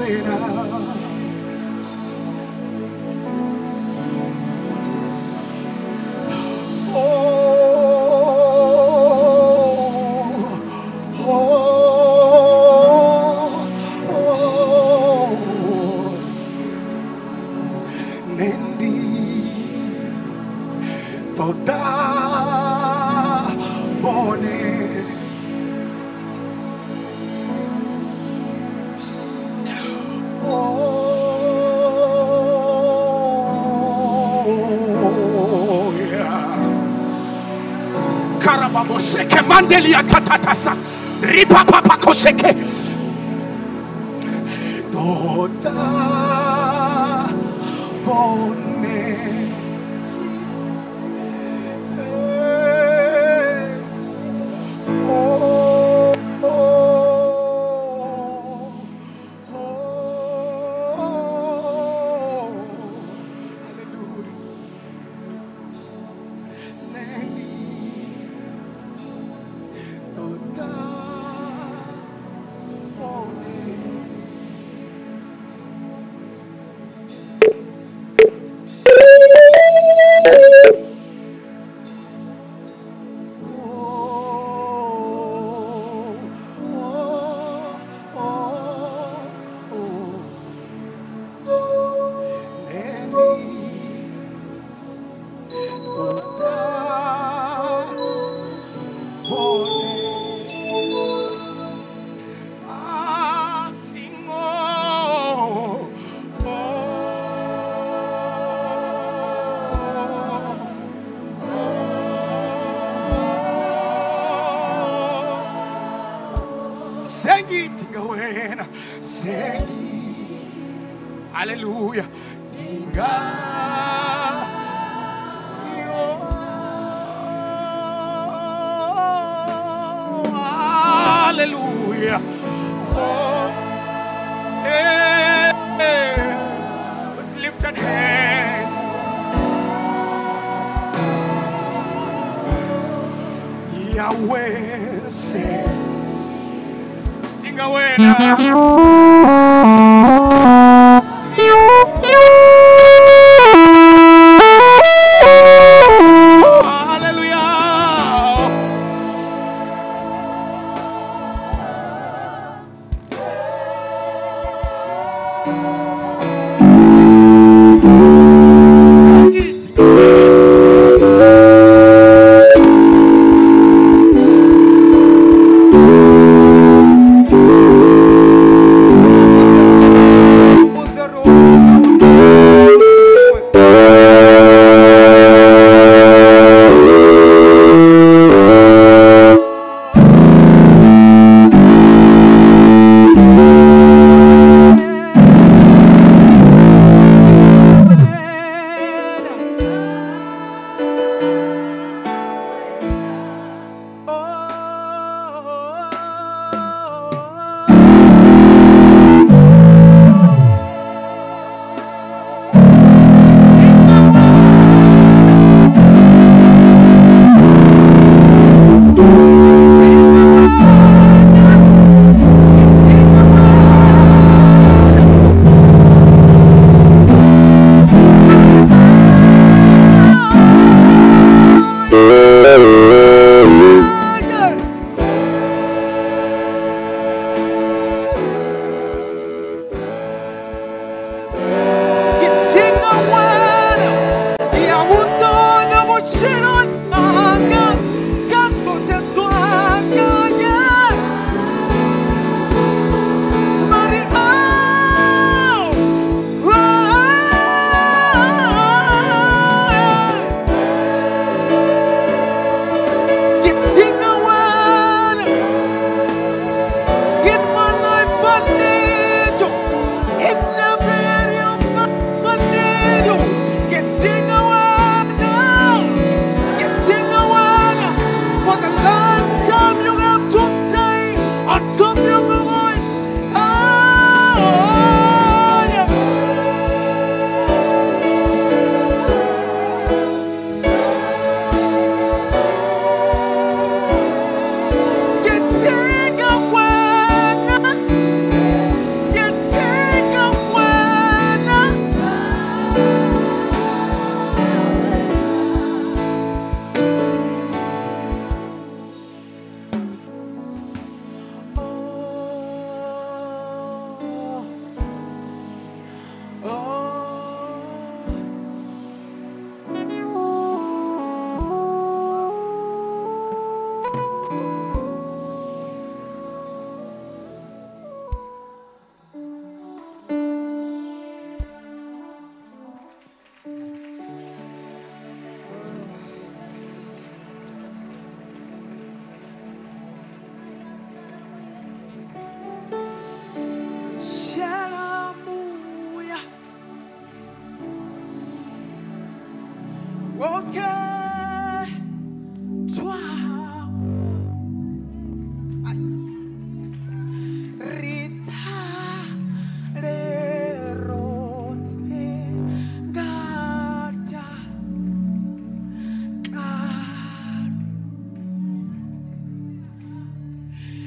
Karababoseke mandelia tatatasa ripapapakoseke toda bone hallelujah tinga hallelujah with lifted hands Yahweh said tinga wena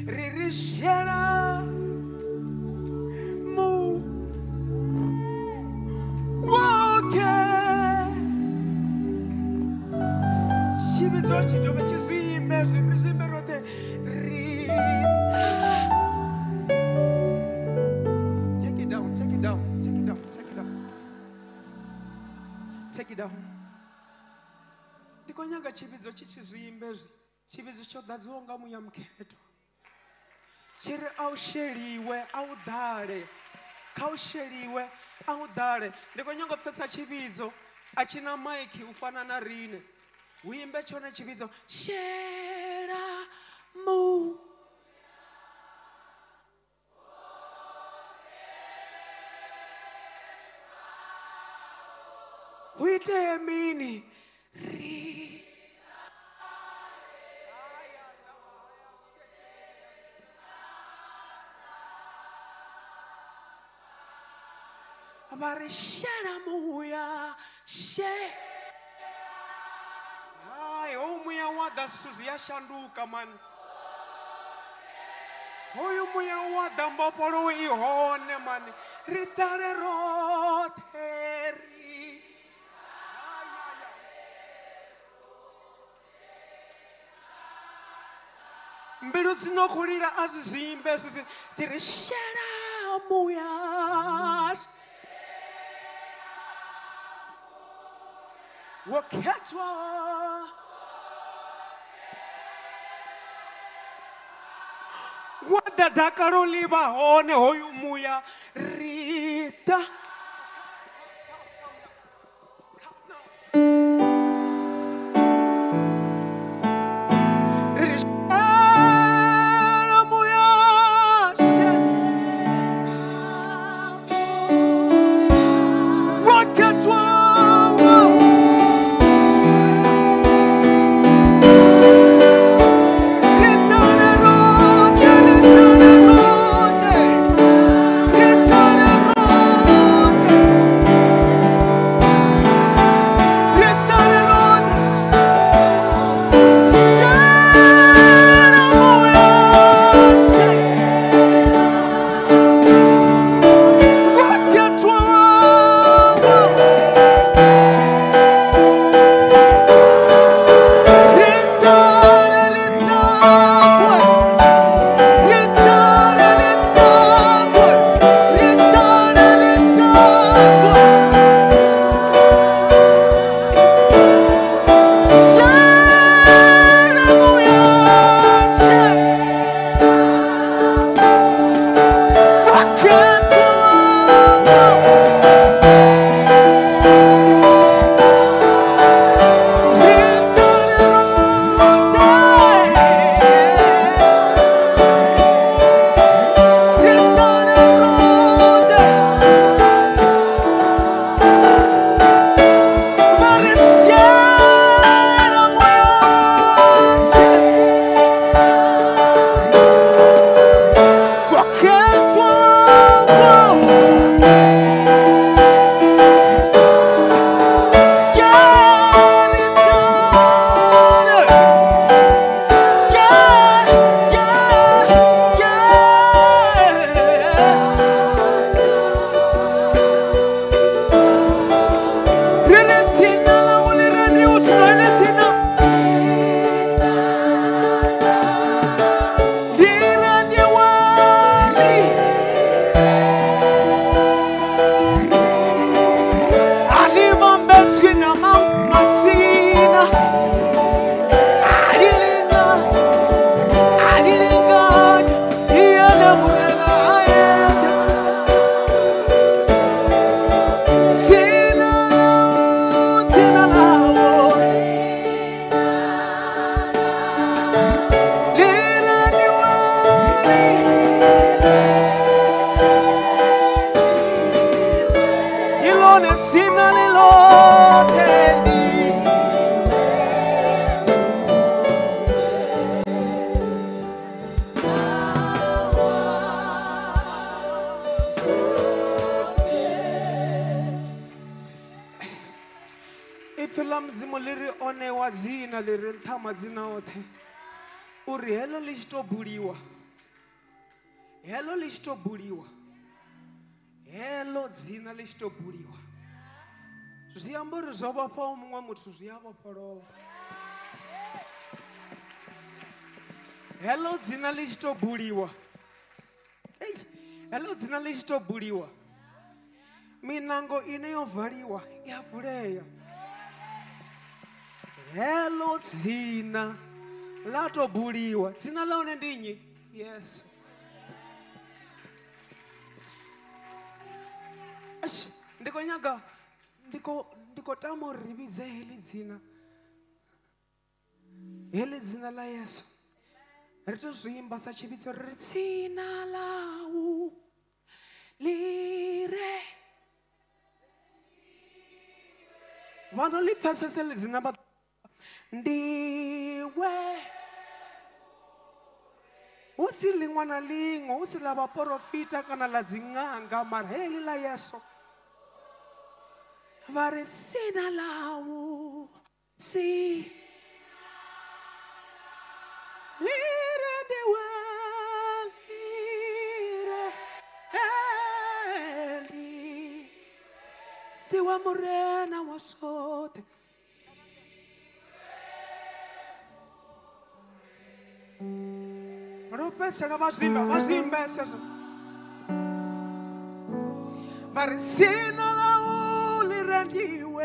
ririshela mu woke chibidzo chidove chizimbe zvirizimbe rote take it down, take it down, take it down, take it down, take it down. Ndikonyanga chibidzo chichizimbe chibidzo chodadzonga muyamketo chiri ausheliwe audale kausheliwe audale ndikonyanga pfesa chibidzo achina maiki ufana na rine uimbe chone chibidzo shela mu uite mini ri abari shela muya she ai umuya wada suzu yashanduka man hoyu muya wada mbopolo ihone man ritale roteri mbilu dzinokulira azizimbe dziri shela muya waketwa wadadakaloliva hone hoyu muya rita ifila mdzimo liri onewa dzina liri nthama dzina othe uri helo lichitobuliwa Hello listo buliwa. Hello dzina listo buliwa. Zviambori zvavapa mumwe muthu zviyavaporowa. Hello dzina listo buliwa. Hey, hello dzina listo buliwa. Minango ineyovhariwa yavuleya. Hello dzina latobuliwa. Dzina laone ndinyi? Yes. Ash, ndikonyaga ndiko tamo ribidze heli dzina. Heli dzina la Yesu. Rito zviimba sachibidzo riri dzina lau lire. Vanolipfesa dzina ba ndiwe. Usili mwana lingo, usila vaprofita kana la dzing'anga mara heli la Yesu. Vari dzina lau si lire ndiwe lire heli ndiwe murena wa sote. Ropeseka vazvimba sezvo. Vari dzina lau lire ndiwe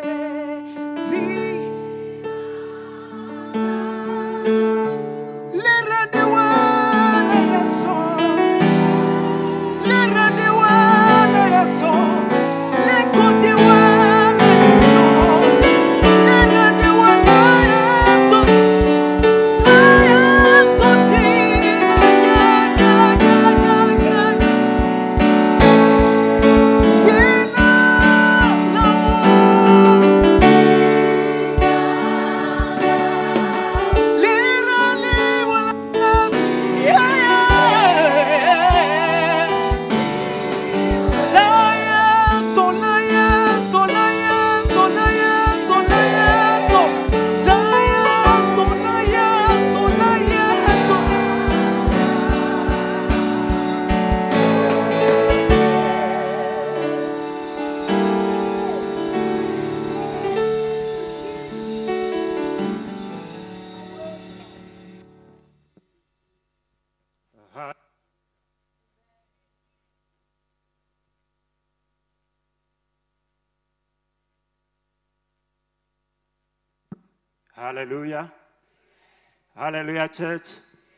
Hallelujah. Hallelujah, church.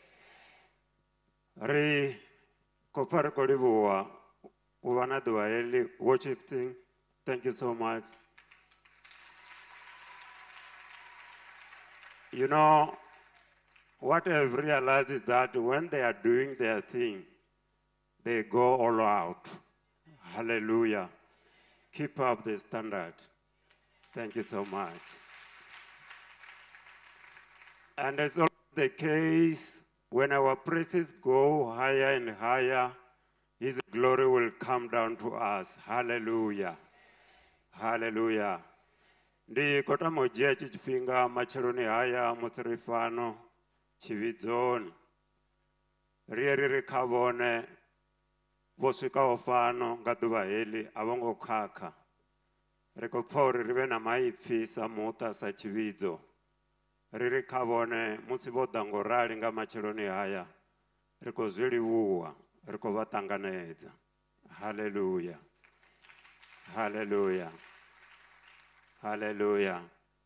Re kopar kolibuwa uwana duaeli worship thing. Thank you so much. You know, what I've realized is that when they are doing their thing, they go all out. Hallelujah. Keep up the standard. Thank you so much. And it's always the case, when our praises go higher and higher, His glory will come down to us. Hallelujah. Hallelujah. Ndi kota mojia chichifinga macharoni haya musirifano chividzoni. Riri kavone voswika ofano ngaduva heli avongo kaka. Riko pfori rive na maipfi sa muta sa chividzo. Riri kavone musi vodango rali nga macharoni haya. Riko zvilivuwa, riko vatanganedza. Hallelujah. Hallelujah. Hallelujah.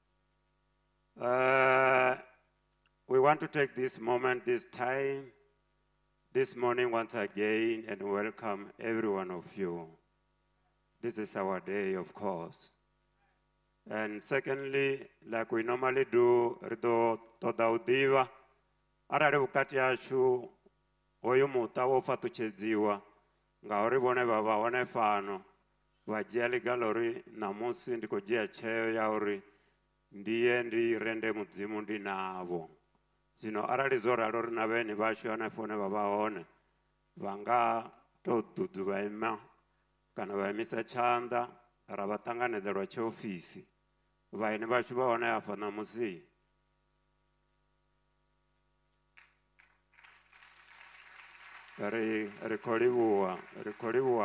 We want to take this moment, this time, this morning once again and welcome every one of you. This is our day, of course. And secondly, like we normally do, rito todaudiva, arare ukati ashu, oyu muta wofa tuchedziwa, ngauri vone baba one fano, vajali galori namusi ndikojia cheo yauri, ndiye ndi rende mudzimu ndi navo. Zino arali zora lori na beni bashu anafone baba one, vanga to dudu baima, kana baimisa chanda, rabatanganezerwa chiofisi. Vaini bashu baone afa namusi. Rikoliwa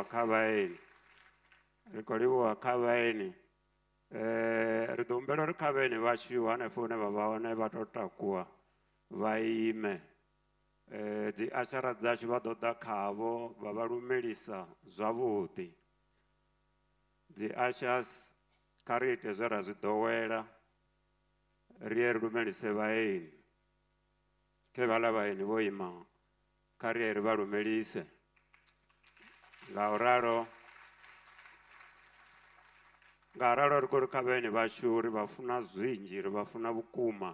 kavaeni. Ridumbelo rikaveni vashiwa nefune vavaone vatotakua vaime. Di ashara dzashu vadoda khavo vavalumelisa zwavhuḓi. The ushers carried as well as the weather. Real lumelise vaeni. Kevala vaeni voima. Carrier valumelise. Gauraro rikori kaveni vashuri vafuna zwinji vafuna vukuma.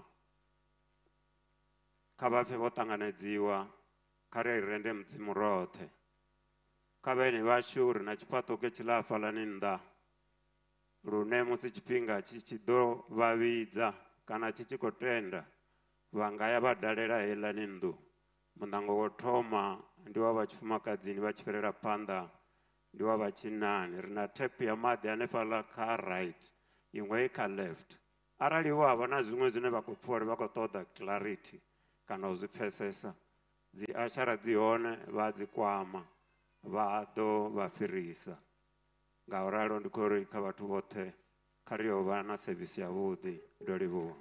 Kavafe votanganedziwa carrier rende mdzimu rothe. Kaveni vashuri na chipato kechilafa laninda. Rune musi chipinga chichido vavidza kana chichikotenda vangaya vadalela hela nindu. Mundango wotoma ndiwa vachifumakadzini vachiferera panda ndiwa vachinani rina tape ya madhi anefala ka right imwe ka left. Arali wava na zvimwe zvine vakupfuuri vakotoda clarity kana uzvipfesesa dzi ashara dzione vadzikwama vado vafirisa. Ngauralo ndikori kha vhathu vothe khariyo vha na service yavhuḓi ndo livhuwa.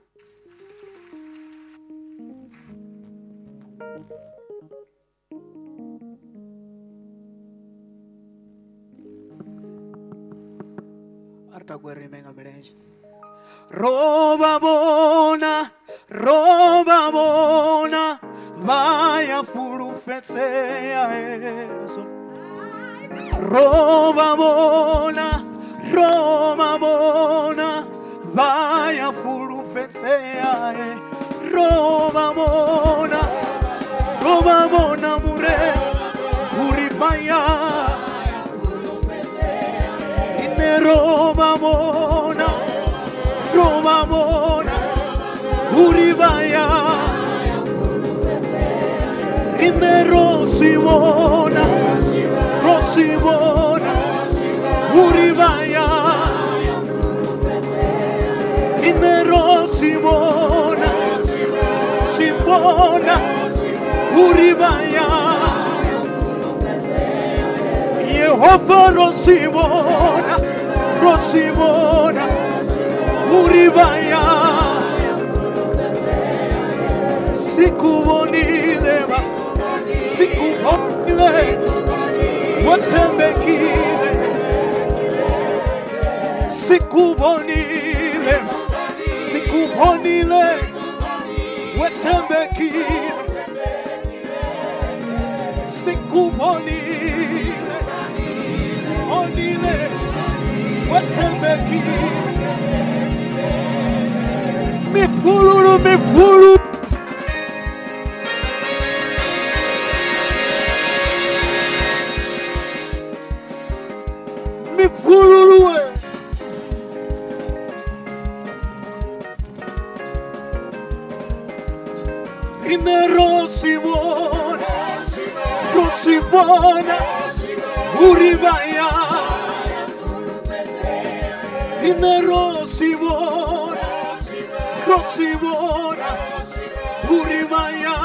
Artaguerimenga melenje. Roba bona, vaya fulufesea eso. Roba bona, vaya fulufesea. Roba bona mure, purifaya. Ine roba bona, purifaya. Ine rosimona, purifaya. Ine rosimona, purifaya. Yehova rosimona, purifaya. Sikubonile, watembekile. Sikubonile, watembekile. Sikubonile, watembekile. Mifululu. Ine rosimona, purifaya. Ine rosimona, purifaya.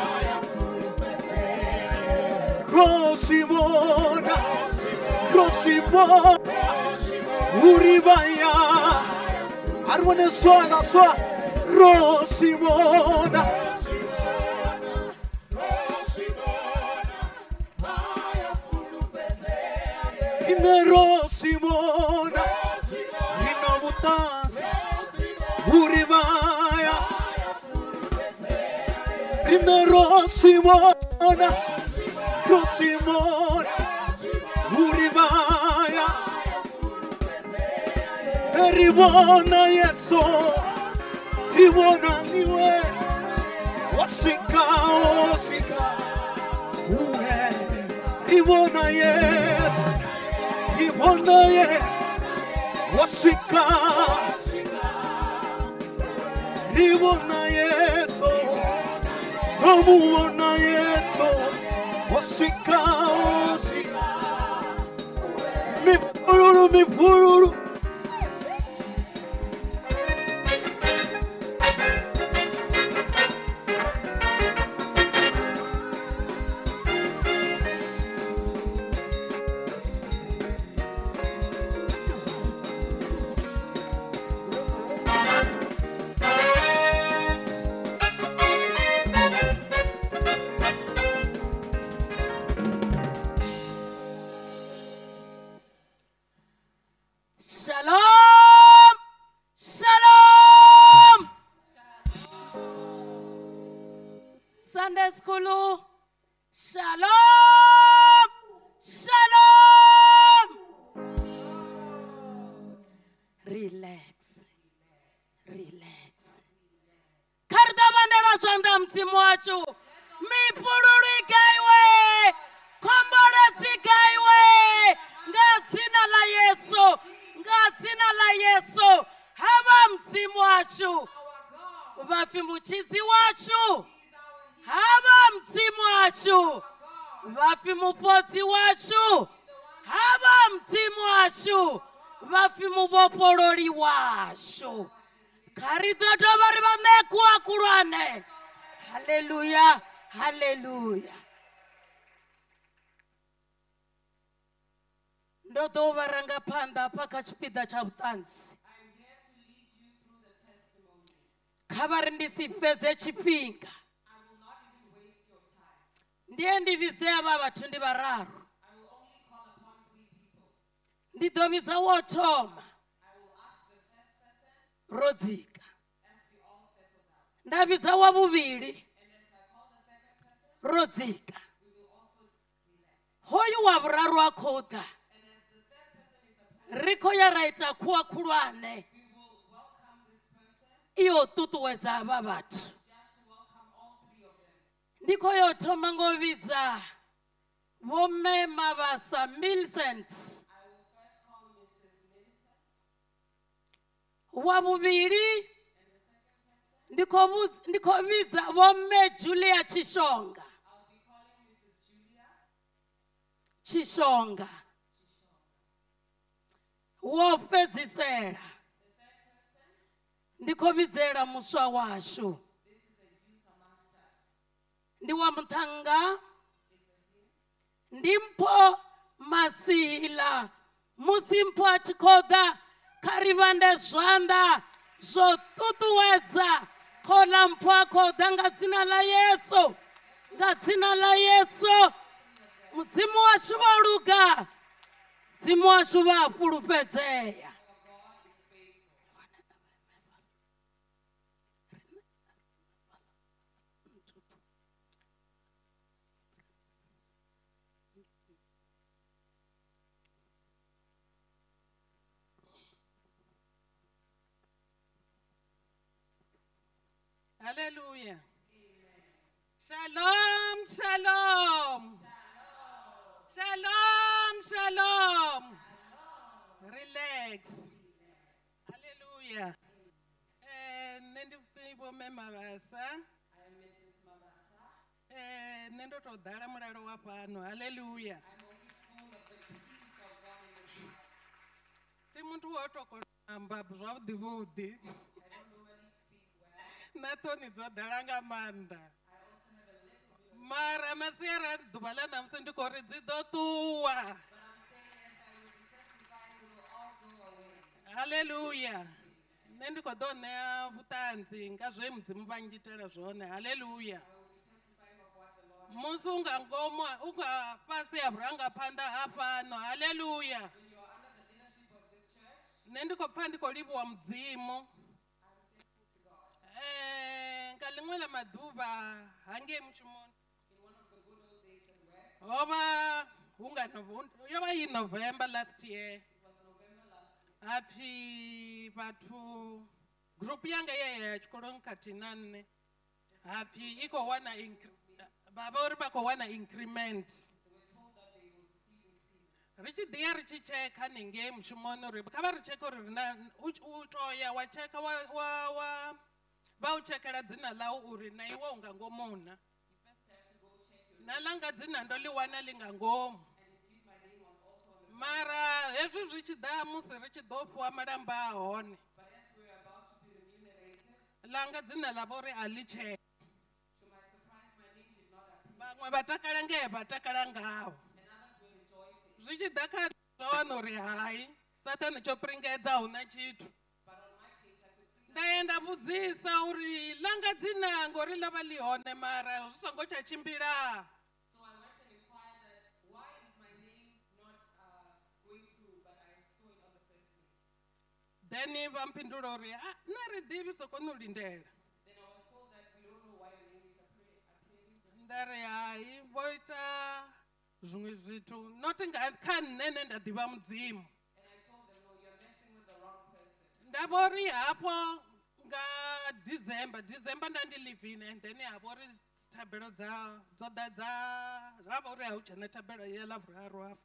Rosimona, purifaya. Armone suona, rosimona. Ine rosimona, inobutanza, purifaya. Ine rosimona, purifaya. Ribona Yesu, ribona niwe, osika. Ribona Yesu, osika. Ribona Yesu, romuona Yesu, osika. Mifululu. mutshidzi washu, hava mzimu washu, vafi mupotsi washu, hava mzimu washu, vafi muvopololi washu. Kari ḓo ri vhaṋeku khulwane. Haleluya, haleluya. Ndo ḓo vha rangaphanḓa hafha kha tshipiḓa tsha vhuṱanzi. Kha vha ri ndi si fhedze tshifhinga. Ndiye ndi vhidze avha vhathu ndi vhararu. Ndi ḓo vhidza wo thoma Rodzika. Nda vhidza wa vhuvhili Rodzika. Hoyu wa vhuraru a khou ḓa. Ri khou ya ra ita khuwa khulwane iyo ṱuṱuwedza avha vhathu. Ndi khou yo thoma ngo vhidza Vho Mme Mabasa Millicent. Wa vhuvhili ndi khou vhidza Vho Mme Julia Tshishonga. Tshishonga. Wo fhedzisela ndi khou vhidzela muswa washu. Ndi wa Muthanga. Ndi Mpho Masila. Musi Mpho a tshi khou ḓa kha ri vhande zwanḓa zwo ṱuṱuwedza. Khola Mpho a khou ḓa nga dzina ḽa Yesu. Nga dzina ḽa Yesu. Mudzimu washu vha luga. Mudzimu washu vha fhulufhedzea. Hallelujah. Shalom, shalom. Shalom, shalom. Relax. Hallelujah. Nende Vho Mme Mabasa. I'm Mrs. Mabasa. Nendo to dala mulalo wa fhano. Hallelujah. I'm only full of the peace of God in the heart. Ti muntu wo to konamba zwavhuḓi vhuḓi. Na toni dzo dala nga maanḓa. Mara masiara ḓuvha ḽa ṋamusi ndi khou ri dzi ḓo ṱuwa. Haleluya. Nṋe ndi khou ḓo ṋea vhuṱanzi nga zwe Mudzimu vha nnyitela zwone. Haleluya. Musi u nga ngomu u nga fhasi ha vhurangaphanḓa ha fhano. Haleluya. Nṋe ndi khou pfha ndi khou livhuwa Mudzimu. Nga ḽiṅwe ḽa maḓuvha hangei mushumoni ho vha yo vha i November last year. Hapfi vhathu group yanga ye ya tshikoloni khathihi na nṋe hapfi i khou wana vha vha uri vha khou wana increment. Ri tshi ḓi ya ri tshi tshekha haningei mushumoni uri kha vha ri tshekhe uri u to ya wa tshekha vha u tshekela dzina ḽau uri na iwe u nga ngomu na. Na ḽanga dzina ndo ḽi wana ḽi nga ngomu. Mara hezwi zwi tshi ḓa musi ri tshi ḓo fhiwa malamba a hone. Ḽanga dzina ḽa vha uri a ḽi tsheho. Vhaṅwe vha takala nge vha takala ngaho. Zwi tshi ḓa kha zwone uri hai Saṱani tsho pringedza hu na tshithu. Nda ya nda vhudzisa uri ḽanga dzina ngori ḽa vha ḽi hone mara zwi songo tsha tshimbila. Then vha mphindula uri na ri ḓivhi sokoni u lindela. Nda ri hai vho ita zwiṅwe zwithu not nga kha nṋe nda ḓivha Mudzimu. Nda vha uri hafho nga December nda ndi living and then ha vha uri thabelo dzo ḓa ha vha uri ha u tshena thabelo ya ḽavhuraru hafho.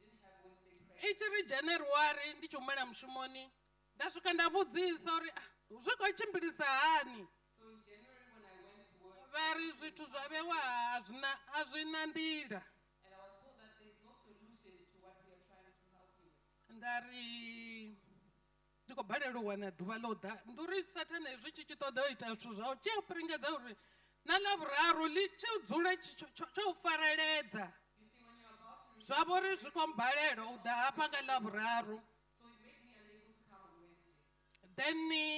I tshi ri January ndi tshi humela mushumoni nda swika nda vhudzisa uri zwi khou tshimbilisa hani So in January when I went to work, vha ri zwithu zwa vhewa a zwi na nḓila and I was told that there is no solution to what we are trying to help you with. nda ri ndi khou balelwa u wana ḓuvha ḽo ḓa ndi uri sathane hezwi tshi ṱoḓa u ita zwithu zwau tshi u pringedza uri na ḽavhuraru tshi u dzule tsho u fareledza You see, when you're about to zwa vho ri zwi khou mbalela u ḓa hafha nga ḽavhuraru so it made me unable to come on Wednesdays. then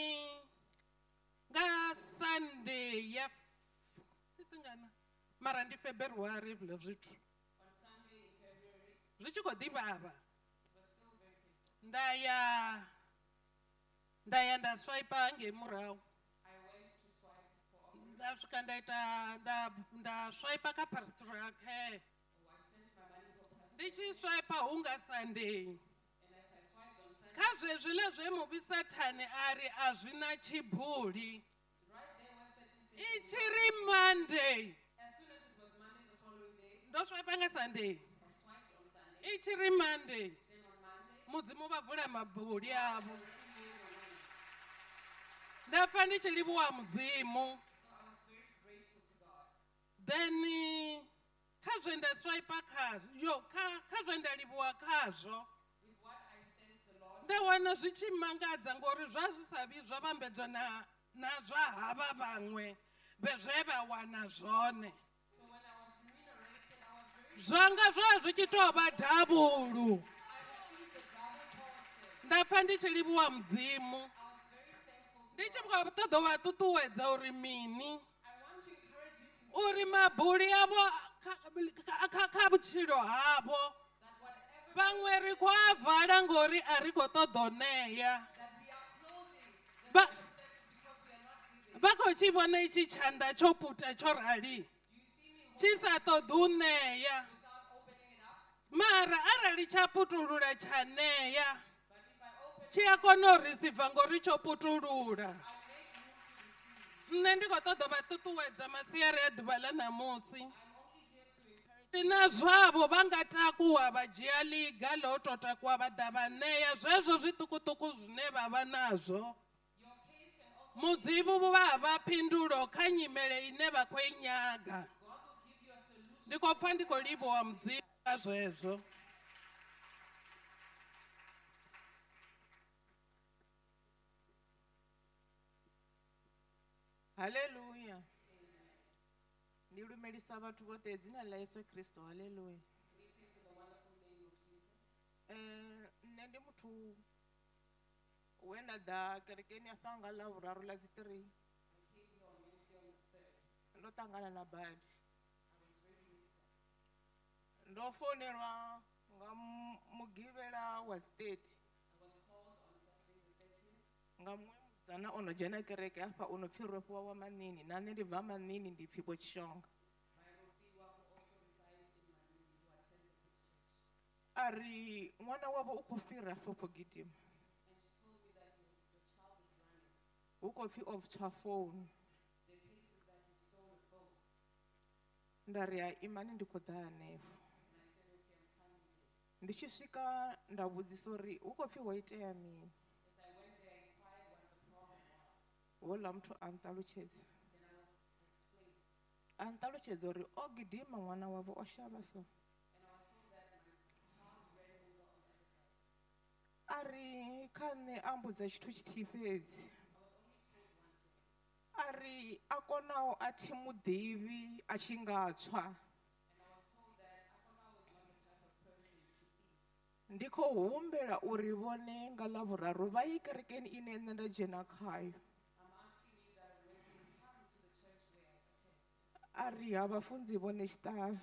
nga Sunday ya ngana mara ndi February vile zwithu On Sunday in February, zwi tshi khou ḓivhavha it was still very painful. nda swipe ngei murahu I went to swipe for offering. nda swika nda ita nda swipe kha pastoral care Oh, I sent my money for pastor. ndi tshi swipe hu nga Sunday And as I swiped on Sunday, kha zwezwile zwe muvhi Sathane a ri a zwi na tshibuli right there where Satan said, i tshi ri Monday as soon as it was Monday the following day, ndo swipe nga Sunday I swiped on Sunday. i tshi ri Monday Then on Monday, mudzimu vha vula mabuli avho already made a way. nda pfa ndi tshi livhuwa mudzimu So I was very grateful to God. then kha zwe nda swipe khazwo kha zwe nda livhuwa khazwo With what I thanked the Lord, nda wana zwi tshi mangadza ngori zwa zwi sa vhi zwa vhambedzwa na zwa havha vhaṅwe zwe vha wana zwone so when I was remunerated, I was very, zwanga zwa zwi tshi tou vha davhulu I received the double portion. nda pfa ndi tshi livhuwa mudzimu I was very thankful to ndi tshi God. khou ṱoḓa u vha ṱuṱuwedza uri mini I want to encourage you to uri mabuli avho kha vhutshilo havho that whatever vhaṅwe ri khou a vala ngori a ri khou ṱoḓa u ṋea that we are closing the Ba- successes because we are not giving. vha khou tshi vhona itshi tshanḓa tsho puta tsho rali Do you see me tshi sa ṱoḓi u ṋea without opening it up? mara arali tsha putulula tsha ṋea But if I open tshi a kona u risivha ngori tsho putulula I make room to receive. nṋe ndi khou ṱoḓa vha ṱuṱuwedza masiari a ḓuvha ḽa ṋamusi I'm only here to encourage tina zwavho vha nga takuwa vha dzhia ḽiga ḽo tou takuwa vha ḓa vha ṋea zwezwo zwiṱukuṱuku zwine vha vha nazwo your case can also mudzimu vha vha phindulo kha nyimele ine vha khou i nyaga God will give you a solution. ndi khou pfa ndi khou livhuwa mudzimu kha zwezwo Haleluya. Ndi lumelisa vhathu vhoṱhe dzina ḽa Yesu Kristo. Haleluya. Greetings in the wonderful name of Jesus. Nṋe ndi muthu we nda ḓa kerekeni afha nga ḽavhuraru ḽa dzi 3 I came here on Wednesday on the 3rd. ndo ṱangana na badi I was very sad. ndo founelwa nga mugivhela wa state I was called on Saturday the 13th nga muṅwe musidzana o no dzhena kereke afha o no pfhi Rofhiwa wa Manini na nṋe ndi bva Manini ndi pfhi Potchefstroom. by Rofiwa, who also resides in Manini, who attends a Peace Church. A ri ṅwana wavho u khou fhira fhofho gidima And she told me that the child is running. hu khou pfhi o tswa phone. The case is that he stole a phone. Nda ri ha imani ndi khou ḓa hanefo And I said, okay, I'm coming here. ndi tshi swika nda vhudzisa uri hu khou pfhi ho itea mini As I went there, I inquired what the problem was. houḽa muthu a nṱalutshedza Then I explained. a nṱalutshedza uri o gidima ṅwana wavho o shavha so And I was told that my child ran over on the other side. a ri kha nṋe a mbudza tshithu tshithihi fhedzi I was only told one thing. a ri a konaho a thi muḓivhi a tshi nga tswa And I was told that Akona was not the type of person to thief. ndi khou humbela uri vhone nga ḽavhuraru vha ye kerekeni ine nṋe nda dzhena khayo I'm asking you that when you come to the church where I attend, a ri ha vhafunzi vhone tshiṱavi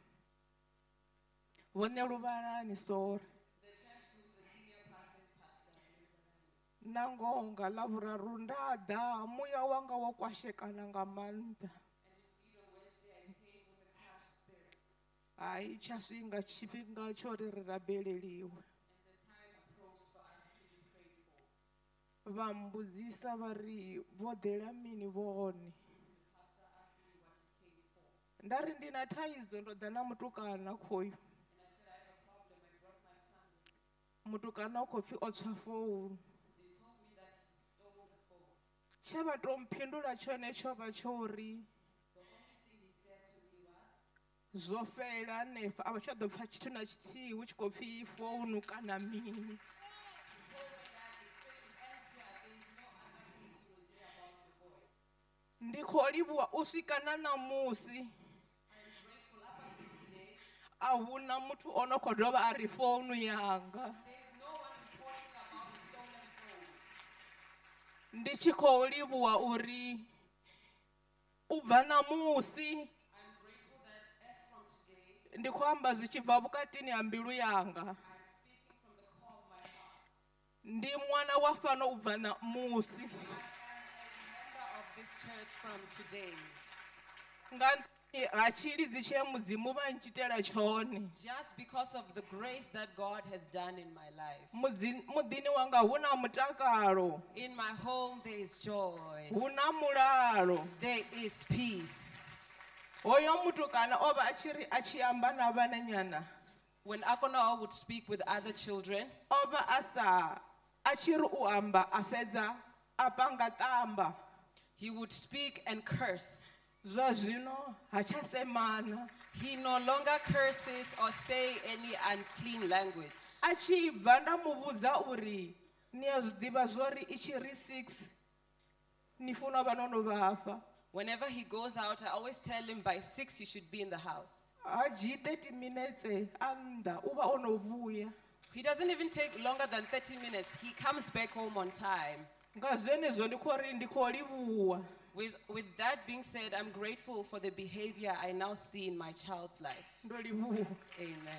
vhone luvhalani sori the church who the senior pastors pastor, na ngoho nga ḽavhuraru nda ḓa muya wanga wo kwashekana nga maanḓa and indeed on Wednesday I came with a crushed spirit. hai tsha swinga tshifhinga tsho ri ri rabeleliwe And the time approached for us to be prayed for. vha mbudzisa vha ri vho ḓela mini vhone The pastor asked me what he came for. nda ri ndi na thaidzo ndo ḓa na mutukana khoyu And I said, I have a problem. I brought my son with me. mutukana u khou pfhi o tswa founu They told me that he stole the phone. tshe vha tou mphindula tshone tsho vha tsho uri zwo fela hanefha a vha tsha ḓo pfha tshithu na tshithihi hu tshi khou pfhi founu kana mini. Ndi khou livhuwa u swika na ṋamusi a huna muthu o no khou dovha a ri founu yanga. Ndi tshi khou livhuwa uri u bva ṋamusi ndi khou amba zwi tshi bva vhukatini ha mbilu yanga. Ndi ṅwana wa fano u bva ṋamusi. Of this church from today, Nga nṱhani ha tshilidzi tshe mudzimu vha ntsitela tshone. just because of the grace that God has done in my life. Muḓini wanga hu na mutakalo, In my home, there is joy, hu na mulalo. there is peace. Hoyo muthu kana o vha a tshi ri a tshi amba na vhana nyana, When Akonoa would speak with other children, o vha a tshi ri u amba a fedza a panga ṱamba. he would speak and curse. Zwa zwino ha tsha semana. He no longer curses or say any unclean language. A tshi bva nda mu vhudza uri ni a zwi ḓivha zwori i tshi ri 6 ni funa vha no no vhafa. Whenever he goes out, I always tell him by 6 you should be in the house. Ha dzhii 30 minutes a nnḓa u vha o no vhuya. He doesn't even take longer than 30 minutes. He comes back home on time. Nga zwenezwo ndi khou ri ndi khou livhuwa. With that being said, I'm grateful for the behavior I now see in my child's life. Ndo livhuwa. Amen.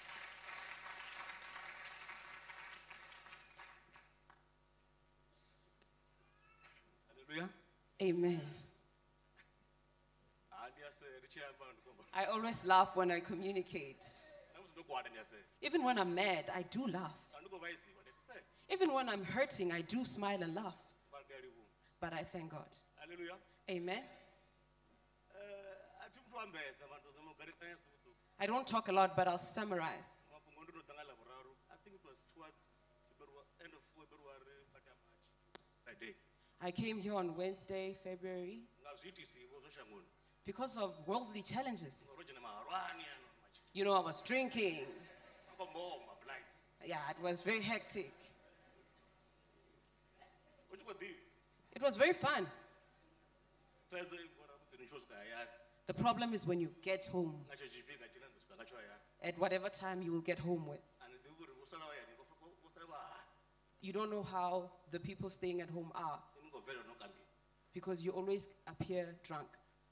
Hallelujah. Amen. I always laugh when I communicate. Even when I'm mad, I do laugh. Even when I'm hurting, I do smile and laugh. But I thank God. Hallelujah. Amen. Athi mntu ambeza abantu zimugarikanisa ukuthi I don't talk a lot, but I'll summarize. mafhungo ndo danga lavhuraru. I think it was towards end of February part of March. That day. I came here on Wednesday, February, Nga zwiitisi zwo shangoni. because of worldly challenges. Ro dzhena maharwani ano machi. You know, I was drinking. Mboma blind. Yeah, it was very hectic. U tshi khou ḓi It was very fun. thaidzo i vhona musi ni tshi swika hayani. The problem is when you get home, Nga tsho tshifhinga tshine ndi swika ngatsho hayani. at whatever time you will get home with. Ani ḓivhi uri vho sala hayani vho sala vha You don't know how the people staying at home are ni ngo bvela no kambi. because you always appear drunk.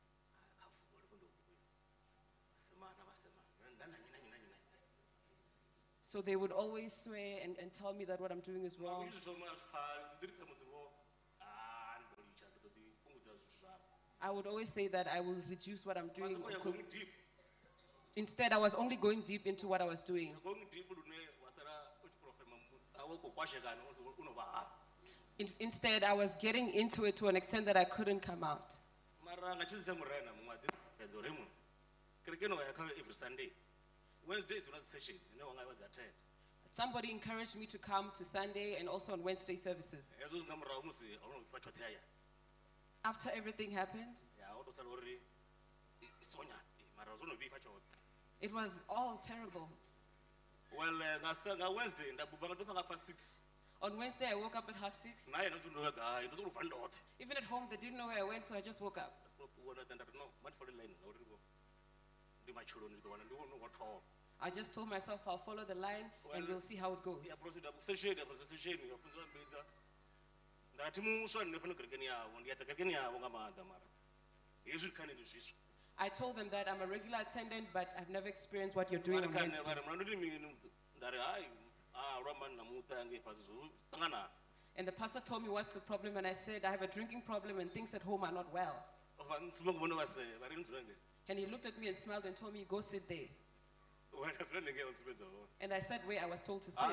So they would always swear and tell me that what I'm doing is wrong. I would always say that I will reduce what I'm doing. Instead, I was only going deep into what I was doing. Instead, I was getting into it to an extent that I couldn't come out. Every Sunday. Wednesdays, sessions, I was attend. Somebody encouraged me to come to Sunday and also on Wednesday services. After everything happened, it was all terrible. Well, Wednesday, On Wednesday, I woke up at 6:30. Even at home, they didn't know where I went, so I just woke up. I just told myself I'll follow the line and we'll see how it goes. I told them that I'm a regular attendant, but I've never experienced what you're doing on Wednesday. And the pastor told me what's the problem, and I said I have a drinking problem and things at home are not well. And he looked at me and smiled and told me, go sit there. And I sat where I was told to sit.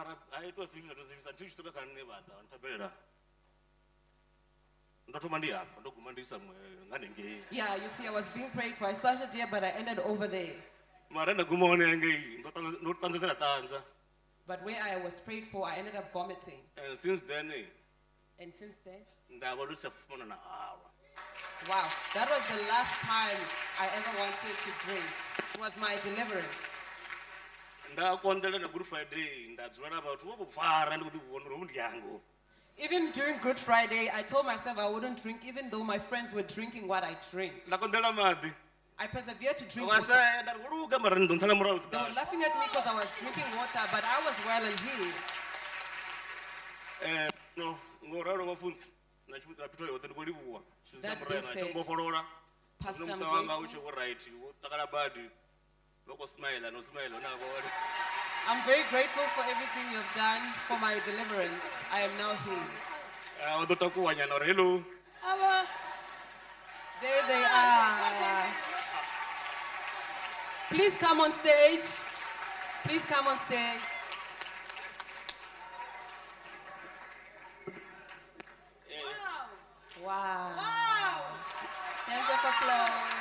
Yeah, you see, I was being prayed for. I started here, but I ended over there. But where I was prayed for, I ended up vomiting. And since then, And since then, ndava ndisafumana nahawa. wow, that was the last time I ever wanted to drink. It was my deliverance. Ndakonzela neGood Friday ndadzivana kuti wokufara ndikudziwonera mundyangu. Even during Good Friday, I told myself I wouldn't drink, even though my friends were drinking what I drink. Ndakonzela madhi. I persevered to drink water. Wasaya ndakuluka mara ndontsala murawo. They were laughing at me because I was drinking water, but I was well and healed. No, ngoraro wafunzi. Nachipita yote ndikulibuwa. That Chizamura being said, nachongopolola. Pastor, I'm Mtawanga grateful. uche right. Takala badi. Wako smile no smile onako. I'm very grateful for everything you have done for my deliverance. I am now healed. Odotakuwa nyana hello. There they are. Please come on stage. Please come on stage. Wow. Hands of applause.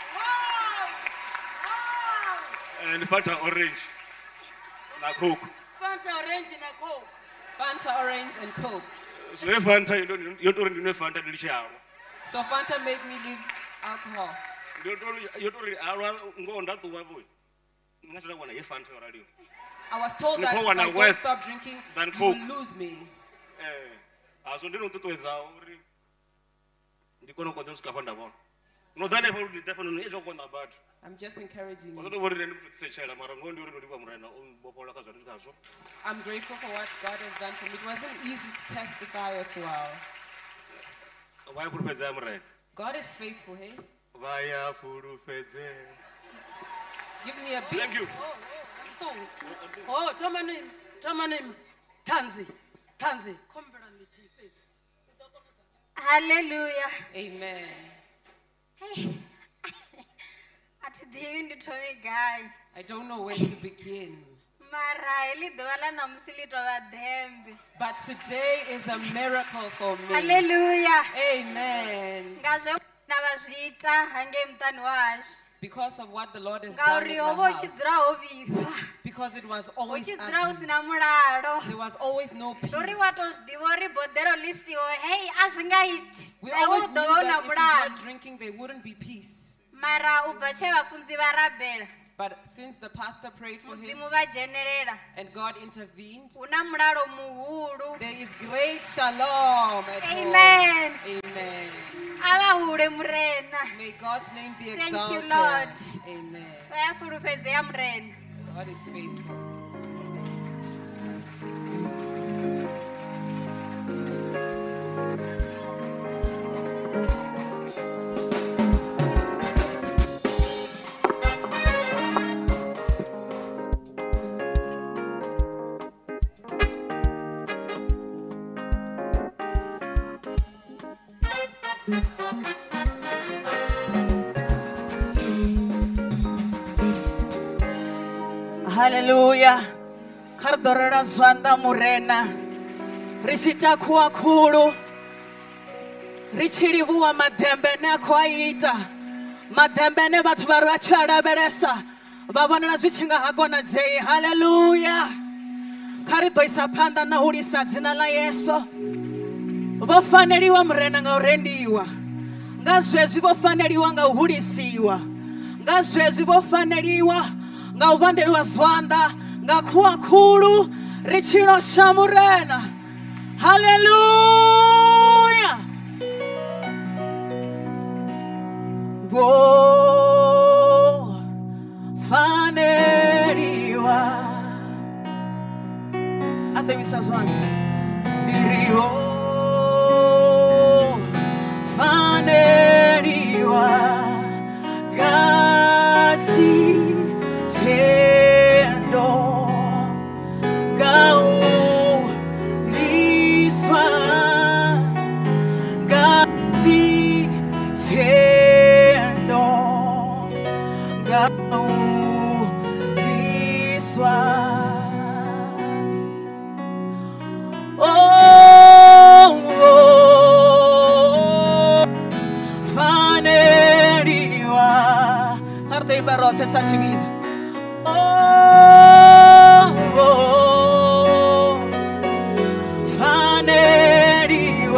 And Fanta orange. Na Coke. Fanta orange na Coke. Fanta orange and Coke. So Fanta yotori ndine Fanta ndilisharo. So Fanta made me leave alcohol. Yotori alwa ngonda tuwa boy. Ngashona kwana ye Fanta already. I was told that if I don't stop drinking, you will lose me. Aso ndino tutweza uri. Ndikono kwa Joshua Panda bona. No that never did definitely ejo kona bad. I'm just encouraging you. I'm grateful for what God has done for me. It wasn't easy to testify as well. God is faithful, hey? Give me a beat. Thank you. Oh, Tomanim. Tanzi. Hallelujah. Amen. Hey. Atidivi nditove guy. I don't know where to begin. Mara ili dwala na msilito wa dembe. But today is a miracle for me. Hallelujah. Amen. Ngazo na vazita hange mtani wash. Because of what the Lord has done in my house. Because it was always ugly. There was always no peace. We always knew that if we weren't drinking, there wouldn't be peace. But since the pastor prayed for him and God intervened, there is great shalom at Amen. home. Amen. May God's name be exalted. Thank you, Lord. Amen. God is faithful. Hallelujah. Kardorera zwanda murena. Risita kuwa kulu. Richiribuwa madembe ne kwaita. Madembe ne batu barachara beresa. Babana zwichinga hagona zei. Hallelujah. Karibu isapanda na urisa zina la Yesu. Vofaneliwa mrena nga urendiwa. Ngazwezi vofaneliwa nga uhurisiwa. Ngazwezi vofaneliwa nga ubandeliwa zwanda nga kuwa kulu richiro shamurena. Hallelujah. Vo faneliwa. Até me sazwana. Dirio faneliwa. Gasi sendo gau liswa gati sendo gau liswa. Faneliwa. Ardei barote essa chimiza. Faneliwa.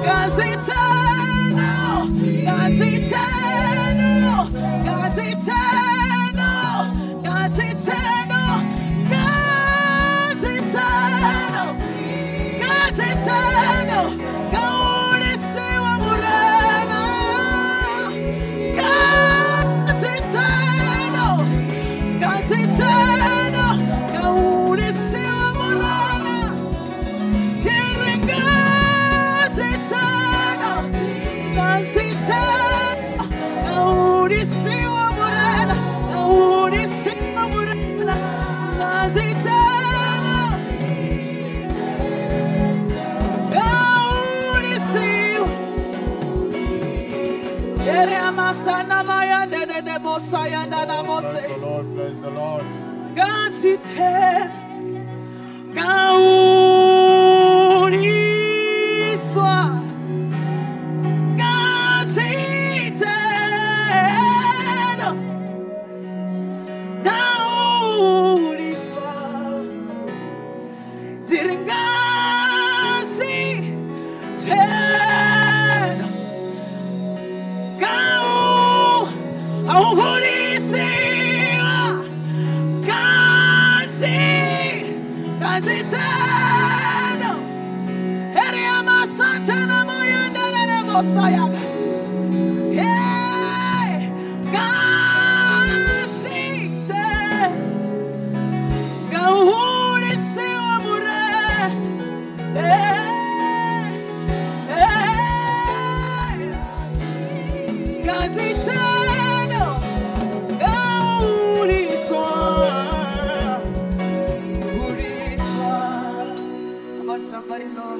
God's eternal. God's eternal. God's eternal. God's eternal. God's eternal. God's eternal. God is Sewa Murana. God's eternal. God's eternal. God is Sewa Murana. Hearing God's eternal. God's eternal. God is Sewa Murana. God is Sewa Murana. God's eternal. God is Sewa. Yere amasana maya dede de mosaya dana mose. Bless the Lord. God's eternal. God is one. God's eternal. God is one. Didn't God see eternal? God, oh, who is it? God's eternal. Heriama Santana Moyanda de Mosaya. Hey, God's eternal. God is Sewa Mure. Hey, God's eternal. God is one. God is one. How about somebody, Lord?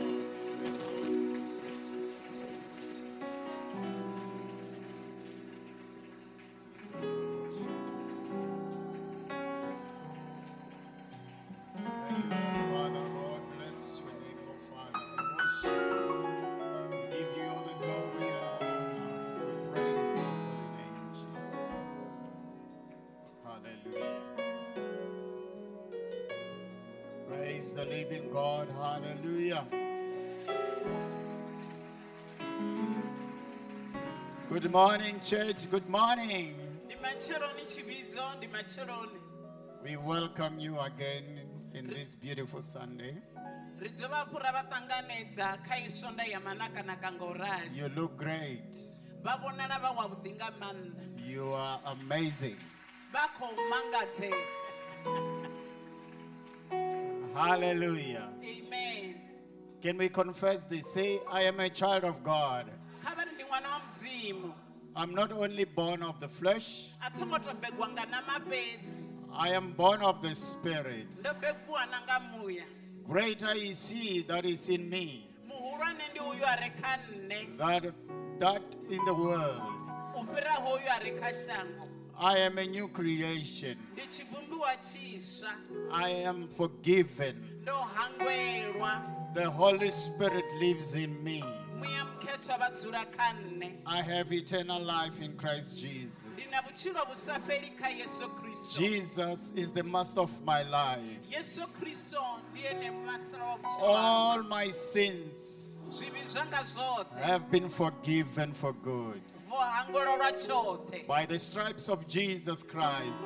Father, Lord, bless your name, oh Father. We worship you. We give you all the glory and honor. We praise your holy name, Jesus. Hallelujah. Praise the living God. Hallelujah. Good morning, church. Good morning. We welcome you again in this beautiful Sunday. You look great. You are amazing. Hallelujah. Amen. Can we confess this? Say, I am a child of God. I'm not only born of the flesh, I am born of the Spirit. Greater is He that is in me that in the world. I am a new creation. I am forgiven. The Holy Spirit lives in me. I have eternal life in Christ Jesus. Jesus is the master of my life. All my sins have been forgiven for good. By the stripes of Jesus Christ,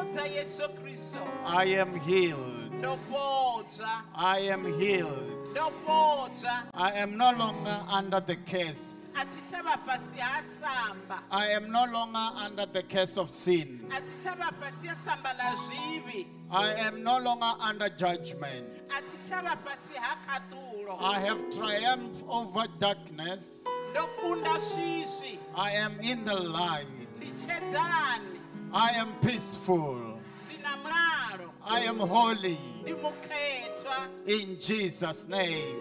I am healed. I am healed. I am no longer under the curse. I am no longer under the curse of sin. I am no longer under judgment. I have triumphed over darkness. I am in the light. I am peaceful. I am holy. In Jesus' name.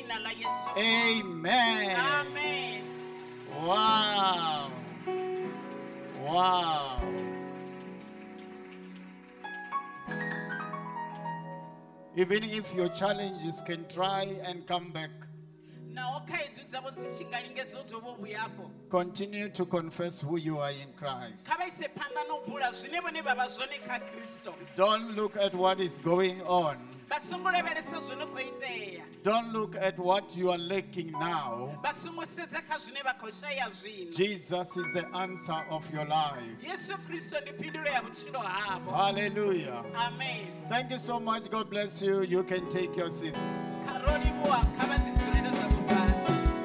Amen. Amen. Wow. Wow. Even if your challenges can try and come back, continue to confess who you are in Christ. Don't look at what is going on. vha songo lavhelesa zwo no khou itea Don't look at what you are lacking now. vha songo sedza kha zwine vha khou shaya zwino Jesus is the answer of your life. yesu kristo ndi phindulo ya vhutshilo havho Hallelujah. amen Thank you so much. God bless you. You can take your seats. kha ro livhuwa kha vha ḓi dzulele dzavho fhasi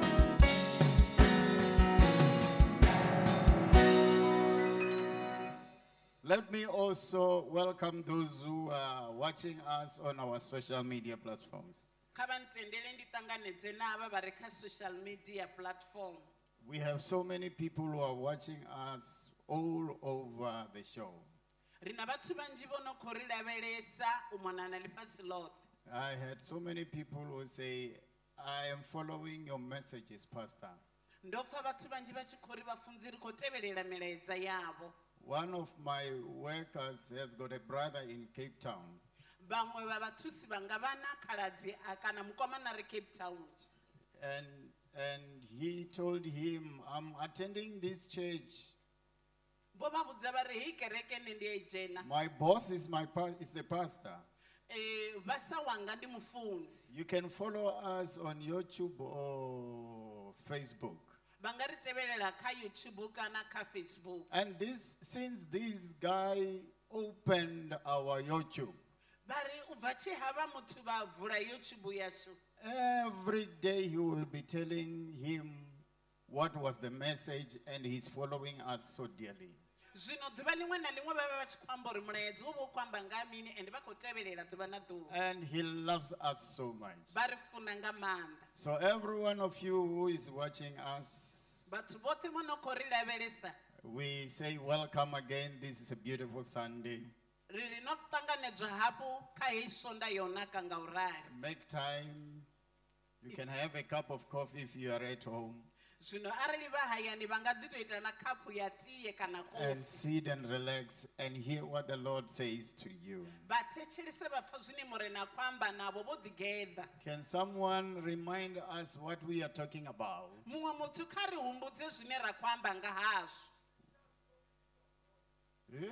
Let me also welcome those who are watching us on our social media platforms. kha vha ntendele ndi ṱanganedze n'avha vha re kha social media platform We have so many people who are watching us all over the show. ri na vhathu vhanzhi vho no khou ri lavhelesa u mona na ḽifhasi ḽoṱhe I had so many people who say, I am following your messages, Pastor. ndo pfa vhathu vhanzhi vha tshi khou ri vhafunzi ri khou tevhelela milaedza yavho One of my workers has got a brother in Cape Town. vhaṅwe vha vhathusi vha nga vha na khaladzi kana mukomana ri cape town And he told him, I'm attending this church. vho vha vhudza vha ri hei kereke nne ndi ya i dzhena My boss is is a pastor. vhasa wanga ndi mufunzi You can follow us on YouTube or Facebook. vha nga ri tevhelela kha youtube kana kha facebook And since this guy opened our YouTube, vha ri u bva tshi havha muthu vha vula youtube yashu every day he will be telling him what was the message, and he's following us so dearly. zwino ḓuvha liṅwe na liṅwe vha vha vha tshi khou amba uri mulaedza u vha u khou amba nga ha mini and vha khou tevhelela ḓuvha na ḓuvha And he loves us so much. vha ri funa nga maanḓa So every one of you who is watching us, vhathu vhoṱhe vho no khou ri lavhelesa we say welcome again. This is a beautiful Sunday. ri ri no ṱanganedzwa hafhu kha hei sonda yo naka nga u rali Make time. You can have a cup of coffee if you are at home, zwino arali vha hayani vha nga ḓi tou ita na khaphu ya tie kana and kofi sit and relax and hear what the Lord says to you. vha thetshelese vha pfa zwine murena khou amba navho vho ḓigeḓa Can someone remind us what we are talking about? muṅwe muthu kha ri humbudze zwine ra khou amba nga hazwo Yeah?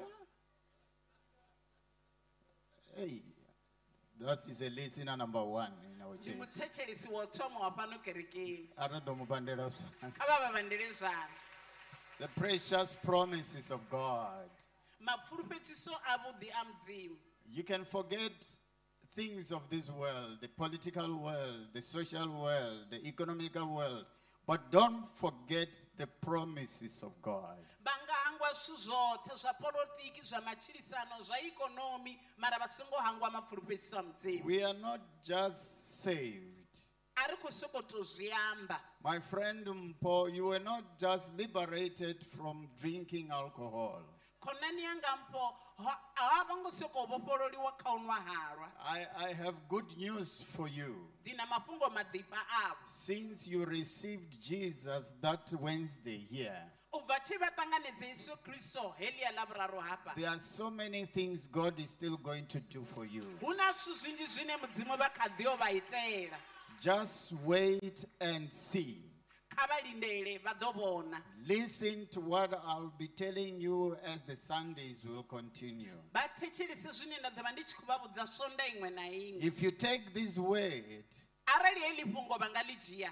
Hey, that is a listener number one in our ndi church. muthetshelesi wa u thoma wa fhano kerekeni Aradomubandela. kha vha vha vhandele zwana The precious promises of God. mapfulufhedziso avhuḓi a mudzimu You can forget things of this world, the political world, the social world, the economical world, but don't forget the promises of God. vha nga hangwa zwithu zwoṱhe zwa polotiki zwa matshilisano zwa ikonomi mara vha songo hangwa mapfulufhedziso a mudzimu We are not just saved. a ri khou sokou tou zwi amba My friend Mpo, you were not just liberated from drinking alcohol. khonani yanga mpho a vha ngo sokou vhofhololiwa kha u nwa halwa I have good news for you. ndi na mafhungo maḓipha avho Since you received Jesus that Wednesday here, u bva tshe vha ṱanganedze yesu kristo heḽia ḽavhuraru hafha there are so many things God is still going to do for you. hu na zwithu zwinzhi zwine mudzimu vha kha ḓi o vha itela Just wait and see. kha vha lindele vha ḓo vhona Listen to what I'll be telling you as the Sundays will continue. vha thetshelese zwine nda ḓo vha ndi tshi khou vha vhudza sonda iṅwe na iṅwe If you take this word, arali heḽi fhungo vha nga ḽi dzhia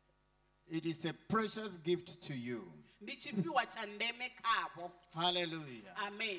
it is a precious gift to you. ndi tshifhiwa tsha ndeme khavho Hallelujah. amen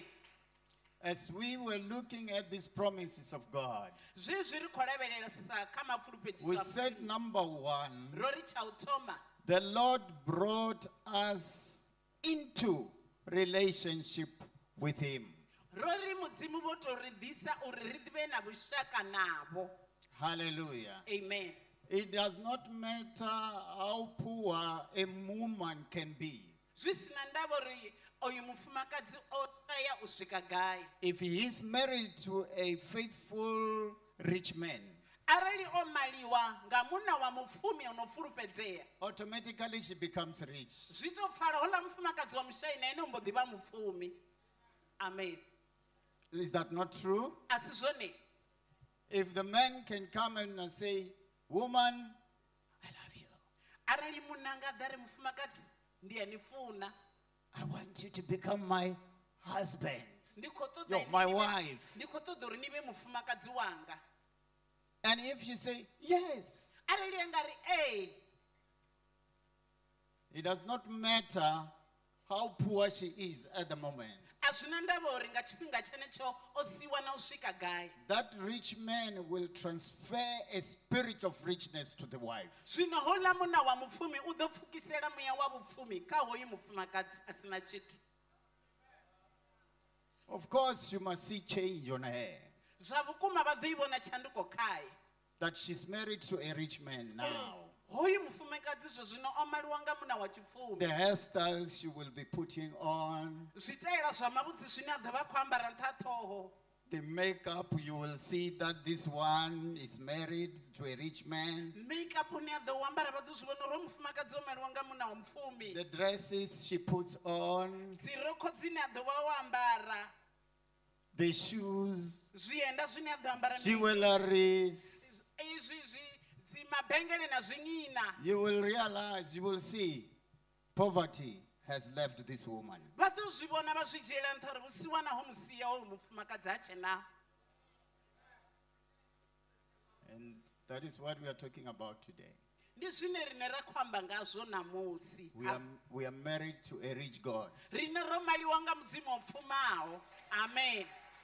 As we were looking at these promises of God, zwezwi ri khou lavhelelesa kha mapfulufhedziso we a said Mudzimu, number one, ro ri tsha u thoma the Lord brought us into relationship with Him. ro ri mudzimu vho tou ri ḓisa uri ri ḓivhe na vhushaka navho Hallelujah. amen It does not matter how poor a woman can be. zwi sina ndavha uri oyu mufumakadzi o shaya u swika gai If he is married to a faithful rich man, arali o maliwa nga munna wa mupfumi ono fulufhedzea automatically she becomes rich. zwi tou pfala hola mufumakadzi wa mushayi na ene u mbo ḓi vha mupfumi amen Is that not true? a si zwone If the man can come in and say, woman, I love you. arali munna nga ḓa ri mufumakadzi ndi a ni funa I want you to become my husband. ndi khou ṱoḓa Yo, ini my ni vhe- wife. ndi khou ṱoḓa uri ni vhe mufumakadzi wanga And if you say, yes, arali a nga ri ee, it does not matter how poor she is at the moment. a zwi na ndavha uri nga tshifhinga tshenetsho o siwa na u swika gai. That rich man will transfer a spirit of richness to the wife. Zwino hola munna wa mupfumi u ḓo pfukisela muya wa vhupfumi kha hoyu mufumakadzi a sina tshithu. Of course, you must see change on her. Zwa vhukuma vha ḓo i vhona tshanduko khaye. That she's married to a rich man now. Hoyu mufumakadzi zwino o maliwa nga munna wa tshifumi. The hairstyles she will be putting on, Zwitaela zwa mavhudzi zwine a ḓo vha khou ambara nṱha ṱhoho. the makeup, you will see that this one is married to a rich man. Makeup une a ḓo u ambara vha ḓo zwi vhona uri hoyu mufumakadzi o maliwa nga munna wa mupfumi. The dresses she puts on, Dzi rokho dzine a ḓo vha o ambara. the shoes, Zwienda zwine a ḓo ambara. jewelries. Izwi dzi mabengele na zwiṅina. You will realize, you will see, poverty has left this woman. Vha ḓo zwi vhona vha zwi dzhiela nṱha uri vhusiwa naho musia hoyu mufumakadzi ha tshenaho. And that is what we are talking about today. Ndi zwine rine ra khou amba ngazwo namusi. We are married to a rich God. Rine ro maliwa nga mudzimu o pfumaho. Amen.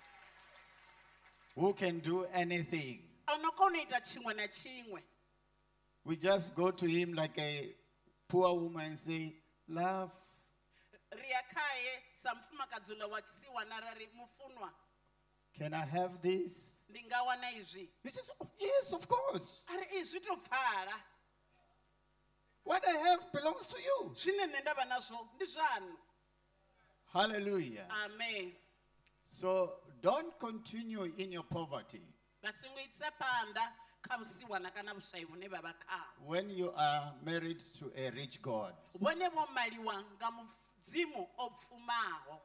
Who can do anything. Ono kona ita tshiṅwe na tshiṅwe. We just go to him like a poor woman and say, love, Ri ya khaye sa mufumakadzi ula wa tshisiwana ra ri mufunwa can I have this? ndi nga wana izwi. He says, oh, yes, of course. Ari izwi to pfala. What I have belongs to you. Zwine nṋe ndavha nazwo ndi zwanu. Hallelujah. Amen. So don't continue in your poverty Vha songo itisa phanḓa kha vhusiwana kana vhushayi vhune vha vha khaho. when you are married to a rich God. Vhone vho maliwa nga mudzimu o pfumaho.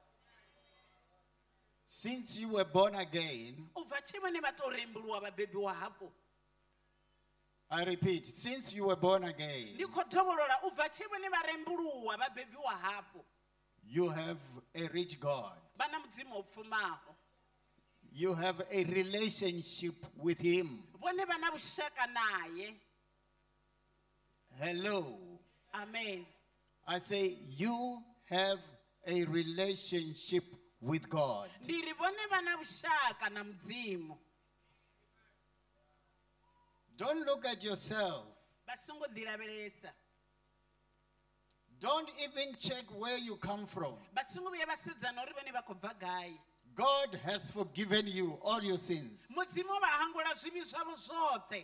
Since you were born again, U bva tshe vhone vha tou rembuluwa vhabebiwa hafho. I repeat, since you were born again, Ndi khou dovholola u bva tshe vhone vha rembuluwa vhabebiwa hafho. you have a rich God. Vha na mudzimu o pfumaho. You have a relationship with him. Vhone vha na vhushaka naye. Hello. Amen. I say, you have a relationship with God. Ndi ri vhone vha na vhushaka na mudzimu. Don't look at yourself. Vha songo ḓi lavhelesa. Don't even check where you come from. Vha songo vhuya vha sedzana uri vhone vha khou bva gai. God has forgiven you all your sins. Mudzimu o vha hangula zwivhi zwavho zwoṱhe.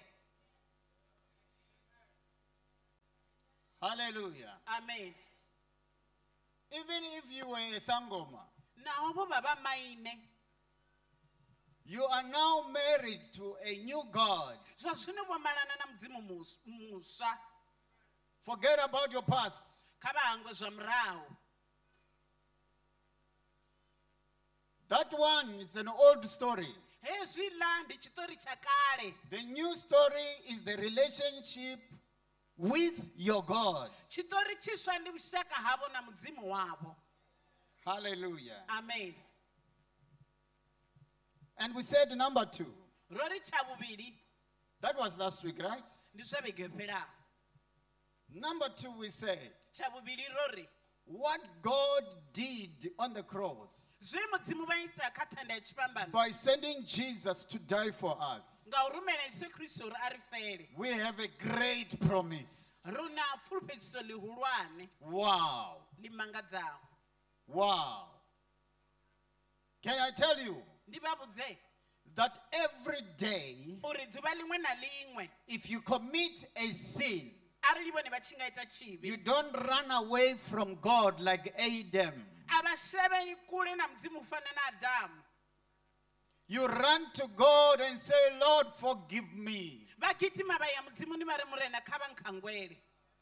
Hallelujah. Amen. Even if you were a sangoma, Naho vho vha vha maine. you are now married to a new God. Zwa zwino vho malana na mudzimu muswa. Forget about your past. Kha vha hangwe zwa murahu. That one is an old story. Hezwiḽa ndi tshiṱori tsha kale. The new story is the relationship with your God. Tshiṱori tshiswa ndi vhushaka havho na mudzimu wavho. Hallelujah. Amen. And we said number 2. Ro ri tsha vhuvhili That was last week, right? ndi zwa vhege yo fhelaho. Number 2, we said Tsha vhuvhili ro ri what God did on the cross zwe mudzimu vha ita kha thanda ya tshipambano by sending Jesus to die for us. nga u rumela Yesu Kristo uri a ri fele. We have a great promise. Ro na fulufhedziso ḽihulwane Wow. ḽi mangadzaho. Wow. Can I tell you Ndi vha vhudze that every day, uri ḓuvha ḽiṅwe na ḽiṅwe if you commit a sin, arali vhone vha tshi nga ita tshivhi you don't run away from God like Adam. a vha shevheli kule na mudzimu u fana na Adamu. You run to God and say, Lord, forgive me. Vha gitima vha ya mudzimuni vha ri murena kha vha nkhangwele.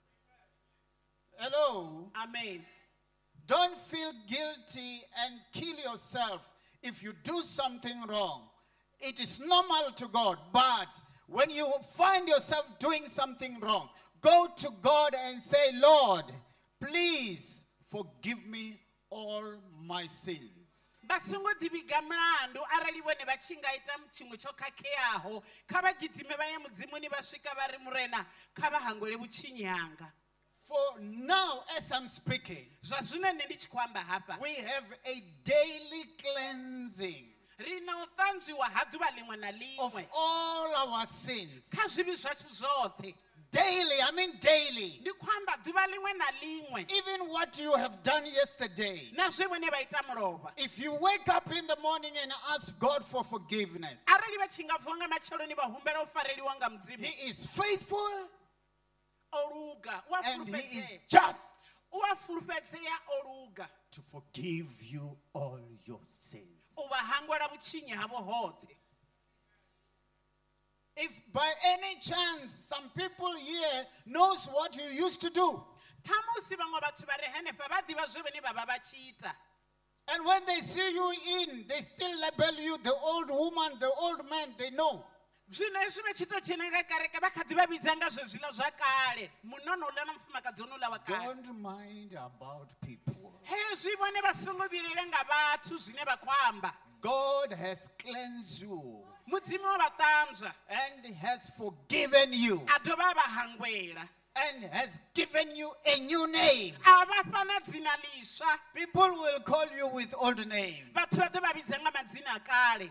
Hello. Amen. Don't feel guilty and kill yourself if you do something wrong. It is normal to God, but when you find yourself doing something wrong, go to God and say, Lord, please forgive me all my sins. vha songo ḓivhiga mulandu arali vhone vha tshi nga ita tshiṅwe tsho khakheaho kha vha gidime vha ye mudzimuni vha swika vha ri murena kha vha hangwele vhutshinyi hanga. For now, as I'm speaking, Zwa zwino nṋe ndi tshi khou amba hafha we have a daily cleansing ri na u ṱanzwiwa ha ḓuvha ḽiṅwe na of ḽiṅwe all our sins. kha zwivhi zwashu zwoṱhe. Daily, I mean daily. Ndi khou amba ḓuvha ḽiṅwe na ḽiṅwe Even what you have done yesterday. na zwe vhone vha ita mulovha. If you wake up in the morning and ask God for forgiveness, Arali vha tshi nga vuwa nga matsheloni vha humbela u fareliwa nga mudzimu He is faithful o luga u a and He is fulufhedzea just u a fulufhedzea o luga to forgive you all your sins. u vha hangwela vhutshinyi havho hoṱhe. If by any chance some people here knows what you used to do, Ṱhamusi vhaṅwe vhathu vha re henefha vha ḓivha zwe vhone vha vha vha tshi ita. and when they see you in, they still label you the old woman, the old man, they know. Zwino hezwi vha tshi tou dzhena nga kereke vha kha ḓi vha vhidza nga zwezwiḽa zwa kale munono uḽa na mufumakadzi onouḽa wa kale. Don't mind about people. Hezwi vhone vha songo vhilele nga vhathu zwine vha khou amba. God has cleansed you Mudzimu o vha ṱanzwa and has forgiven you a dovha a vha hangwela and has given you a new name. a vha fha na dzina ḽiswa. People will call you with old names. Vhathu vha ḓo vha vhidza nga madzina a kale.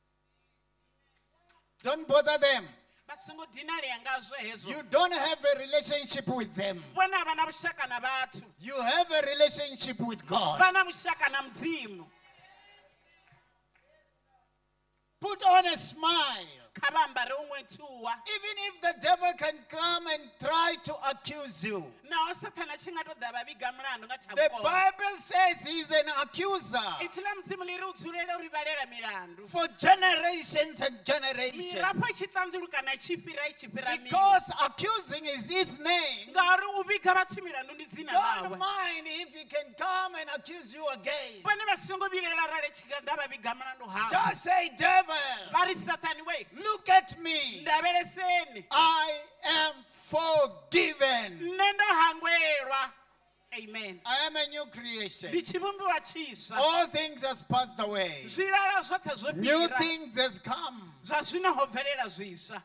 Don't bother them. Vha songo dinalea ngazwo hezwo. You don't have a relationship with them. Vhone a vha na vhushaka na vhathu. You have a relationship with God. Vha na vhushaka na mudzimu. Put on a smile. Kha vha ambare u ṅwethuwa. Even if the devil can come and try to accuse you. Naho Sathana tshi nga tou ḓa vha vhiga mulandu nga tsha The vhukoma. Bible says he's an accuser Ipfi ḽa mudzimu ḽi ri u dzulele u ri vhalela milandu. for generations and generations. Mirafho i tshi ṱanzuluka na i tshi fhira i tshi fhira miṅwe. Because accusing is his name. Ngauri u vhiga vhathu milandu ndi dzina Don't ḽawe. mind if he can come and accuse you again. Vhone vha songo vhilela arali tshi nga ḓa vha vhiga mulandu havho. Just say, devil, Vha ri Sathani we, look at me. ndavheleseni. I am forgiven. Nṋe ndo hangwelwa. Amen. I am a new creation. Ndi tshivhumbiwa tshiswa. All things has passed away. Zwilala zwoṱhe zwo New fhira. things has come. Zwa zwino ho bvelela zwiswa.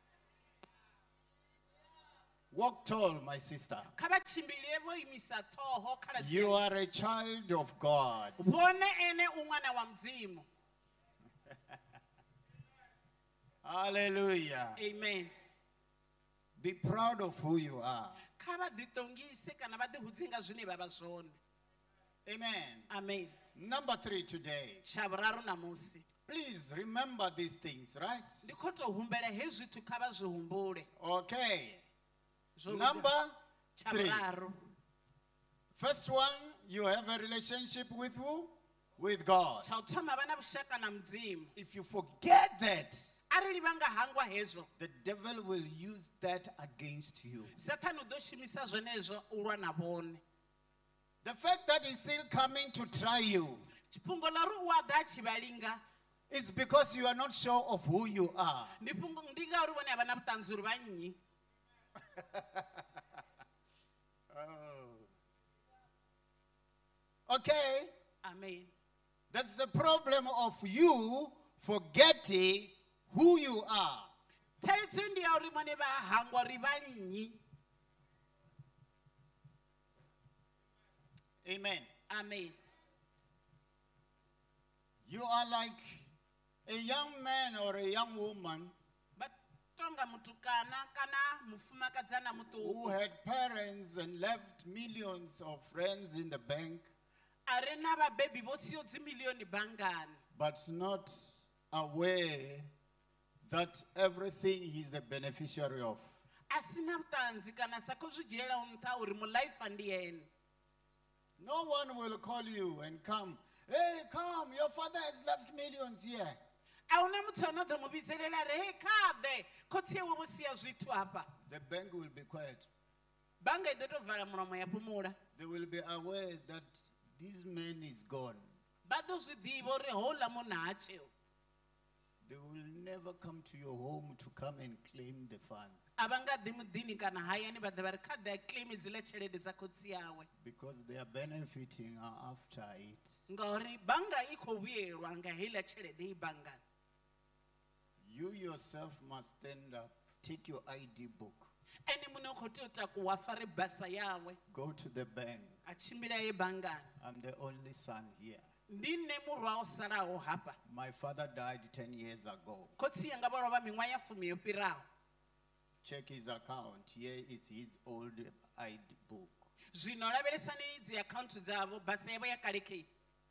Walk tall, my sister. Kha vha tshimbilie vho imisa ṱhoho khaladzi. You are a child of God. Vhone ene u ṅwana wa mudzimu. Hallelujah. Amen. Be proud of who you are. Kha vha ḓiṱongise kana vha ḓihudze nga zwine vha vha zwone. Amen. Amen. Number 3 today. Tsha vhuraru namusi. Please remember these things, right? Ndi khou tou humbela hezwi zwithu kha vha zwi humbule. Okay. Zwo luga. Number Tsha 3. vhuraru. First one, you have a relationship with who? With God. Tsha u thoma vha na vhushaka na mudzimu. If you forget that, Arali vha nga hangwa hezwo, the devil will use that against you. Sathani u ḓo shumisa zwenezwo u lwa na vhone. The fact that he's still coming to try you, Fhungo ḽa uri u a ḓa a tshi vha linga, it's because you are not sure of who you are. ndi ngauri vhone a vha na vhuṱanzi uri vha nnyi. Okay? Amen. That's the problem of you forgetting who you are. Thaidzo ndi ya uri vhone vha hangwa uri vha nnyi. Amen. Amen. You are like a young man or a young woman Vha tonga mutukana kana mufumakadzi ana who muṱuku had parents and left millions of friends in the bank, a re na vhabebi vho siho dzimiliyoni banngani, but not aware that everything he's the beneficiary of. a si na vhuṱanzi kana sa khou zwi dzhiela nṱha uri mulaifa ndi ene. No one will call you and come, hey, come, your father has left millions here. A hu na muthu ano ḓo mu vhidzelela ri hei kha ḓe khotsi yawe vho sia zwithu hafha. The bank will be quiet. Bannga I ḓo tou vala mulomo ya fhumula. They will be aware that this man is gone. Vha ḓo zwi ḓivha uri houḽa munna ha tsheho. They will never come to your home to come and claim the funds. a va nga ḓi muḓini kana hayani vha ḓa vha ri kha ḓi a claim dziḽa tshelede dza khotsi yawe Because they are benefiting after it. ngauri bannga i khou vhuyelwa nga heiḽa tshelede i banngani. You yourself must stand up, take your ID book, ene muṋe u khou tea u takuwa fare basa yawe go to the bank. a tshimbila ye banngani. I'm the only son here. Ndi nne murwa o salaho hafha. My father died 10 years ago. Khotsi yanga vha lovha miṅwaha ya 10 yo fhiraho. Check his account. Here it's his old ID book. Zwino lavhelesani dzi account dzavho basa yavho ya kale kei.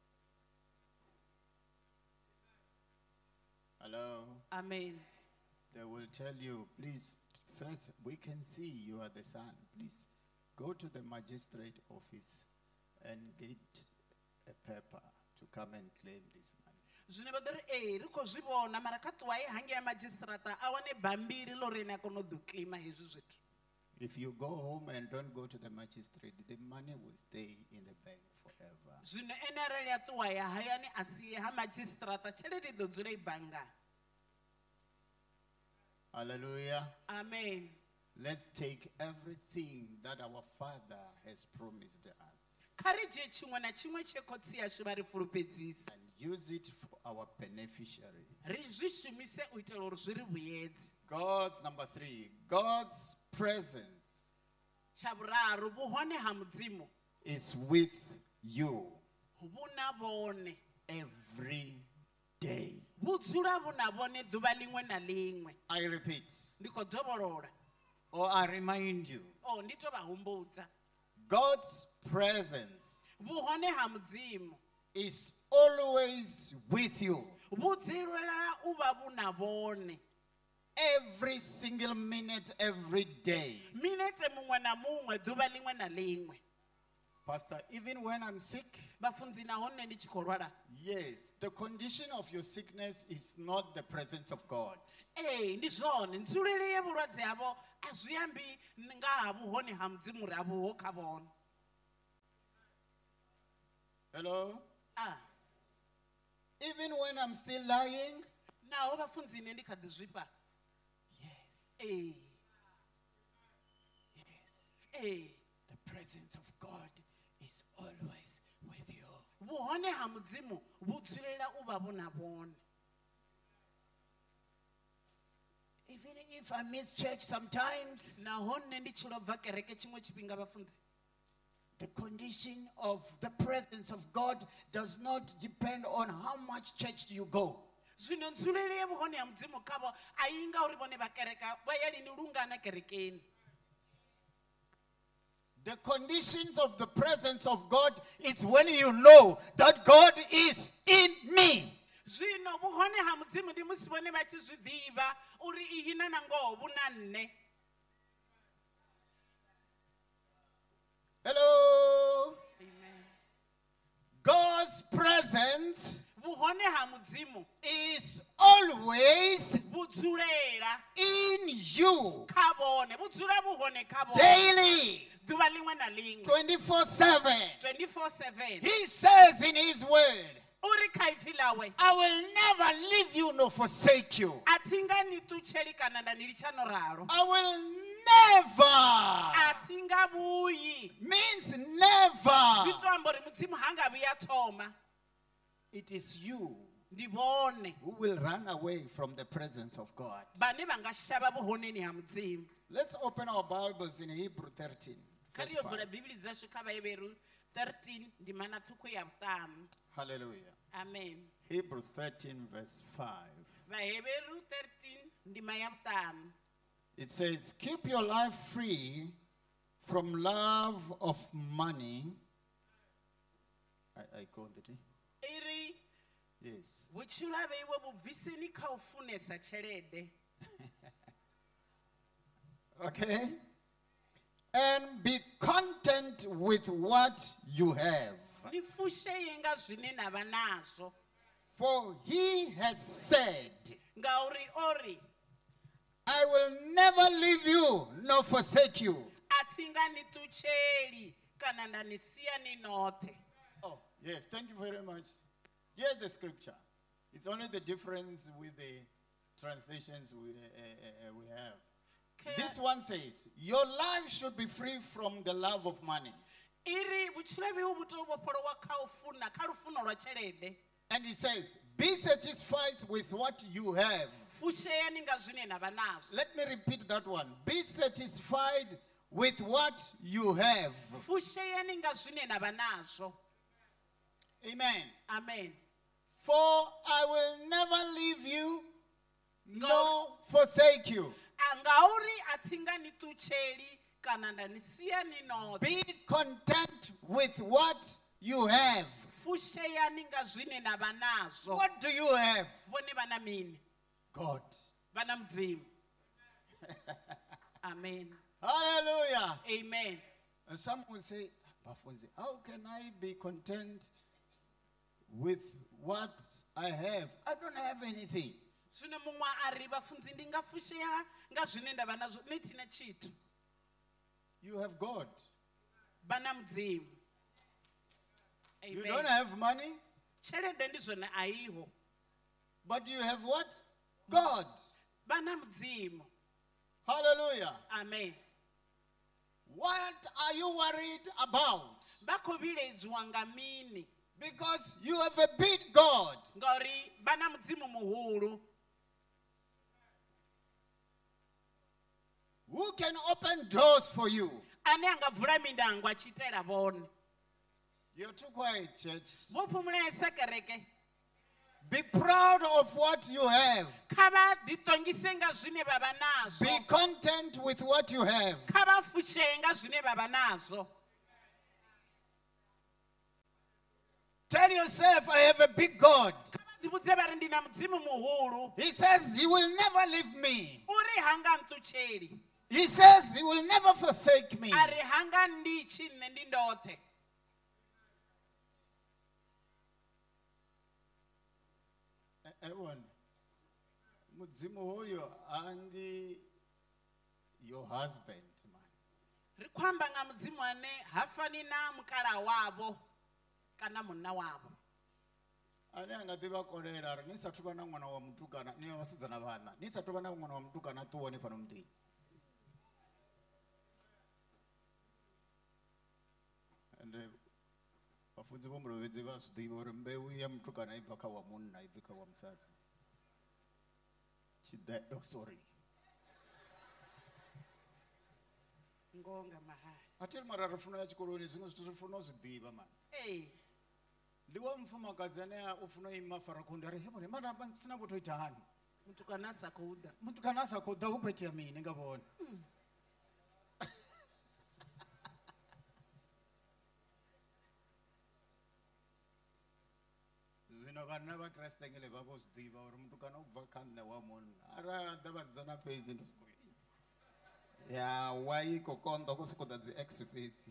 Hello? Amen. They will tell you, please, first, we can see you are the son. Please, go to the magistrate office and get a paper to come and claim this money. Zwino vha ḓo ri ri khou zwi vhona mara kha ṱuwa ye hangei ya magistrata a wane bambiri ḽo ri ene a kona u ḓo claima hezwi zwithu. If you go home and don't go to the magistrate, the money will stay in the bank forever. Zwino ene arali a ṱuwa ya hayani a sie ha magistrata tshelede i ḓo dzula i banngani. Hallelujah. Amen. Let's take everything that our Father has promised us Kha ri dzhie tshiṅwe na tshiṅwe tshe khotsi yashu vha ri fulufhedzisa. and use it for our beneficiary. Ri zwi shumise u itela uri zwi ri vhuyedze. God's number 3, God's presence Tsha vhuraru vhuhone ha mudzimu is with you vhu na vhone. every day. Vhu dzula vhu na vhone ḓuvha liṅwe na liṅwe. I repeat, Ndi khou dovholola. or I remind you, Ndi tou vha humbudza. God's presence Vhuhone ha mudzimu is always with you. vhu dzulela u vha vhu na vhone. Every single minute, every day. Minete muṅwe na muṅwe ḓuvha liṅwe na liṅwe. Pastor, even when I'm sick, Vhafunzi nahone ndi tshi khou lwala. yes, the condition of your sickness is not the presence of God. Ndi zwone ndzulele ya vhulwadze havho a zwi ambi nga ha vhuhone ha mudzimu ri a vhuho kha vhone. Hello? Ah, Even when I'm still lying, naho vhafunzi nne ndi kha ḓi zwifha. yes, Ee. the presence of God is always with you. Vhuhone ha mudzimu vhu dzulela u vha vhu na vhone. Even if I miss church sometimes, Nahone ndi tshi lo bva kereke tshiṅwe tshifhinga vhafunzi. the condition of the presence of God does not depend on how much church you go. Zwino ndzulele ya vhuhone ha mudzimu khavho a yi nga uri vhone vha kereka vha ya lini lungana kerekeni. The conditions of the presence of God is when you know that God is in me. Zwino vhuhone ha mudzimu ndi musi vhone vha tshi zwi ḓivha uri ihina na ngoho vhu na nne. Hello? Amen. God's presence Vhuhone ha mudzimu is always vhu dzulela in you kha vhone vhu dzula vhuhone kha vhone daily, ḓuvha liṅwe na liṅwe 24/7. 24/7. He says in his word, Uri kha ipfi ḽawe I will never leave you nor forsake you. a thi nga ni ṱutsheli kana nda ni litsha no ralo. I will never. A thi nga vhuyi. Means Zwi never. to amba uri mudzimu ha nga vhuya thoma. It is you Ndi vhone who will run away from the presence of God. vhane vha nga shavha vhuhoneni ha mudzimu. Let's open our Bibles in Hebrew 13. Kha verse ri yo 5. vula bibili dzashu kha vhaheberu 13 ndima na ṱhukhu ya vhuṱanu. Hallelujah. Amen. Hebrews 13 verse 5. Vhaheberu 13 ndima ya vhuṱanu. It says, keep your life free from love of money. I called it. Iri Yes. vhutshilo ha vheiwe vhubviseni kha u funesa tshelede. Okay? And be content with what you have. Ni fusheye nga zwine na vha nazwo. For he has said, Ngauri ori I will never leave you nor forsake you. a thi nga ni ṱutsheli kana nda ni sia ni noṱhe. Oh, yes, thank you very much. Here's the scripture. It's only the difference with the translations we have. This one says, your life should be free from the love of money. And he says, be satisfied with what you have. Let me repeat that one. Be satisfied with what you have. Amen. Amen. For I will never leave you nor forsake you. Be content with what you have. What do you have? God. Amen. Hallelujah. Amen. And some will say, how can I be content with what I have? I don't have anything. You have God. You don't have money, but you have what? God. Hallelujah. Amen. What are you worried about? Because you have a big God. Who can open doors for you? You're too quiet, church. Be proud of what you have. Be content with what you have. Tell yourself, I have a big God. He says, he will never leave me. He says, he will never forsake me. Everyone, mudzimu huyo angi your husband, man. Ani angativa kolera nisatuva na mwana wa mutukana ni wasidzana vana nisatuva na mwana wa mutukana tuone pano mtini. And vafunzi vomurovedzi vazvidiva uri mbeu ya mutukana ibva kawa munna ibva kawa musadzi. Sorry. Atiri marara funo ya chikoroni zvino zvitofuna zvidiva man. Ndiwo mufumakadzi ane ufuna imafara kundi ari hebo nemara sina kutoita hani. Mutukana sakoda ukwete mini ngabona. Zvino vana vakreste ngele vavozvidiva uri mutukana ubva kanda wa munhu ara davadzana pedzi ndizvo. Ya why kokonda kusikoda dzi experts.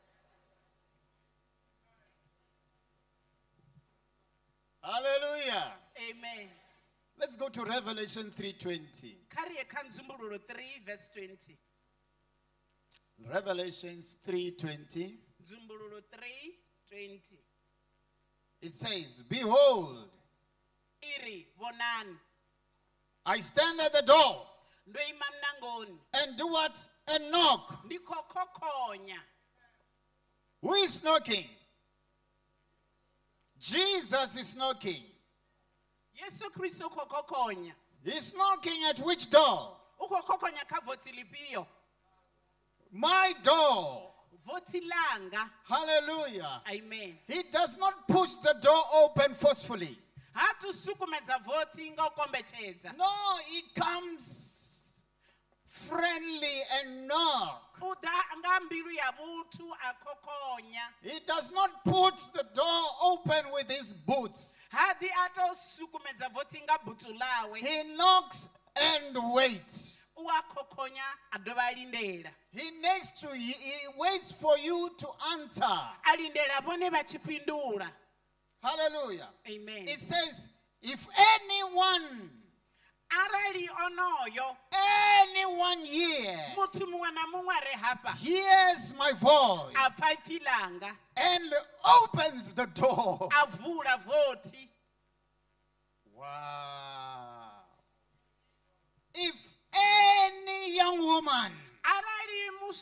Hallelujah. Amen. Let's go to Revelation 3:20. 3 verse 20. Revelations 3:20. 3:20. It says, behold, I stand at the door and do what? And knock. Who is knocking? Jesus is knocking. He's knocking at which door? My door. Hallelujah. Amen. He does not push the door open forcefully. No, he comes friendly and knock. He does not put the door open with his boots. He knocks and waits. He waits for you to answer. Hallelujah. Amen. It says, if anyone here hears my voice and opens the door,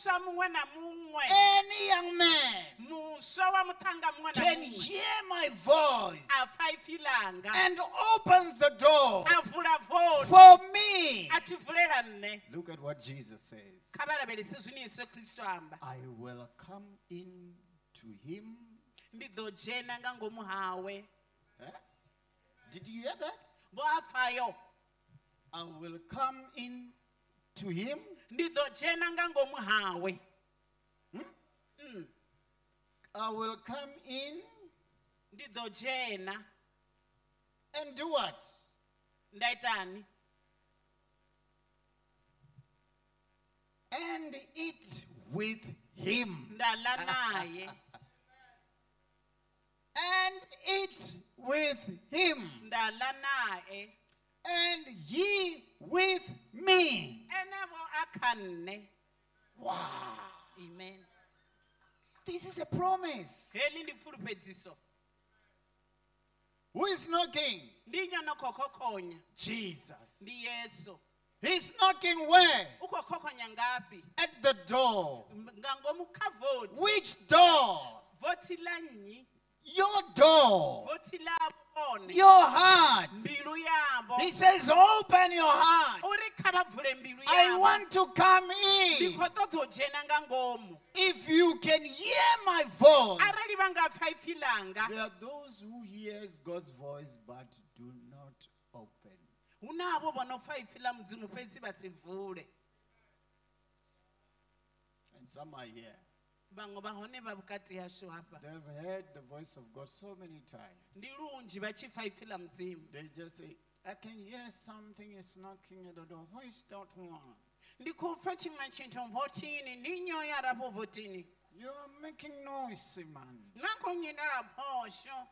muswa muṅwe na muṅwe any young man muswa wa muthannga muṅwe na can muṅwe hear my voice a pfa ipfi langa and opens the door a vula vothi for me. a tshi vulela nne Look at what Jesus says. kha vha lavhelese zwine yesu kristo amba I will come in to him. ndi ḓo dzhena nga ngomu hawe Eh? Did you hear that? vho a pfayo I will come in to him. ndi ḓo dzhena nga ngomu hawe I will come in ndi ḓo dzhena and do what? nda itani And eat with him. nda ḽa naye And eat with him. nda ḽa naye And he with me. enevho a kha nne Wow. amen This is a promise. heḽi ndi pfulufhedziso Who is knocking? ndi nnyi no khou khokhonya Jesus. ndi yesu He's knocking where? u khou khokhonya ngafhi At the door. nga ngomu kha vothi Which door? vothi ḽa nnyi Your door. vothi ḽa vhone Your heart. mbilu yavho He says, open your heart. uri kha vha vule mbilu I yavho want to come ndi in. khou ṱoḓa u dzhena nga ngomu If you can hear my voice. arali vha nga pfa ipfi langa There are those who hears God's voice but do not open. hu na avho vho no pfa ipfi ḽa mudzimu fhedzi vha si vule And some are here. vhaṅwe vha hone vha vhukati hashu hafha They've heard the voice of God so many times. ndi lunzhi vha tshi pfa ipfi ḽa mudzimu They just say, I can hear something is knocking at the door. Who is that one? ndi khou pfa tshiṅwe tshithu votini ndi nnyi ya rafho votini You are making noise, man. na khou nyinela phosho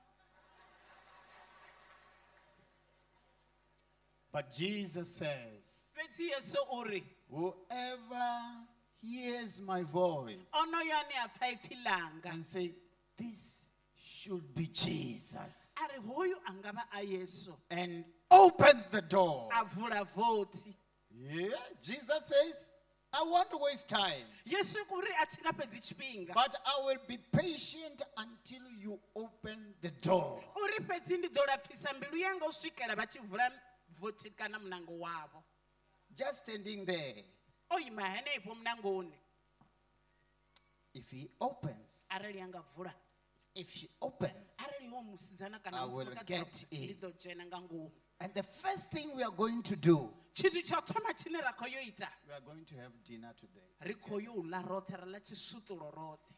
But Jesus says, fhedzi yesu uri whoever hears my voice onoyo ane a pfa ipfi langa and say, this should be Jesus, a ri hoyu a nga vha a yesu and opens the door. a vula vothi Yeah, Jesus says, I won't waste time, yesu uri a thi nga fhedzi tshifhinga but I will be patient until you open the door. uri fhedzi ndi ḓo lapfisa mbilu yanga u swikela vha tshi vula vothi kana munango wavho Just standing there. o ima henefho munangoni If he opens, arali anga vula if she opens, arali iwo musidzana kana I will mufumakadzi get ndi in. ḓo dzhena nga ngomu and the first thing we are going to do, tshithu tsha u thoma tshine ra khou yo ita we are going to have dinner today. ri khou yo u ḽa roṱhe ra ḽa tshisutulo roṱhe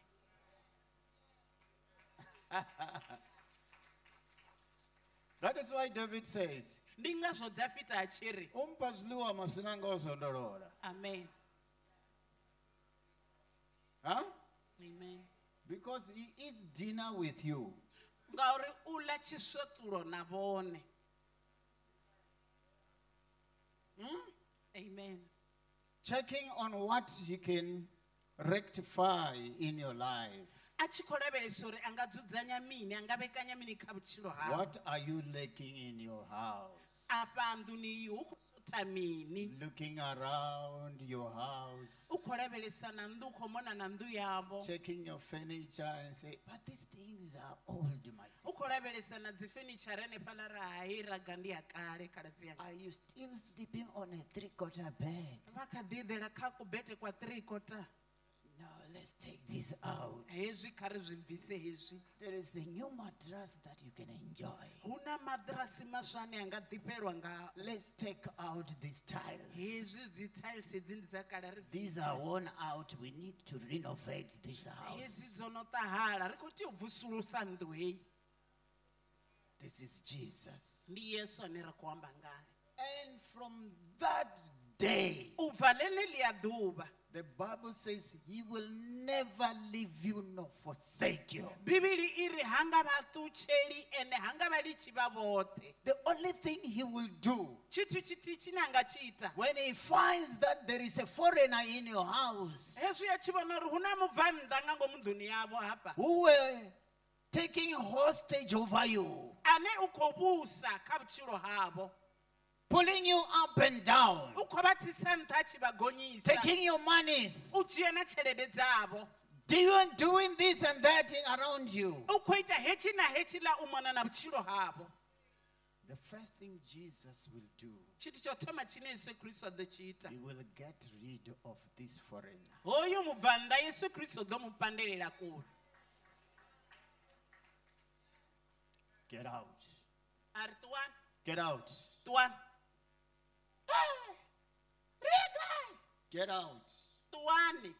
That is why David says, ndi ngazwo dafita a tshi ri umpa zwiḽiwa masina nga u sondolola. amen Huh? amen Because he eats dinner with you. ngauri u ḽa tshisutulo na vhone amen Checking on what he can rectify in your life. a tshi khou lavhelesa uri a nga dzudzanya mini a nga vhekanya mini kha vhutshilo hawe What are you lacking in your house? afha nnḓuni iyi hu khou sutha mini Looking around your house, u khou lavhelesa na nnḓu u khou mona na nnḓu yavho checking your furniture and say, but these things are old, my u sister. khou lavhelesa na dzi fenitshara hanefhaḽa ra hai raga ndi ya kale khaladzi yanga Are you still sleeping on a three-quarter bed? vha kha ḓi eḓela kha kubete kwa 3 kota No, let's take this out. hezwi kha ri zwi bvise hezwi There is the new mattress that you can enjoy. hu na maḓirasi maswa ane a nga ḓifhelwa ngao Let's take out these tiles. hezwi dzi tiles hedzi ndi dza kale ri These are worn out. We need to renovate this house. hedzi dzo no ṱahala ri khou tea u vusulusa nnḓu heyi This is Jesus. ndi yesu ane ra khou amba ngaye And from that day, u bva ḽeneḽiya ḓuvha the Bible says he will never leave you nor forsake you. bivhili i ri ha nga vha ṱutsheli ene ha nga vha litshi vha vhoṱhe The only thing he will do tshithu tshithihi tshine a nga tshi ita when he finds that there is a foreigner in your house hezwi a tshi vhona uri hu na mubvanḓa nga ngomu nnḓuni yavho hafha who were taking hostage over you, ane u khou vhusa kha vhutshilo havho pulling you up and down, u khou vha tsitsa nṱha a tshi vha gonyisa taking your monies, u dzhia na tshelede dzavho doing this and that around you. u khou ita hetshi na hetshi ḽa u mona na vhutshilo havho. The first thing Jesus will do, Tshithu tsha u thoma tshine Yesu Kristo ḓo tshi ita, he will get rid of this foreigner. hoyu mubvannḓa Yesu Kristo ḓo mu pandelela kule. Get out. A ri ṱuwani, Get out. ṱuwani, Get out. ṱuwani.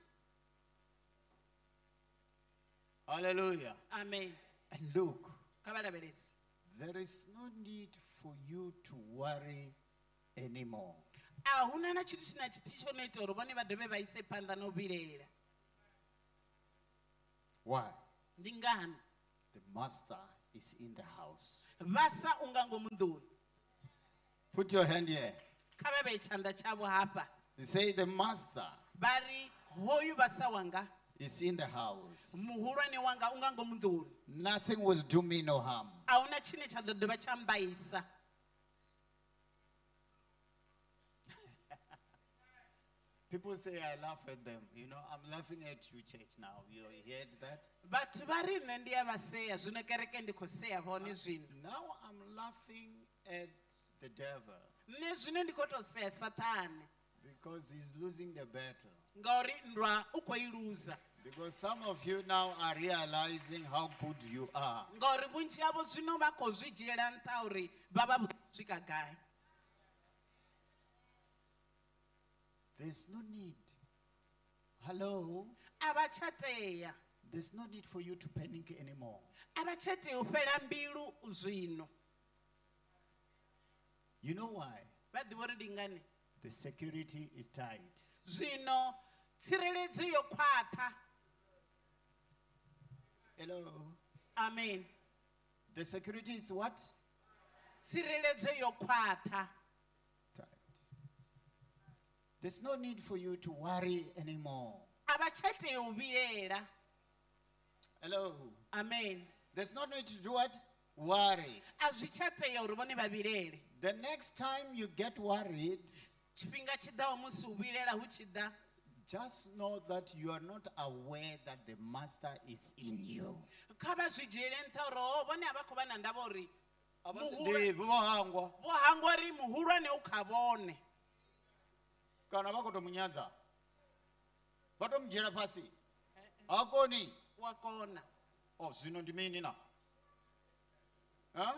Hallelujah. Amen. And look, Kha vha lavhelese. there is no need for you to worry anymore. A huna na tshithu tshina tshithihi tsho no ita uri vhone vha dovhe vha ise phanḓa na u vhilela. Why? Ndi ngani? The master is in the house. Vhasa u nga ngomu nḓuni. Put your hand here. Kha vha vhee tshanḓa tshavho hafha. They say the master Vha ri hoyu vhasa wanga, is in the house. muhulwane wanga u nga ngomu nḓuni. Nothing will do me no harm. A huna tshine tsha ḓo dovha tsha mbaisa. People say I laugh at them. You know, I'm laughing at you, church, now. You heard that? Vhathu vha ri nṋe ndi a vha sea, zwino kereke ndi khou sea vhone zwino. Now I'm laughing at the devil Nṋe zwino ndi khou tou sea Saṱhane because he's losing the battle. ngauri nndwa u khou i luza. Because some of you now are realizing how good you are. Ngauri vhunzhi havho zwino vha khou zwi dzhiela nṱha uri vha vha vho swika gai. There's no need. Hello? A vha tsha tea. There's no need for you to panic anymore. A vha tsha tea u fhela mbilu zwino. You know why? Vha ḓivha uri ndi ngani? The security is tight. Zwino tsireledzo yo khwaṱha. Hello? Amen. The security is what? Tsireledzo yo khwaṱha. Tight. There's no need for you to worry anymore. A vha tsha tea u vhilela. Hello? Amen. There's no need to do what? Worry. A zwi tsha tea uri vhone vha vhilele. The next time you get worried, Tshifhinga tshi ḓaho musi u vhilela hu tshi ḓa, just know that you are not aware that the master is in you. kha vha zwi dzhiele nṱha uri ho vhone a vha khou vha na ndavha uri Ndi vho hangwa vho hangwa uri muhulwane u kha vhone. kana vha khou tou munyadza vha tou mudzhiela fhasi ha koni. Wa kona. Oh, zwino ndi mini na? Huh?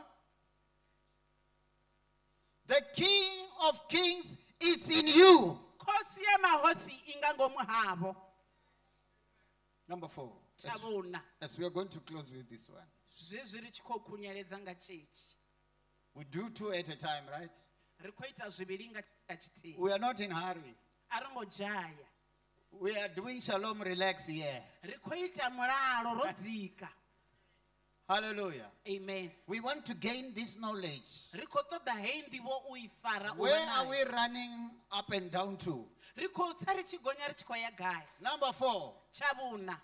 The King of Kings is in you. Khosi ya mahosi i nga ngomu havho. Number 4. Tsha vhuna. As we are going to close with this one. Zwezwi ri tshi khou khunyeledza nga tshetshi. We do 2 at a time, right? Ri khou ita zwivhili nga tshithihi. We are not in a hurry. A ri ngo dzhaya. We are doing shalom relax here. Ri khou ita mulalo ro dzika. Hallelujah. Amen. We want to gain this knowledge. Ri khou ṱoḓa hei nḓivho u i fara u Where vha are nayo. we running up and down to? Ri khou tsa ri tshi gonya ri tshi khou ya gai. Number 4. Tsha vhuna.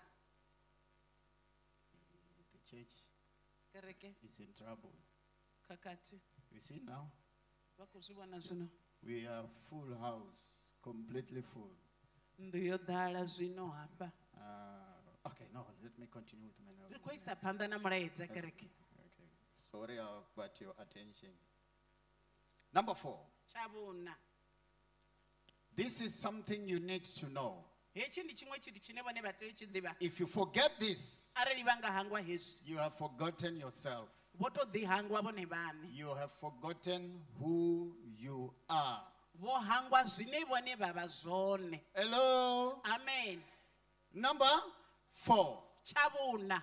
The church Kereke is in trouble. khakhathi. You see now? Vha khou zwi vhona zwino. We are full house, completely full. Nnḓu yo ḓala zwino hafha. Okay, no, let me continue with my Ri knowledge. khou isa phanḓa na mulaedza kereke. Okay, sorry about your attention. Number 4. Tsha vhuna. This is something you need to know. Hetshi ndi tshiṅwe tshithu tshine vhone vha tea u tshi ḓivha. If you forget this, Arali vha nga hangwa hezwi, you have forgotten yourself. vho tou ḓi hangwa vhone vhaṋe. You have forgotten who you are. Vho hangwa zwine vhone vha vha zwone. Hello? Amen. Number 4. Tsha vhuna.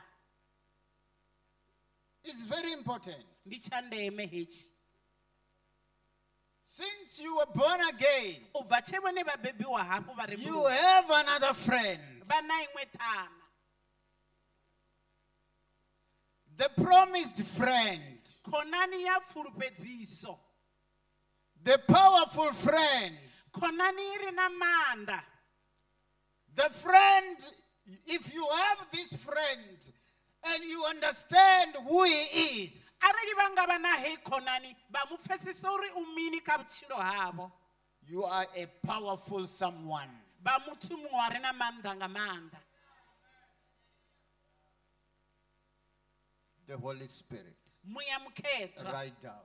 It's very important. Ndi tsha ndeme hetshi. Since you were born again, U bva tshe vhone vha bebiwa hafhu vha ri you have another friend. vha na iṅwe ṱhama. The promised friend. Khonani ya pfulufhedziso. The powerful friend. Khonani I re na maanḓa. The friend, if you have this friend, and you understand who he is, arali vha nga vha na hei khonani vha mu pfesesa uri u mini kha vhutshilo havho, you are a powerful someone. vha muthu muṅwe a re na maanḓa nga maanḓa. The Holy Spirit. Muya mukhethwa. Write down.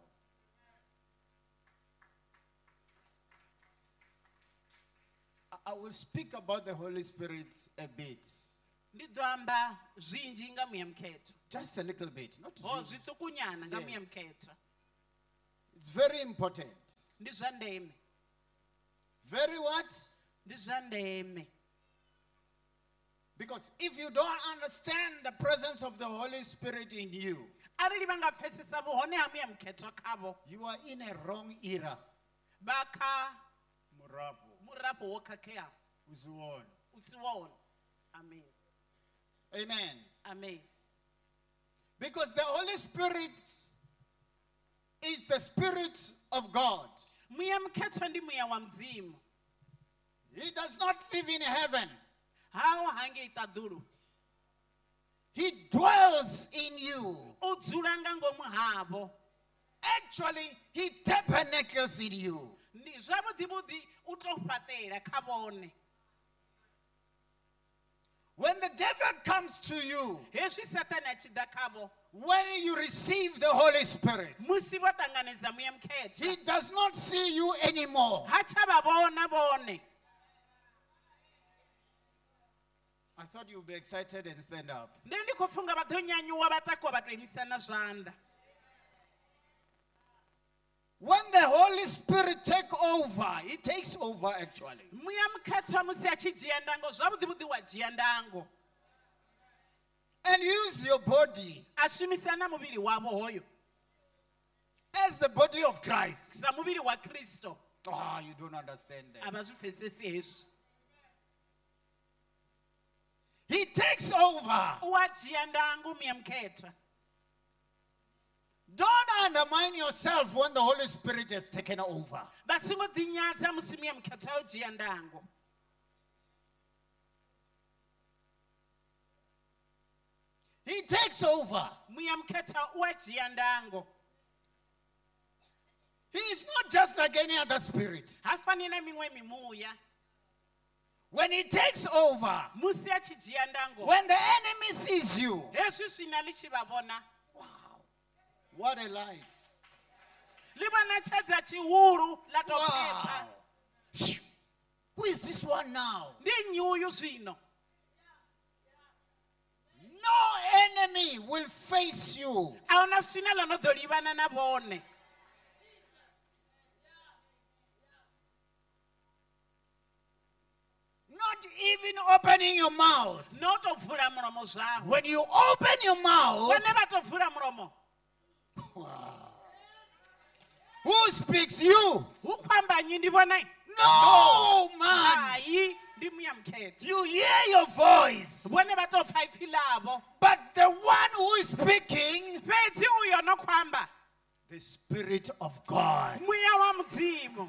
I will speak about the Holy Spirit a bit. Ndi ḓo amba zwinzhi nga muya mukhethwa. Just a little bit. Not Ho really. zwiṱukunyana nga Yes. muya mukhethwa. It's very important. Ndi zwa ndeme. Very what? Ndi zwa ndeme. Because if you don't understand the presence of the Holy Spirit in you, Arali vha nga pfesesa vhuhone ha muya mukhethwa khavho, you are in a wrong era. vha kha Murapo. murafho wo khakheaho Who's one? u si wone. Amen. Amen. Amen. Because the Holy Spirit is the Spirit of God. Muya mukhethwa ndi muya wa mudzimu. He does not live in heaven. Hawo hangei ṱaḓulu. He dwells in you. U dzula nga ngomu havho. Actually, he tabernacles in you. Ndi zwavhuḓi vhuḓi u tou fhaṱela kha vhone. When the devil comes to you, Hezwi Satani a tshi ḓa khavho, when you receive the Holy Spirit, musi vho ṱanganedza muya mukhethwa, he does not see you anymore. ha tsha vha vhona vhone. I thought you would be excited and stand up. Ndi ndi khou pfha unga vha ḓo nyanyuwa vha takuwa vha tou imisana zwanḓa. When the Holy Spirit he takes over actually. Muya mukhethwa musi a tshi dzhia ndango, zwavhuḓi vhuḓi wa dzhia ndango. And use your body A shumisa na muvhili wavho hoyo as the body of Christ. sa muvhili wa Kristo. Ah, you don't understand A that. vha zwi pfesesi hezwi. He takes over. U a dzhia ndango muya mukhethwa. Don't undermine yourself when the Holy Spirit has taken over. Vha songo ḓinyadza musi muya mukhethwa o dzhia ndango. He takes over. Muya mukhethwa u a dzhia ndango. He is not just like any other spirit. Ha fani na miṅwe mimuya. When he takes over, Musi a tshi dzhia ndango, when the enemy sees you, hezwi zwina ḽi tshi vha vhona, what a light. ḽi vhonetshedza tshihulu ḽa tou Wow. phepha. Who is this one now? Ndi nnyi uyu zwino? No enemy will face you. A huna zwine ḽo no ḓo livhana na vhone. Not even opening your mouth. No tou vula mulomo zwawe. When you open your mouth, Vhone vha tou vula mulomo. who speaks? You. Hu khou amba nnyi ndi vhone? No, man. Hai, ndi muya mukhethwa. You hear your voice, Vhone vha tou pfha ipfi ḽavho. but the one who is speaking, Fhedzi uyo no khou amba, the Spirit of God. muya wa mudzimu.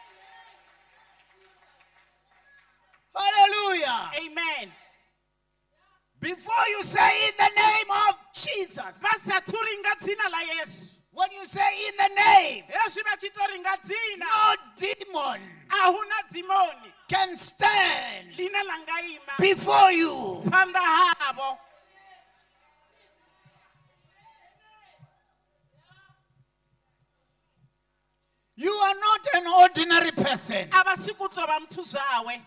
Hallelujah. Amen. Before you say in the name of Jesus, Vha sathu ri nga dzina ḽa Yesu. when you say in the name, Hezwi vha tshi tou ri nga dzina, no demon a hu na dzimoni can stand ḽine ḽa nga ima before you. phanḓa havho. You are not an ordinary person. A vha swiki u tou vha muthu zwawe.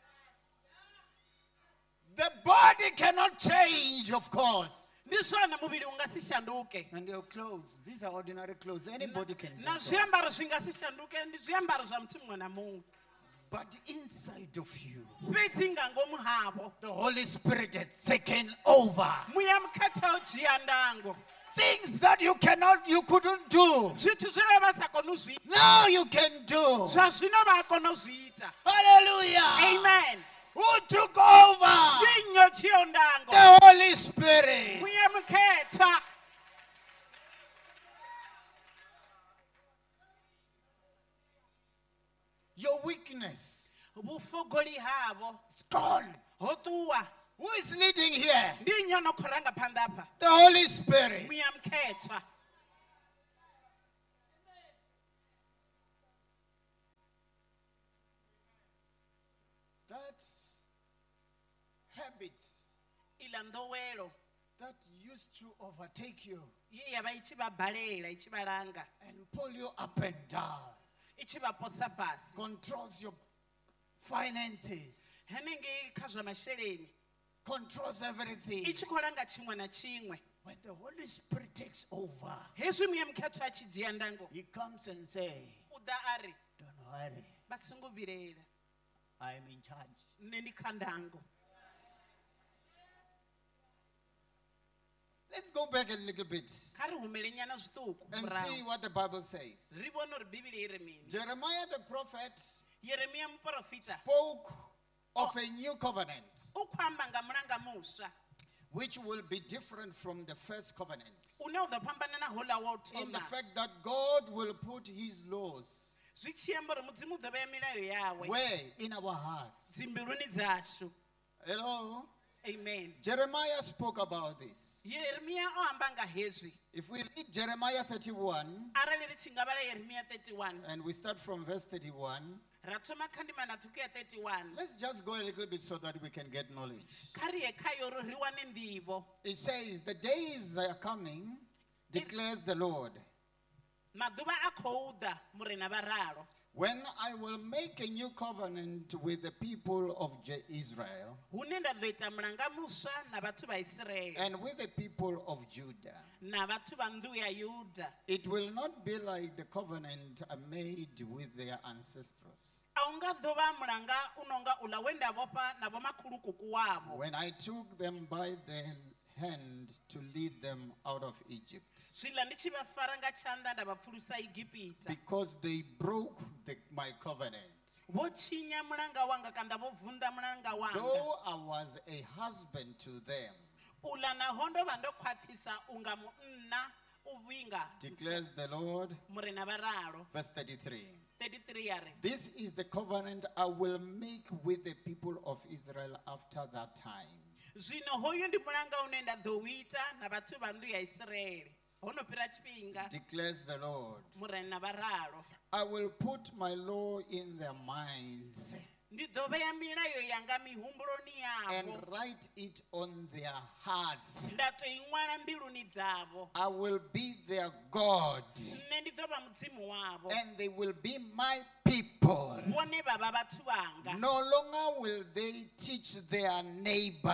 The body cannot change, of course. Ndi zwone muvhili u nga si shanduke. And your clothes, these are ordinary clothes. Anybody can Na do that. zwiambaro zwi nga si shanduke, ndi zwiambaro zwa muthu muṅwe na muṅwe. But inside of you, Fhedzi nga ngomu havho, the Holy Spirit has taken over. muya mukhethwa o dzhia ndango. Things that you couldn't do. Zwithu zwe vha sa koni u zwi ita, Now you can do. zwa zwino vha a kona u zwi ita. Hallelujah. Amen. Who took over? Ndi nnyi o dzhiaho ndango? The Holy Spirit. Muya mukhethwa. Your weakness Vhufogoli havho is gone. ho ṱuwa. Who is leading here? Ndi nnyi ono khou ranga phanḓa hafha? The Holy Spirit. Muyamukhethwa. That habit Iḽa nḓowelo that used to overtake you ye ya vha i tshi vha balela, i tshi vha langa, and pull you up and down, i tshi vha posa fhasi. controls your finances, Henengei kha zwa masheleni, controls everything. i tshi khou langa tshiṅwe na tshiṅwe. When the Holy Spirit takes over, Hezwi muyamukhethwa a tshi dzhia ndango, He comes and says, u ḓa a ri, don't worry, vha songo vhilela, I am in charge. nṋe ndi kha ndango. Let's go back a little bit Kha ri humele nyana zwiṱuku and murahu. see what the Bible says. Ri vhone uri Bivhili i ri mini. Jeremiah the prophet Yeremia muprofita spoke of a new covenant, u khou amba nga mulanga muswa which will be different from the first covenant. une u ḓo fhambana na hola wa u In the thoma. fact that God will put His laws Zwi tshi amba uri mudzimu u ḓo vhea milayo yawe where? In our hearts. dzimbiluni dzashu. Hello? Amen. Jeremiah spoke about this. Yeremia o amba nga hezwi. If we read Jeremiah 31, Arali ri tshi nga vhala Yeremia 31, and we start from verse 31, ra thoma kha ndima na ṱhukhu ya 31. let's just go a little bit so that we can get knowledge. Kha ri ye khayo uri ri wane nḓivho. It says, the days are coming, declares the Lord, Maḓuvha a khou ḓa, murena vha ralo, when I will make a new covenant with the people of Israel hune nda ḓo ita mulanga muswa na vhathu vha Israele and with the people of Judah. na vhathu vha nnḓu ya Yuda. It will not be like the covenant I made with their ancestors, A u nga ḓo vha mulanga u nonga uḽa we nda vhofha na vhomakhulukuku wavho when I took them by the hand to lead them out of Egypt, zwiḽa ndi tshi vha fara nga tshanḓa nda vha pfulusa Igipita. because they broke my covenant. Vho tshinya mulanga wanga kana vho vunḓa mulanga wanga. Though I was a husband to them, Uḽa naho ndo vha ndo khwaṱhisa unga munna u vhinga, declares the Lord. murena vha ralo. Verse 33. 33 ya ri, This is the covenant I will make with the people of Israel after that time. zwino hoyu ndi mulanga une nda ḓo u ita na vhathu vha nnḓu ya Israele ho no fhira tshifhinga, Declares the Lord. murena vha ralo. I will put my law in their minds Ndi ḓo vhea milayo yanga mihumbuloni and yavho, write it on their hearts. nda tou i ṅwala mbiluni dzavho. I will be their God, Nṋe ndi ḓo vha mudzimu wavho, and they will be my people. vhone vha vha vhathu vhanga. No longer will they teach their neighbor.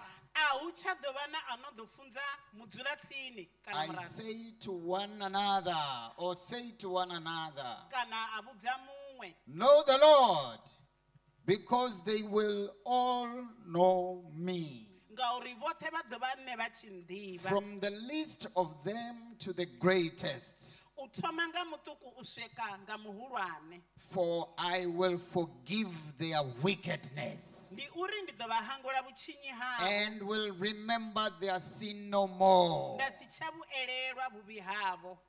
A hu tsha ḓo vha na a no ḓo funza mudzulatsini kana I muraḓo say to one another, or say to one another, kana a vhudza muṅwe, know the Lord, because they will all know me. ngauri vhoṱhe vha ḓo vha nṋe vha tshi nḓivha. From the least of them to the greatest. U thoma nga muṱuku u swika nga muhulwane. For I will forgive their wickedness Ndi uri ndi ḓo vha hangula vhutshinyi havho, and will remember their sin no more. nda si tsha vhu elelwa vhuvhi havho.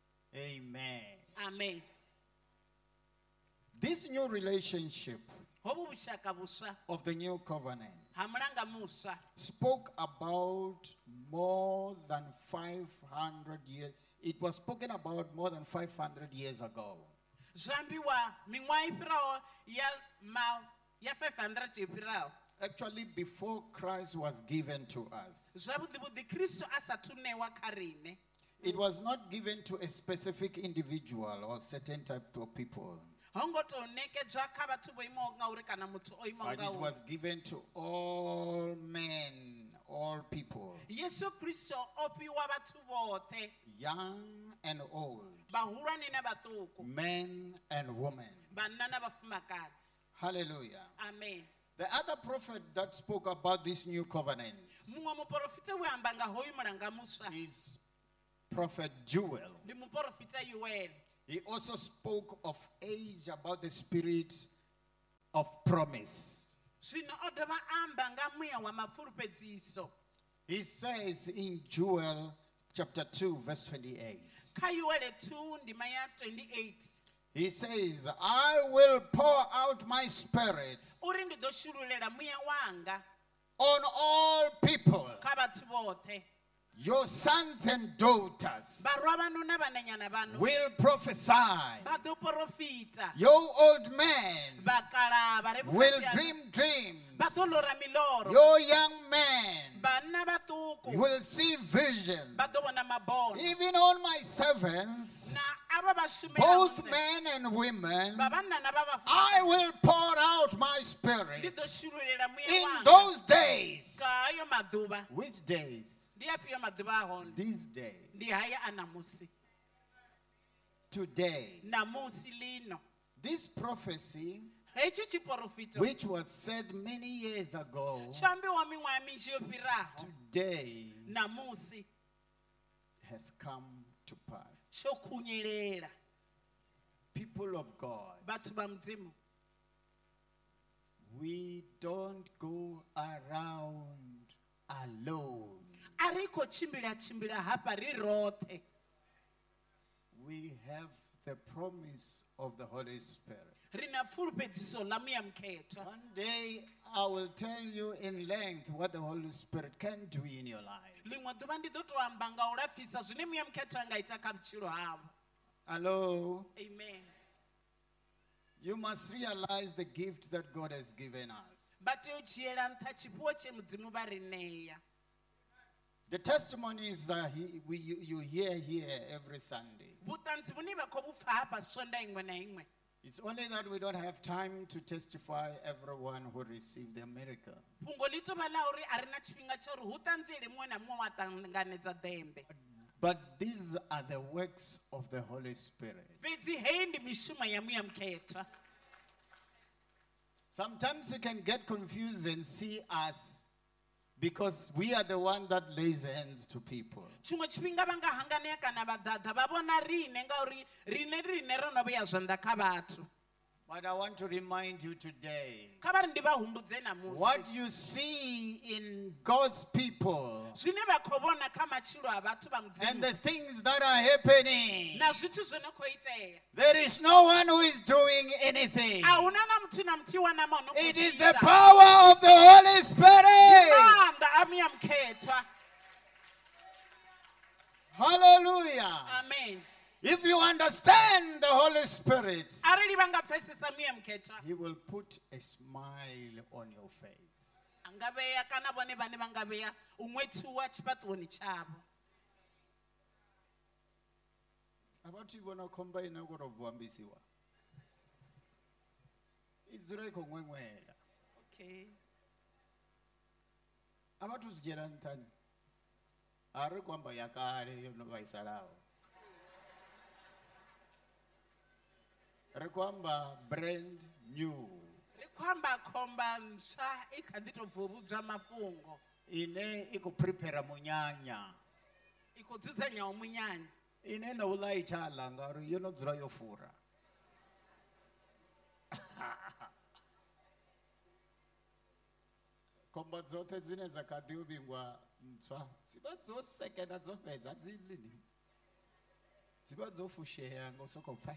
Amen. Amen. This new relationship Hovhu vhushaka vhuswa of the new covenant ha mulanga muswa spoke about more than 500 years. It was spoken about more than 500 years ago. zwa ambiwa miṅwaha I fhiraho ya 500 i fhiraho. Actually, before Christ was given to us. Zwavhuḓi vhuḓi Kristo a sathu ṋewa kha riṋe. It was not given to a specific individual or certain type of people, Ho ngo tou ṋekedzwa kha vhathu vho imaho ngauri kana muthu o imaho but it ngauri. was given to all men, all people, Yesu Kristo o fhiwa vhathu vhoṱhe, young and old, vhahulwane na vhaṱuku, men and women. vhanna na vhafumakadzi. Hallelujah. Amen. The other prophet that spoke about this new covenant Muṅwe muprofita we amba nga hoyu mulanga muswa is Prophet Joel. ndi muprofita Yoel. He also spoke of age, about the spirit of promise. Zwino o dovha amba nga muya wa mafulufhedziso. He says in Joel chapter 2, verse 28, Kha Yoel 2 ndima ya 28. he says, I will pour out my spirit Uri ndi ḓo shululela muya wanga on all people. kha vhathu vhoṱhe. Your sons and daughters Barwa vhanu na vhananyana vhanu will prophesy. vha ḓo porofita. Your old men Vhakalaha vha re will vhukati ha- dream dreams. vha ḓo lora miloro. Your young men Vhanna vhaṱuku will see visions. vha ḓo vhona mabono. Even all my servants, Na ava vha shumela both nṋe, men and women, vha vhanna na vha vhafumakadzi, I will pour out my ndi spirit ḓo shululela muya in wanga those days. nga hayo maḓuvha. Which days? Ndi afhio maḓuvha a hone? These days. Ndi haya a ṋamusi. Today. Ṋamusi lino. This prophecy, Hetshi tshiporofito which was said many years ago, tsho ambiwa miṅwaha minzhi yo fhiraho. today Ṋamusi has come to pass. tsho khunyelela. People of God, Vhathu vha mudzimu, we don't go around alone. a ri khou tshimbila hafha ri roṱhe. We have the promise of the Holy Spirit. Ri na pfulufhedziso ḽa muya mukhethwa. One day I will tell you in length what the Holy Spirit can do in your life. Ḽiṅwe ḓuvha ndi ḓo tou amba nga u lafhisa zwine muya mukhethwa anga ita kha vhutshilo havho. Hello? Amen. You must realize the gift that God has given us. Vha tea u dzhiela nṱha tshifhiwo tshe mudzimu vha ri ṋea. The testimonies you hear here every Sunday. Vhuṱanzi vhune vha khou vhu pfa hafha swondaha iṅwe na iṅwe. It's only that we don't have time to testify everyone who received the miracle. Fhungo ḽi tou vha ḽa uri a ri na tshifhinga tsha uri hu ṱanziele muṅwe na muṅwe wa ṱanganedza ḓembe. But these are the works of the Holy Spirit. Fhedzi heyi ndi mishumo ya muya mukhethwa. Sometimes you can get confused and see us because we are the one that lays hands to people. Tshiṅwe tshifhinga vha nga hanganea kana vha ḓaḓa vha vhona riṋe ngauri riṋe ro no vheya zwanḓa kha vhathu. But I want to remind you today, Kha vha ri ndi vha humbudze ṋamusi. what you see in God's people Zwine vha khou vhona kha matshilo a vhathu vha and mudzimu. the things that are happening, Na zwithu zwo no khou itea. there is no one who is doing anything. A huna na muthu na muthihi wa nama o no khou It is zwi the ita. power of the Holy Spirit. Maanḓa a muya mukhethwa. Hallelujah. Amen. If you understand the Holy Spirit, Arali vha nga pfesesa muya mukhethwa, He will put a smile on your face. a nga vhea kana vhone vhane vha nga vhea u ṅwethuwa tshifhaṱuwoni tshavho. Abathu vhona khomba ine khou tou bva ambisiwa. I dzula I khou ṅweṅwela. Okay. Abathu zwi dzhiela nṱhani. A ri khou amba ya kale yo no vhaisalaho. Ri khou amba brand new. Ri khou amba khomba ntswa I kha ḓi tou bva u vhudzwa mafhungo. Ine I khou prepare munyanya. I khou dzudzanyaho munyanya. Ine na u ḽaitsha ḽa ngauri yo no dzula yo fura. Khomba dzoṱhe dzine dza kha ḓi u vhingwa ntswa dzi vha dzo sekena dzo fhedza dzi lini. Dzi vha dzo fushea nga u sokou pfa.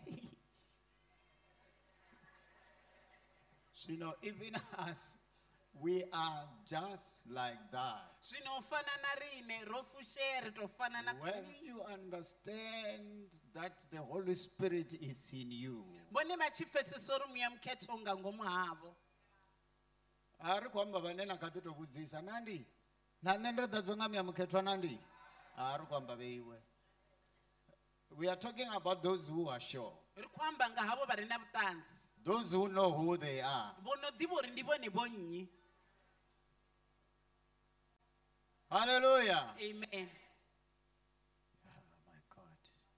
Zwino even us, we are just like that. Zwino u fana na riṋe ro fushea ri tou fana na When you understand that the Holy Spirit is in you, vhone vha tshi pfesesa uri muya mukhethwa u nga ngomu havho. a ri khou amba vhane na kha ḓi tou vhudzisa nandi na nṋe ndo ḓadzwa nga muya mukhethwa nandi a ri khou amba vheiwe. We are talking about those who are sure, Ri khou amba nga havho vha re na vhuṱanzi. those who know who they are. Vho no ḓivha uri ndi vhone vho nnyi. Hallelujah. Amen. Oh my God.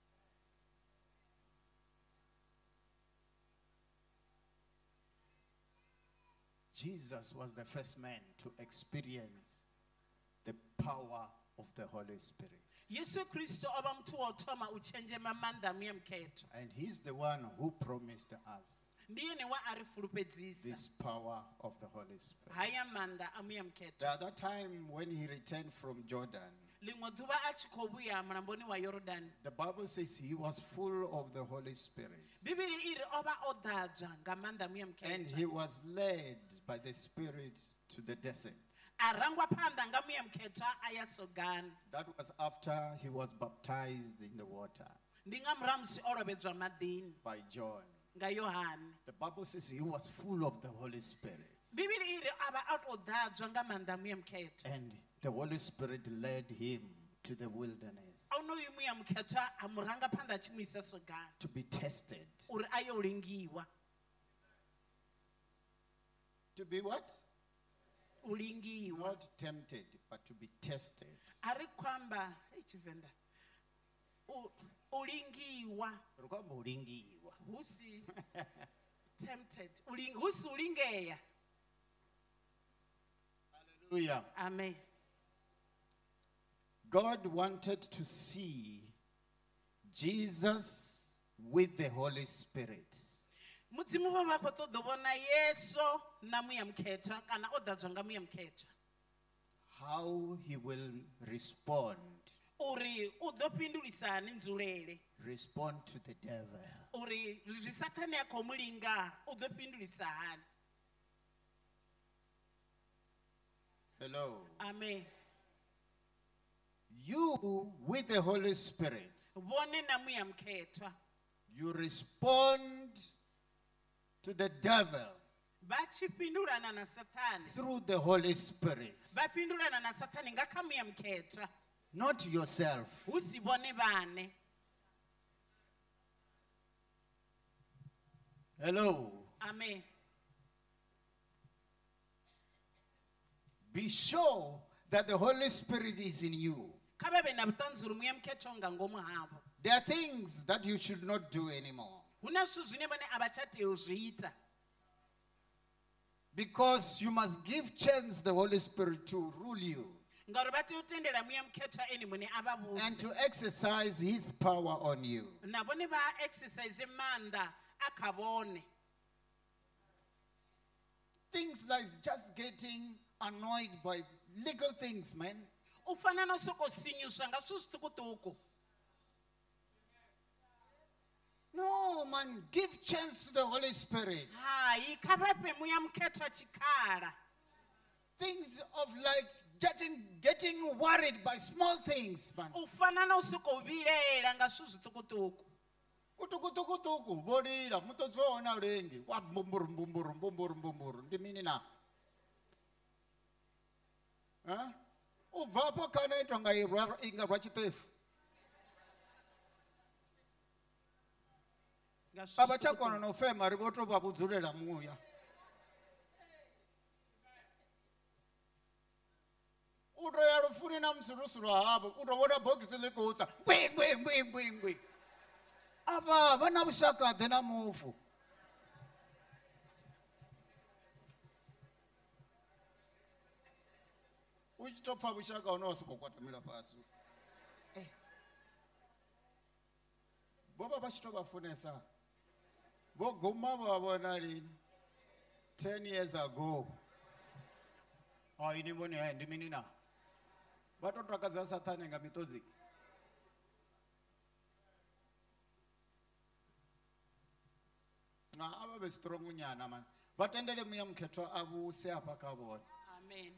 Jesus was the first man to experience the power of the Holy Spirit. Yesu Kristo o vha muthu wa u thoma u tshenzhema maanḓa a muya mukhethwa. And he's the one who promised us ndi ene wa a ri fulufhedzisa this power of the Holy Spirit. haya maanḓa a muyamkhetho. The other time when he returned from Jordan, Ḽiṅwe ḓuvha a tshi khou vhuya mulamboni wa Yorodani, the Bible says he was full of the Holy Spirit. Bivhili i ri o vha o ḓadzwa nga maanḓa And muyamkhetho. he was led by the Spirit to the desert. A rangwa phanḓa nga muyamkhetho a ya Sogani. That was after he was baptized in the water Ndi nga murahu musi o lovhedzwa maḓini by John. nga Yohane. The Bible says he was full of the Holy Spirit. Bivhili i ri a vha o tou ḓadzwa nga maanḓa muyamkhetho. And the Holy Spirit led him to the wilderness Onoyu muyamkhetho a murangaphanḓa a tshi mu isa Sogani to be tested. uri a yo lingiwa. To be what? U lingiwa. Not tempted, but to be tested. A ri khou amba Tshivenḓa. U lingiwa hu si tempted. Hu si u lingeya. Hallelujah. Amen. God wanted to see Jesus with the Holy Spirit. Mudzimu vha vha khou ṱoḓa u vhona Yesu na muyamkhetho kana o ḓadzwa nga muyamkhetho. How he will respond. Uri u ḓo fhindulisa hani nzulele. Respond to the devil. Uri zwi Saṱhane a khou mu linga u ḓo fhindulisa hani. Hello. Amen. You with the Holy Spirit, Vhone na muyamkhetho. you respond to the devil Vha tshi fhindulana na Saṱhane. through the Holy Spirit, Vha fhindulana na Saṱhane nga kha muyamkhetho. not yourself. Hu si vhone vhane. Hello. Amen. Be sure that the Holy Spirit is in you. Kha vha vhe na vhuṱanzi uri muyamkhetho nga ngomu havho. There are things that you should not do anymore Hu na zwithu zwine vhone a vha tsha tea u zwi ita. because you must give chance the Holy Spirit to rule you Ngauri vha tea u tendela muyamkhetho ene muṋe a vha and vhusi. to exercise his power on you. Na vhone vha exercise maanḓa a kha vhone. Things like just getting annoyed by little things, man. U fana na u sokou sinyuswa nga zwithu zwiṱukuṱuku. No, man, give chance to the Holy Spirit. Hai, kha vha fhe muyamkhetho tshikhala. Things of like getting worried by small things, man. U fana na u sokou vilela nga zwithu zwiṱukuṱuku. Kutukutukutuku, bodila, mutozona lengi, wa mbumburu mbumburu mbumburu mbumburu, ndi mini na? Huh? Ubvapo kana ito inga rwa chitefu. Nga zwithu Abachakona no fema riboto babudzulela muya. Utoya rufuni na msurusuru habo, utobona bokisi likutsa, ngwi. Aba vana vuxaka na mufu. Uchitopfa vuxaka unosikokotamila pasi. Boba vachitovafunesa. Voguma vavona lini 10 years ago. Ini voni hai ndimini na. Vatotsvakadza Saṱhane nga mitodzi. Ava ve strong nyana man. Vatendele muyamkhetho avuse apa ka vona. Amen.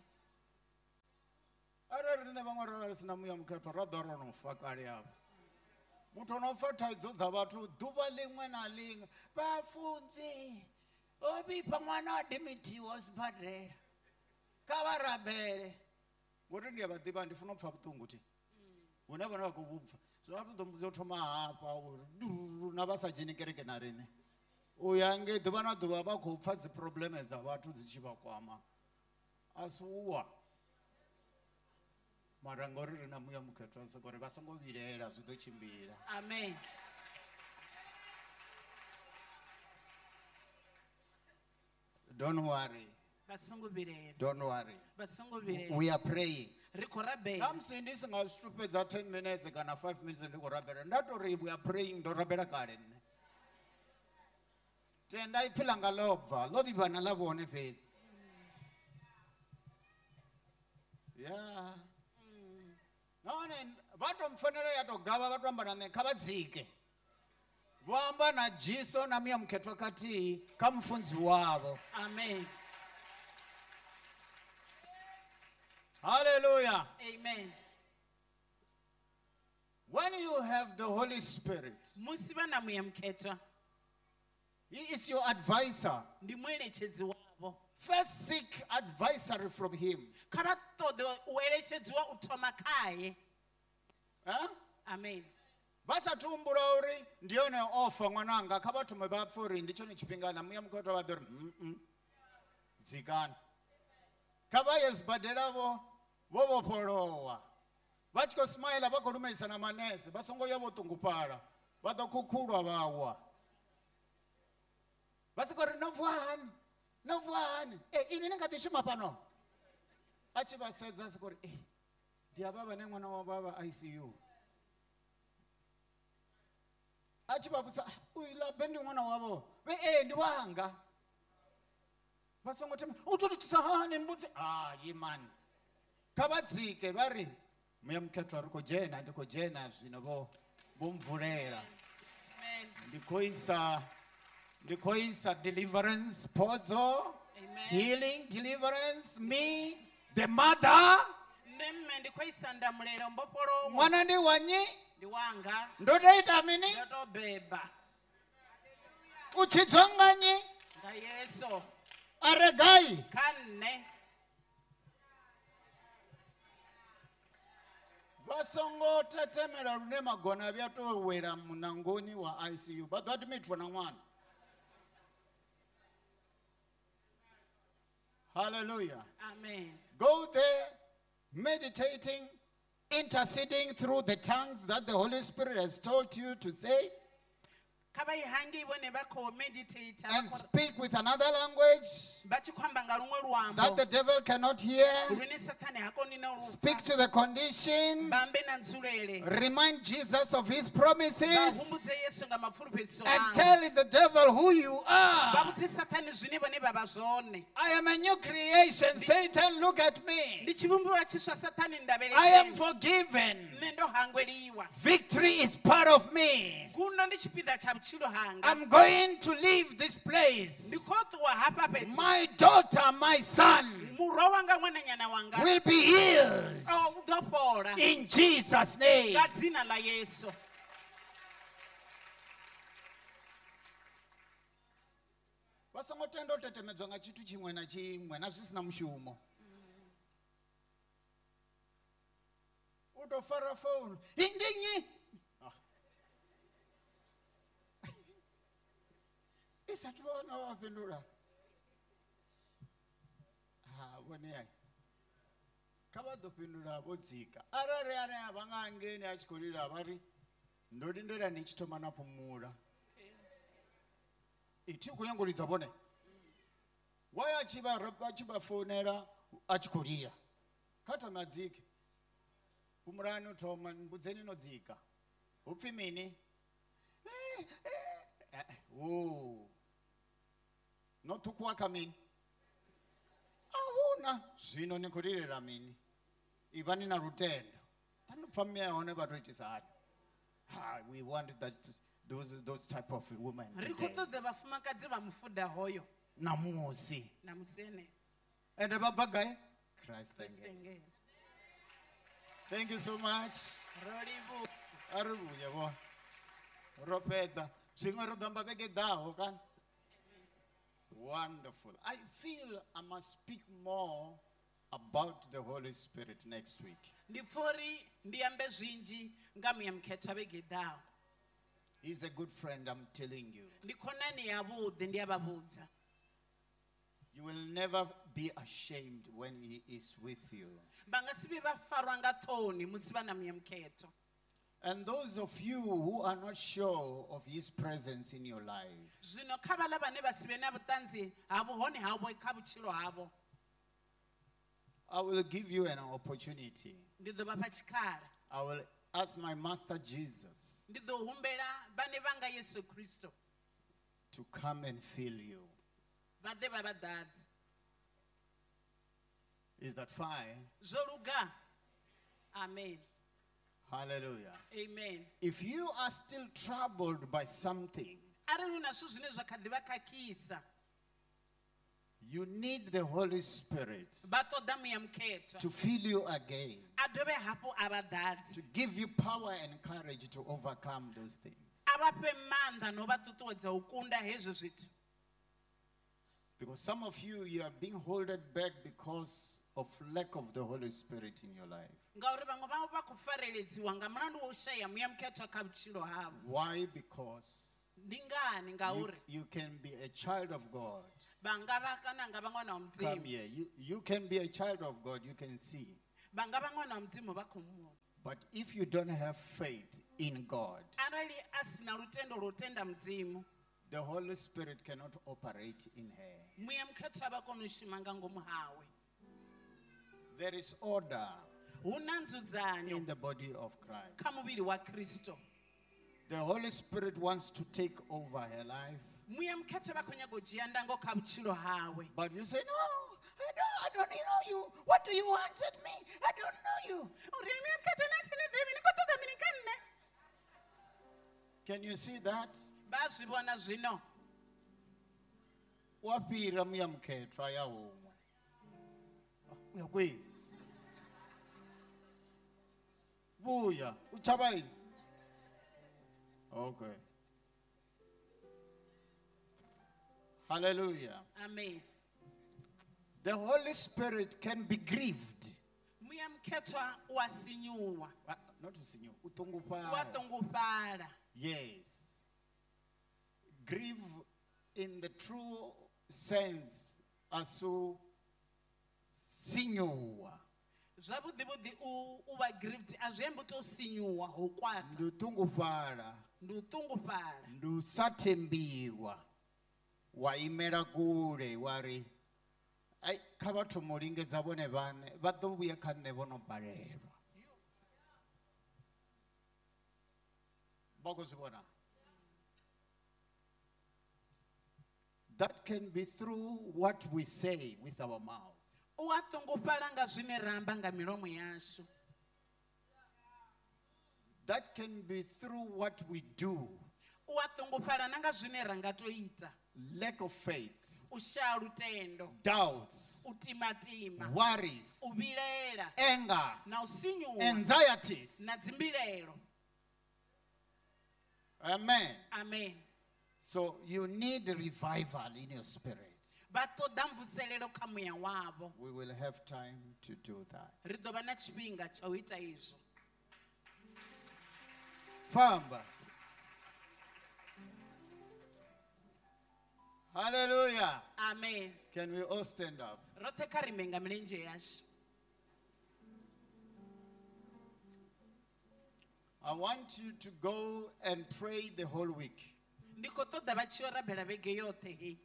Arali rine vamwe ri sina muyamkhetho ra ḓo ro no fa kale avho. Muthu ono fa thaidzo dza vhathu ḓuvha ḽiṅwe na ḽiṅwe. Vhafunzi o vhifha ṅwana wa dimitiwa sibadela. Kha vha rabele. Ngori ndi a vha ḓivha ndi funa u pfa vhuṱungu thi. Hune vhone vha khou vhupfa. Zwi vha ḓo mbudzo thoma hafha uri na vha sa dzheni kereke na rine. U ya nge ḓuvha na ḓuvha vha khou pfa dzi probleme dza vhathu dzi tshi vha kwama. A si uwa. Mara ngori ri na muyamkhetho soko ri vha songo vilela zwi ḓo tshimbila. Amen. Don't worry. Vha songo vilela. Don't worry. Vha songo vilela. We are praying. Ri khou rabela. Namusi ndi singa zwithu fhedza 10 minutes kana 5 minutes ndi khou rabela. Ndatori we are praying ndo rabela kale nne. tenda iphila nga lobva lo ḓivha na ḽa vhone fhedzi ya nahone vha tou mpfanelo ya tou gavha vha tou amba na nṋe kha vha dzike vho amba na jiso na miya mukhethwa khathihi kha mufunzi wavho Amen. hallelujah Amen. when you have the Holy Spirit Musi vha na muya mukhetwa, he is your advisor ndi mueletshedzi wavho. first seek advisory from him Kha vha ṱoḓe u eletshedziwa u thoma khaye. eh? Amen. vha sa tumbula uri ndi yone ofa ṅwananga kha vha thome vha pfe uri ndi tshone tshifhinga na muya mukhethwa vha ḓo ri dzikani kha vha ye sibadela vho vhofholowa vha tshi khou smaila vha khou lumelisa na manese vha songo ya vho ṱungufhala vha ḓo khukhulwa vha wa vha si khou ri no vuani ini ni nga ḓi shuma fhano a tshi vha sedza a si khou ri ndi havha vhane ṅwana wa vha vha ICU a tshi vha vhusa uyu labe ndi ṅwana wavho ndi wanga vha songo thema u tou thisa hani mbudzi hayi mani kha vha dzike vha ri muya mukhethwa ri khou dzhena ndi khou dzhena zwino vho mvulela ndi khou isa deliverance phodzo healing deliverance me the mother Mme ndi khou isa ndamulelo mbofholowo. ṅwana ndi wanyi Ndi wanga. ndo tou ita mini Ndo tou beba. u tshi dzwa nga nnyi Nga Yesu. a re gai Kha nne. vha songo tetemela lune magona vhuya tou wela munangoni wa ICU vha ḓo admitwa na ṅwana hallelujah Amen. go there meditating interceding through the tongues that the Holy Spirit has told you to say Kha vha hangi vhone vha khou meditate and speak with another language vha tshi khou amba nga luṅwe luambo. that the devil cannot hear. Lune Sathane ha koni na u Speak to the condition. vha ambe na ndzulele. Remind Jesus of his promises Vha humbudze Yesu nga mafulufhedziso and awe. tell the devil who you Vha are. vhudze Sathane zwine vhone vha vha zwone. I am a new creation. Satan, look at me. Ndi tshivhumbiwa tshiswa Sathane ndavhelese. I am forgiven. Nṋe ndo hangweliwa. Victory is part of me. Gundo ndi tshipiḓa tsha vhutshilo hanga. I'm going to leave this place. Ndi khou ṱuwa hafha fhethu. My daughter, my son Murwa wanga ṅwananyana wanga. will be healed U ḓo fhola. in Jesus' name. Nga dzina ḽa Yesu. Vha songo tenda u tetemedzwa nga tshithu tshiṅwe na tshiṅwe na zwi si na mushumo. U tou fara founu ndi nnyi i sathu vhona wa fhindula vhone ai kha vha ḓo fhindula vho dzika arali ane a vha nga hangeni a tshi khou lila vha ri ndo lindela ni tshi thoma na phumula thi khou nyanga u lidza vhone why a tshi vha founela a tshi khou lila kha thoma dzike phumulani u thoma mbudzeni no dzika hu pfhi mini no ṱhukhuwa kha mini ahuna zwino ni khou lilela mini ivha ni na lutendo tani pfa mme ya hone vha tou itisa hani we want that those type of women Ri khou ṱoḓa vhafumakadzi vha mufuda hoyo. namusi Na musene. ende vha bva gai Christ thank you. Senge. Thank you so much Rolivu. a ri vhuye vho ro fhedza zwiṅwe ro ḓo amba vhege ḓaho kana wonderful I feel I must speak more about the Holy Spirit next week. Ndi pfori ndi ambe zwinzhi nga muya mukhetha vhege ḓaho. He's a good friend, I'm telling you. Ndi khonani yavhuḓi ndi a vha vhudza. You will never be ashamed when he is with you. Vha nga si vhe vha farwa nga ṱhoni musi vha na muya mukhetho. And those of you who are not sure of his presence in your life, Zwino kha vhaḽa vhane vha si vhe na vhuṱanzi ha vhuhone havho kha vhutshilo havho. I will give you an opportunity. Ndi ḓo vha fha tshikhala. I will ask my master Jesus Ndi ḓo humbela vhane vha nga Yesu Kristo to come and fill you. vade va vadadzi Is that fine? zwo luga. Amen. Hallelujah. Amen. If you are still troubled by something, arali una zwithu zwine zwa kha ḓi vha khakhisa, you need the Holy Spirit vha ṱoḓa muya mukhetwa to fill you again, a dovhe hafhu a vha ḓadzi, to give you power and courage to overcome those things. a vha fhe maanḓa na u vha ṱuṱuwedza u kunda hezwo zwithu. Because some of you, you are being held back because of lack of the Holy Spirit in your life. Ngauri vhaṅwe vha vha khou fareledziwa nga mulandu wa u shaya muya mukhetwa kha vhutshilo havho. Why? Because Ndi ngani? Ngauri you can be a child of God. vha nga vha kana nga vha ṅwana wa Come mudzimu, here. You can be a child of God. You can see. vha nga vha ṅwana wa mudzimu vha khou muona. But if you don't have faith in God, Arali a sina lutendo lwa u tenda mudzimu, the Holy Spirit cannot operate in her. muya mukhetwa vha kona u shuma nga ngomu hawe. There is order Hu na nzudzanyo in the body of Christ. kha muvhili wa Kristo. The Holy Spirit wants to take over her life. Muya mukhetwa vha khou nyaga u dzhia ndango kha vhutshilo hawe. But you say, no, I don't know you. What do you want at me? I don't know you. Uri muya mukhetwa na thini ḓivhi, ni khou ṱoḓa mini kha nṋe? Can you see that? Vha a zwi vhona zwino. Wapira muya mukhetwa ya humwe. Uya kwi. Buya, uchabai. Okay. Hallelujah. Amen. The Holy Spirit can be grieved. Muya mukhetwa wa sinyuwa, Not to sing you. wa Utongupara. ṱungufhala. Yes. Grieve in the true sense asu sinyuwa. Zwavhuḓi vhuḓi u vha grieved a zwi ambi u tou sinyuwa ho kwata, Ndutungufara. ndi u ṱungufhala. Ndusathembiwa. Waimela kule wari. Ai kha vhathu mulingedza vhone vhane vha ḓo vhuya kha nṋe vhono balelwa. Vha khou zwi vhona? That can be through what we say with our mouth. U a ṱungufhala nga zwine ra amba nga milomo yashu. That can be through what we do. U a ṱungufhala na nga zwine ra nga tou ita. Lack of faith, U shaya lutendo, doubts, u timatima, worries, u vhilela, anger, na u sinyuwa, anxieties. na dzimbilelo. Amen. Amen. So you need revival in your spirit. Vha ṱoḓa mvuselelo kha muya wavho. We will have time to do that. Ri ḓo vha na tshifhinga tsha u ita izwo. Famba. Hallelujah. Amen. Can we all stand up? Roṱhe kha ri ime nga milenzhe yashu. I want you to go and pray the whole week. Ndi khou ṱoḓa vha tshi yo rabela vhege yoṱhe hei.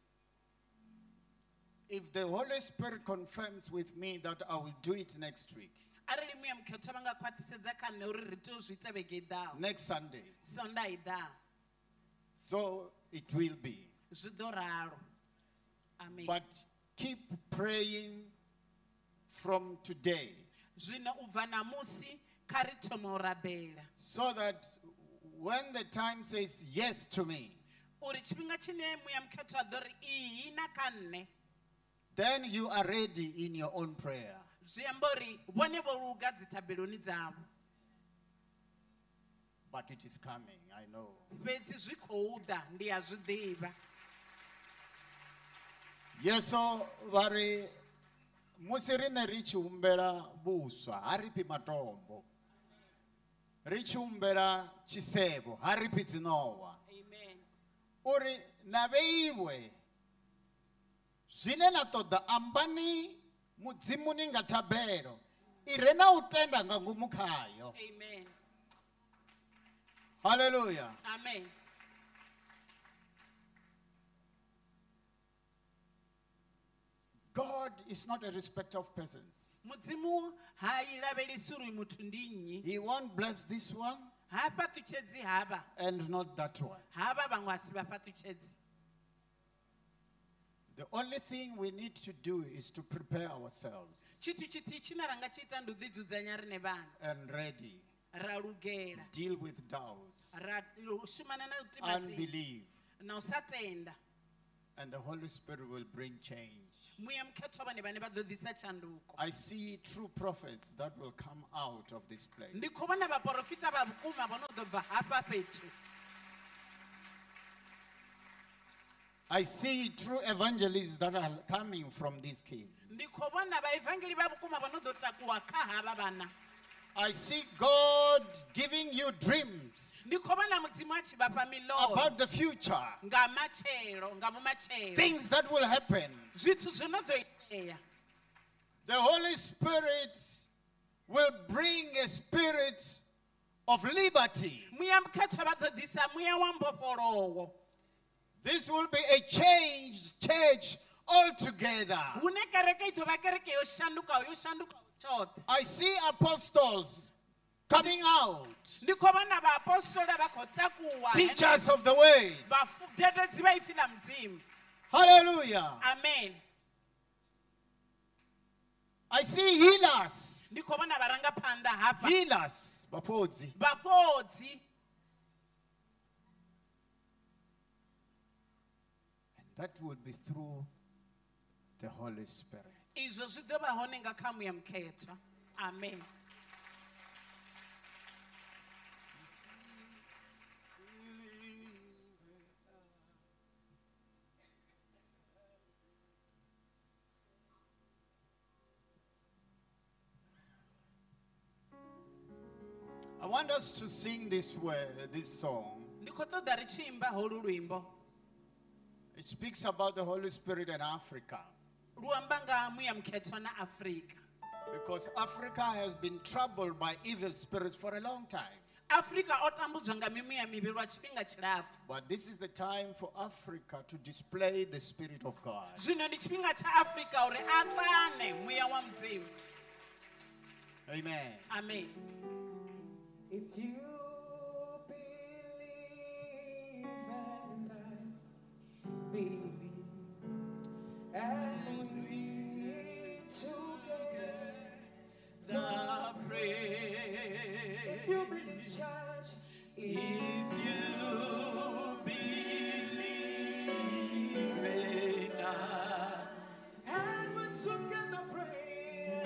If the Holy Spirit confirms with me that I will do it next week, Arali muya mukhetwa vha nga khwaṱhisedza kha nṋe uri ri tea u zwi ita vhege i ḓaho, next Sunday, Sondaha i ḓaho, so it will be. zwi ḓo ralo. Amen. But keep praying from today Zwino u bva namusi kha ri thome u rabela so that when the time says yes to me, uri tshifhinga tshine muya mukhetwa a ḓo ri ihi na kha nṋe, then you are ready in your own prayer. zwi amba uri vhone vho luga dzithabeloni dzavho. But it is coming, I know. Fhedzi zwi khou ḓa, ndi a zwi ḓivha. Yeso vari musi rine ri tshi humbela vhuswa ha ri phi matombo, ri tshi humbela tshisevho ha ri phi dzinowa, Amen. uri na vheiwe zwine na ṱoḓa ambani mudzimuni nga thabelo i re na u tenda nga ngomu khayo. Amen. Hallelujah. Amen. God is not a respecter of persons. Mudzimu ha ilavhelesi uri muthu ndi nnyi. He won't bless this one Ha fhaṱutshedzi hava, and not that one. hava vhaṅwe a si vha fhaṱutshedzi. The only thing we need to do is to prepare ourselves chithu chithihi chine ra nga tshi ita ndi u ḓidzudzanya ri ne vhana and ready. ra lugela Deal with doubts, ra shumana na u timatima unbelief, na u sa tenda and the Holy Spirit will bring change. muya mukhetho vhane vhane vha ḓo ḓisa tshanduko. I see true prophets that will come out of this place. Ndi khou vhona vhaprofita vha vhukuma vho no ḓo bva hafha fhethu. I see true evangelists that are coming from these kids. Ndi khou vhona vhaevangeli vha vhukuma vho no ḓo takuwa kha havha vhana. I see God giving you dreams Ndi khou vhona mudzimu a tshi vhafha miḽoro about the future, nga matshelo nga vhumatshelo. things that will happen. Zwithu zwi no ḓo itea. The Holy Spirit will bring a spirit of liberty. Muya mukhetho vha ḓo ḓisa muya wa mbofholowo. This will be a changed church altogether. Hune kereke i ḓo vha kereke yo shandukaho tshoṱhe. I see apostles coming out, Ndi khou vhona vhaapostoli vha khou takuwa. teachers of the way. Vhadededzi vha ipfi ḽa mudzimu. Hallelujah. Amen. I see healers. Ndi khou vhona vharangaphanḓa hafha. Healers. Bapodzi. Vhafhodzi. And that will be through the Holy Spirit. Izwo zwi ḓo vha hone nga kha muya mukhetho. Amen. I want us to sing this song. Ndi khou ṱoḓa ri tshi imba holu luimbo. It speaks about the Holy Spirit in Africa. Lu amba nga muya mukhetho na Afrika. Because Africa has been troubled by evil spirits for a long time. Afrika o tambudzwa nga mimuya mivhi lwa tshifhinga tshilapfu. But this is the time for Africa to display the Spirit of God. Zwino ndi tshifhinga tsha Afrika uri a ṱane muya wa mudzimu. Amen. Amen. If you believe and I believe, and we together pray. If you believe, church, if you believe and we together pray,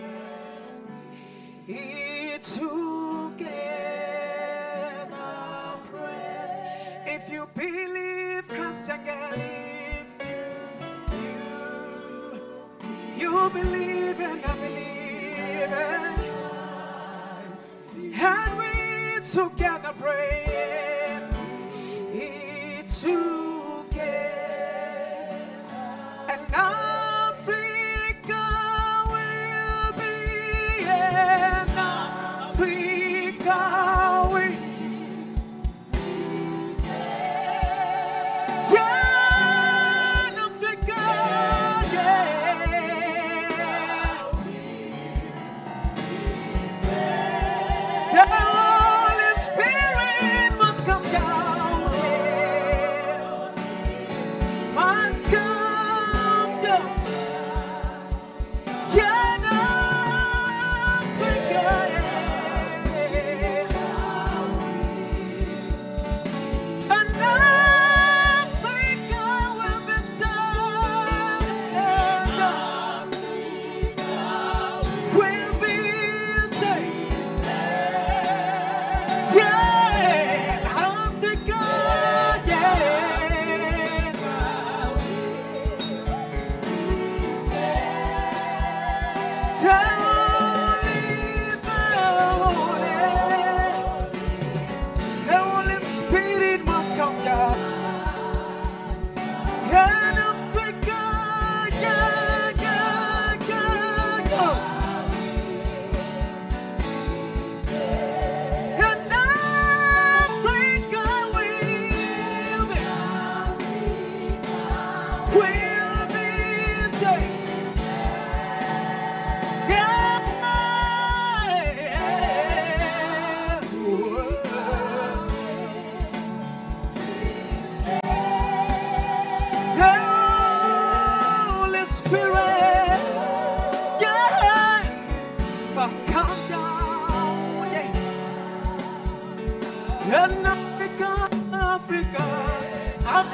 together pray. If you believe, Christian girl, if you believe and I believe, and we together pray, together, and Africa will be an Africa will. Yeah, an Africa, yeah. The Holy Spirit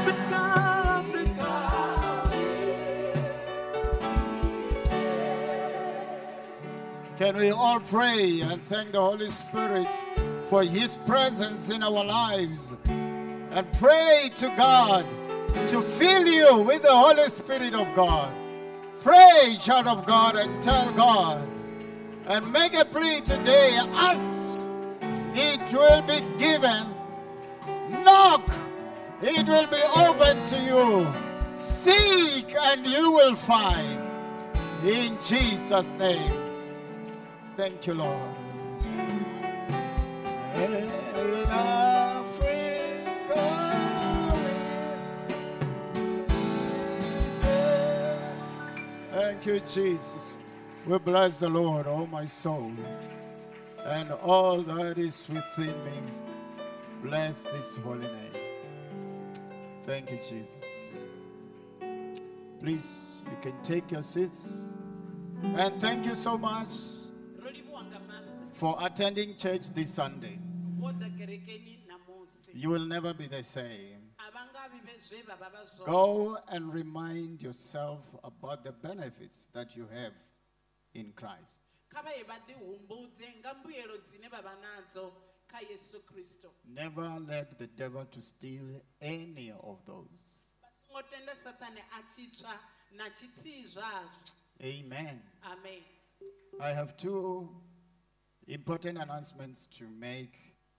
Africa, Africa. Can we all pray and thank the Holy Spirit for His presence in our lives? And pray to God to fill you with the Holy Spirit of God. Pray, child of God, and tell God. And make a plea today. Ask, it will be given. Knock, it will be open to you. Seek, and you will find. In Jesus' name. Thank you, Lord. In Africa, thank you, Jesus. We bless the Lord, oh my soul, and all that is within me. Bless this holy name. Thank you, Jesus. Please, you can take your seats. And thank you so much for attending church this Sunday. You will never be the same. Go and remind yourself about the benefits that you have in Christ. Never let the devil to steal any of those. Amen. Amen. I have two important announcements to make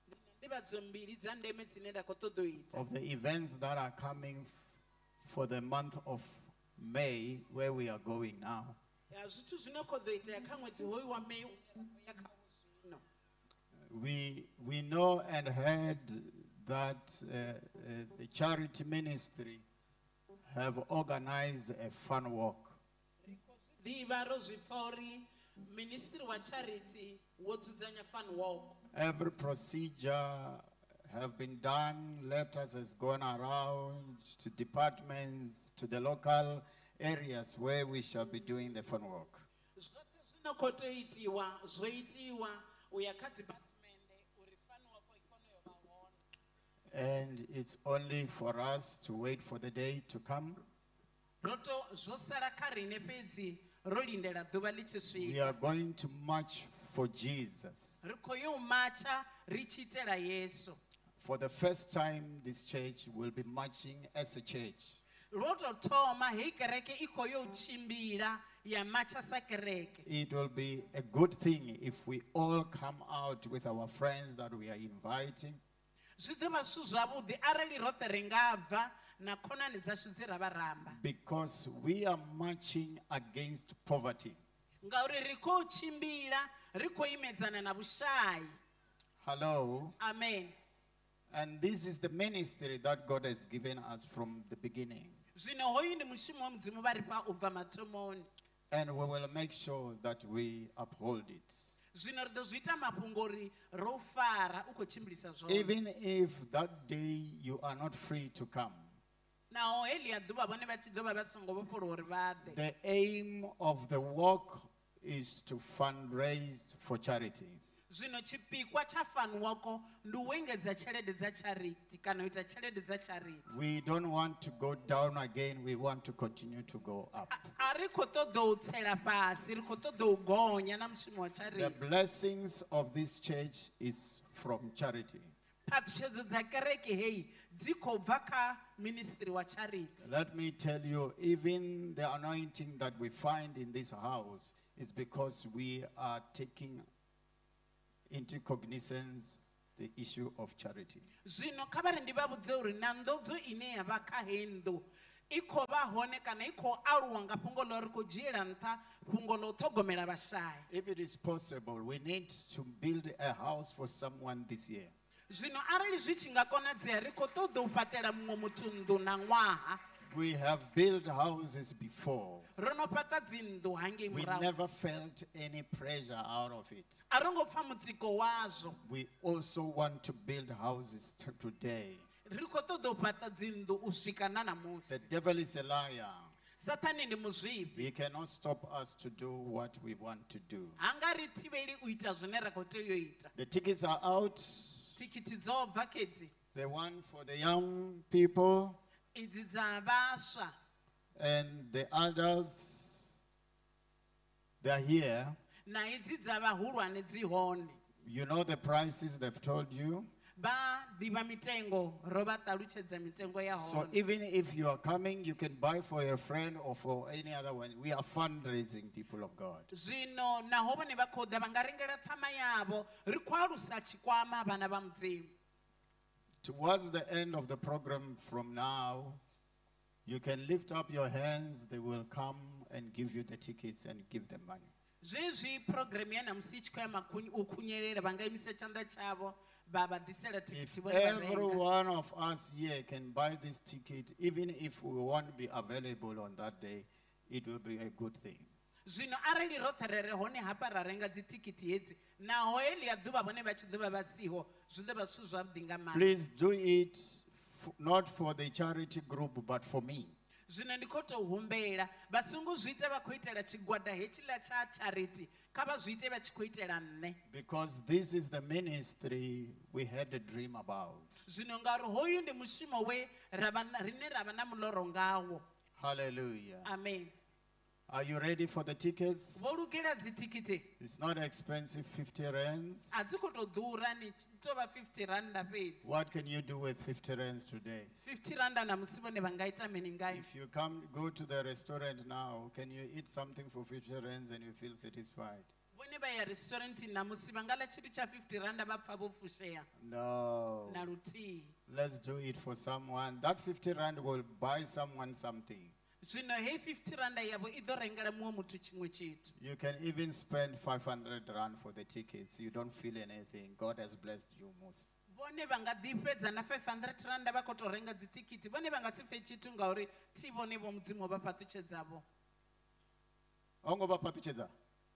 of the events that are coming for the month of May, where we are going now. We know and heard that the charity ministry have organized a fun walk. Every procedure have been done. Letters has gone around to departments, to the local areas where we shall be doing the fun walk. And it's only for us to wait for the day to come. We are going to march for Jesus. For the first time, this church will be marching as a church. It will be a good thing if we all come out with our friends that we are inviting. Because we are marching against poverty. Hello. Amen. And this is the ministry that God has given us from the beginning. And we will make sure that we uphold it. Even if that day you are not free to come. The aim of the walk is to fundraise for charity. We don't want to go down again, we want to continue to go up. The blessings of this church is from charity. Let me tell you, even the anointing that we find in this house is because we are taking into cognizance the issue of charity. If it is possible, we need to build a house for someone this year. We have built houses before. We never felt any pressure out of it. We also want to build houses today. The devil is a liar. He cannot stop us to do what we want to do. The tickets are out. The one for the young people. idzi dza vhaswa And the others, they are here. na idzi dza vhahulwane dzi hone. You know the prices they've told you. Vha ḓivha mitengo, ro vha ṱalutshedza mitengo ya So hone. even if you are coming, you can buy for your friend or for any other one. We are fundraising, people of God. Zwino naho vhone vha khou ḓa vha nga rengela ṱhama yavho, ri khou alusa tshikwama vhana vha mudzimu. Towards the end of the program from now, you can lift up your hands. They will come and give you the tickets and give them money. Zwezwi program ya namusi i tshi khou ya u khunyelela vha nga imisa tshanḓa tshavho vha vha ḓisela thikhithi If vhone vha every renga. one of us here can buy this ticket, even if we won't be available on that day, it will be a good thing. Zwino arali roṱhe re re hone hafha ra renga dzi thikhithi hedzi naho heḽia ḓuvha vhone vha tshi ḓovha vha siho zwi ḓo vha zwithu zwavhuḓi nga maanḓa. Please do it not for the charity group, but for me. Zwino ndi khou tou humbela vha songo zwi ita vha khou itela tshigwada hetshiḽa tsha charity kha vha zwi ite vha tshi khou itela nṋe. Because this is the ministry we had a dream about. Zwino ngauri hoyu ndi mushumo we rine ra vha na muloro ngawo. Hallelujah. Amen. Are you ready for the tickets? Vho lugela dzi thikhithi It's not expensive, 50 rands. a dzi khou tou ḓura ni tou vha 50 randa fhedzi. What can you do with 50 rands today? 50 randa na musi vhone vha nga ita mini ngayo. If you go to the restaurant now, can you eat something for 50 rands and you feel satisfied? Vhone vha ya restaurant na musi vha nga ḽa tshithu tsha 50 randa vha pfa vho fushea No. na luthihi. Let's do it for someone. That 50 rand will buy someone something. Zwino hei 50 randa yavho i ḓo rengela muṅwe muthu tshiṅwe tshithu. You can even spend 500 rand for the tickets. You don't feel anything. God has blessed you most. Vhone vha nga ḓi fhedza na 500 randa vha khou tou renga dzi thikhithi vhone vha nga si pfe tshithu ngauri thi vhone vho mudzimu vha phaṱutshedzavho. Ongo ba patuchedza.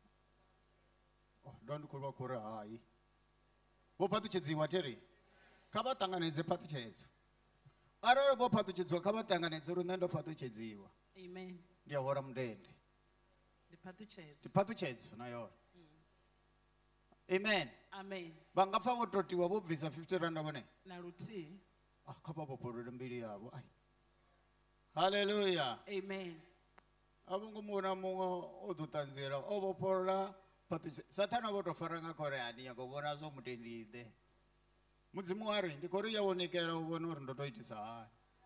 Oh, don't kuba kore hai. Bo patuchedziwa teri. Kha vha ṱanganedze patuchedzo. Arali bo patuchedziwa kha vha ṱanganedze uri nṋe ndo patuchedziwa. Amen. Ndi a hora mundende. Ndi phaṱutshedzo. Dzi patuchedzo na yona. Amen. Amen. Vha nga pfa vho totiwa vho bvisa 50 rand vhone. Na luthihi. Ah, kha vha vhofholole mbili yavho. Ai. Hallelujah. Amen. Avongo mona mungo o ḓo ṱanziela o vhofholola patuche. Sathana vho to fara nga khore ani ya go vhona zwo mutendide. Mudzimu wa ri ndi khou ri ya wonekela u vhona uri ndo to itisa hani.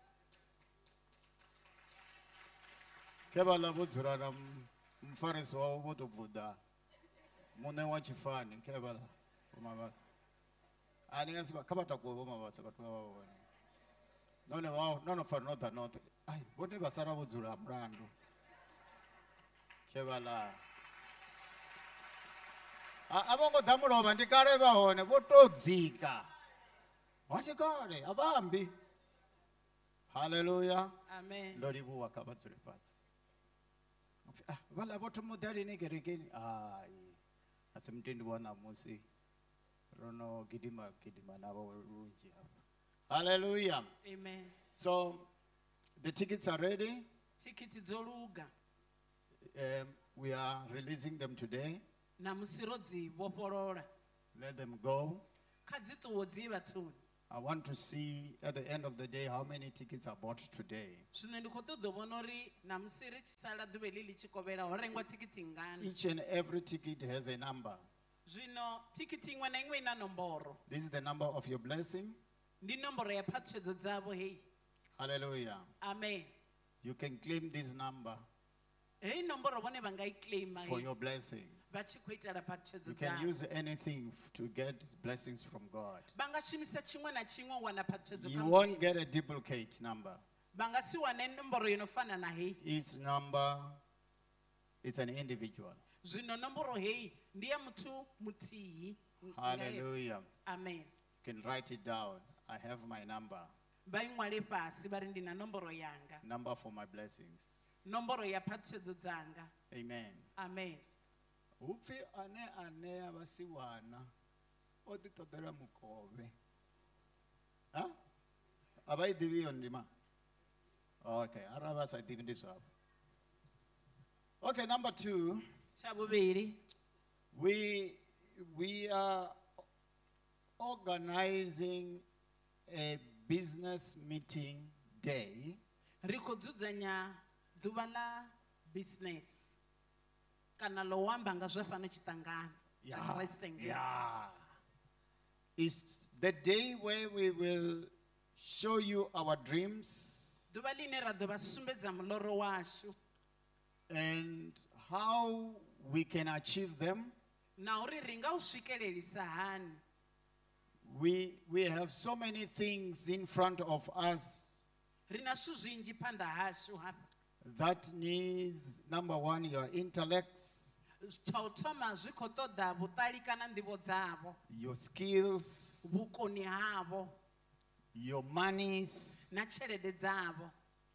Ke vhala vho dzula na mfarisi wavho vho to bvuḓa muṋe wa tshifani ke vhala vho mavhasa. Ani nga si kha vha takuwe vho mavhasa vhathu vha vha vhone. None vha no fara no ḓa noṱhe. Ai vhone vha sala vho dzula mulandu. Ke vhala a vho ngo ḓa mulovha ndi kale vha hone vho to dzika. Wati kale avambi. Hallelujah. Amen. Ndo livhuwa kha vha dzule fhasi. Ah vhala vho thoma ḓalini kerekeni. Ai asi mutendi wa namusi rono gidima navho lunzhi hapa. Hallelujah. Amen. So the tickets are ready. Thikhithi dzo luga. We are releasing them today. Na musi ro dzi vhofholola. Let them go. Kha dzi ṱuwo dzi vhathuni. I want to see at the end of the day how many tickets are bought today. Zwino ndi khou ṱoḓa u vhona uri na musi ri tshi sala ḓuvha heḽi ḽi tshi kovhela ho rengwa thikhithi ngani. Each and every ticket has a number. Zwino thikhithi iṅwe na iṅwe ina nomboro. This is the number of your blessing. Ndi nomboro ya phaṱhutshedzo dzavho hei. Hallelujah. Amen. You can claim this number Hei nomboro vhone vha nga I claima for hei. your blessings. Vha tshi khou itela phaṱhutshedzo You can dzavho. use anything to get blessings from God. Vha nga shumisa tshiṅwe na tshiṅwe u wana phaṱhutshedzo You kha won't Mudzimu. get a duplicate number. Vha nga si wane nomboro yo no fana na hei. Each number is an individual. Zwino nomboro hei ndi ya muthu muthihi. Hallelujah. Amen. You can write it down. I have my number. Vha I ṅwale fhasi vha ri ndi na nomboro yanga. Number for my blessings. Nomboro ya phaṱhutshedzo dzanga. Amen. Amen. Upfi ane anea vhasiwana o ḓi ṱoḓela mukove. Ha? A vha I ḓivhi iyo ndima? Okay, arali vha sa ḓivhi ndi zwavho. Okay, number 2. Tsha vhuvhili. We are organizing a business meeting day ri khou dzudzanya ḓuvha la business kana ḽo amba nga zwa fhano tshiṱangani tsha Kriste ngei. Yeah. It's the day where we will show you our dreams ḓuvha line ra ḓo vha sumbedza muḽoro washu and how we can achieve them. na uri ri nga u swikelelisa hani. We have so many things in front of us ri na zwithu zwinzhi phanḓa hashu hafha. that needs, number one, your intellects, Tsha u thoma zwi khou ṱoḓa vhuṱali kana nḓivho dzavho, your skills, vhukoni havho your monies, na tshelede dzavho.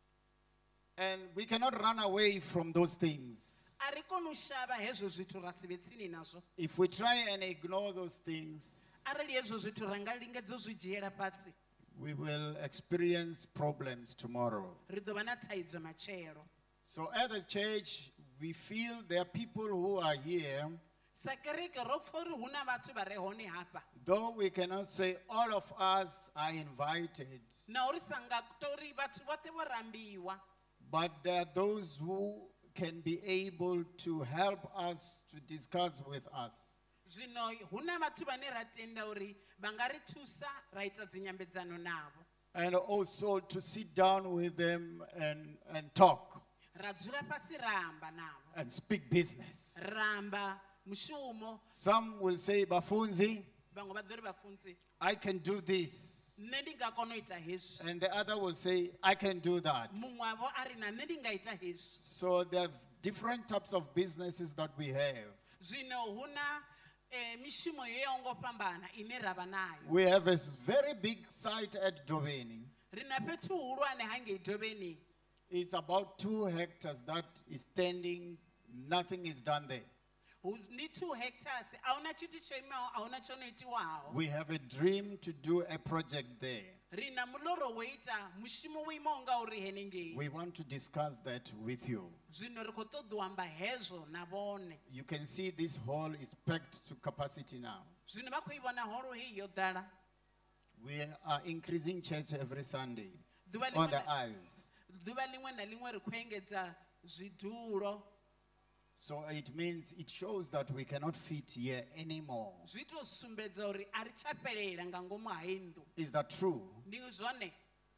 and we cannot run away from those things. A ri koni u shavha hezwo zwithu ra si vhe tsini nazwo. If we try and ignore those things, Arali hezwo zwithu ra nga lingedza u zwi dzhiela fhasi, we will experience problems tomorrow. ri ḓo vha na thaidzo matshelo. So at the church, we feel there are people who are here, Sa kereke ro pfa uri hu na vhathu vha re hone hafha, though we cannot say all of us are invited, na uri sa nga tori vhathu vhoṱhe vho rambiwa, but there are those who can be able to help us to discuss with us. zwino hu na vhathu vhane ra tenda uri vha nga ri thusa ra ita dzinyambedzano navho, And also to sit down with them and talk ra dzula fhasi ra amba navho, and speak business. ra amba mushumo. Some will say, Bafunzi, Vhaṅwe vha ḓo ri vhafunzi, I can do this. nṋe ndi nga kona u ita hezwi. And the other will say, I can do that. Muṅwe wavho a ri na nṋe ndi nga ita hezwi. So there are different types of businesses that we have. Zwino hu na mishumo yo yaho ngo fhambana ine ra vha nayo. We have a very big site at Doveni. Ri na fhethu hulwane hangei Doveni. It's about 2 hectares that is standing. Nothing is done there. Ni 2 hectares, ahuna tshithu tsho imaho, ahuna tsho no itiwaho. We have a dream to do a project there. Ri na muḽoro wo ita mushumo wo imaho nga uri henengei. We want to discuss that with you. Zwino ri khou ṱoḓa u amba hezwo na vhone. You can see this hall is packed to capacity now. Zwino vha khou i vhona holo hei yo ḓala. We are increasing church every Sunday Ḓuvha on the liṅwe aisles. ḓuvha liṅwe na liṅwe ri khou engedza zwidulo. So it means, it shows that we cannot fit here anymore. Zwi tou sumbedza uri a ri tsha fhelela nga ngomu ha hei nnḓu. Is that true? Ndi zwone.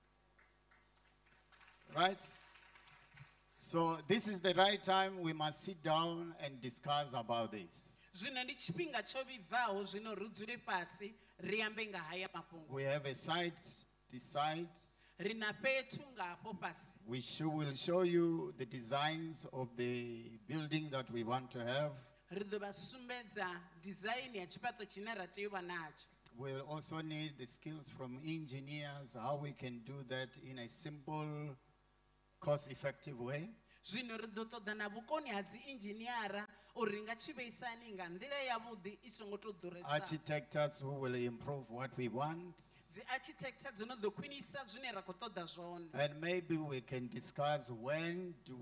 Right? So this is the right time we must sit down and discuss about this. Zwino ndi tshifhinga tsho vhibvaho zwino ri dzule fhasi ri ambe nga haya mafhungo. We have a site, this site. Ri na fhethu nga hafho fhasi. Will show you the designs of the building that we want to have. Ri ḓo vha sumbedza design ya tshifhaṱo tshine ra tea u vha natsho. We'll also need the skills from engineers, how we can do that in a simple, cost-effective way. Zwino ri ḓo ṱoḓa na vhukoni ha dzi inzhiniara uri ri nga tshi vheisani nga nḓila yavhuḓi i songo tou ḓuresa. Architects who will improve what we want. Dzi architect dzo no ḓo khwinisa zwine ra khou ṱoḓa zwone. And maybe we can discuss when do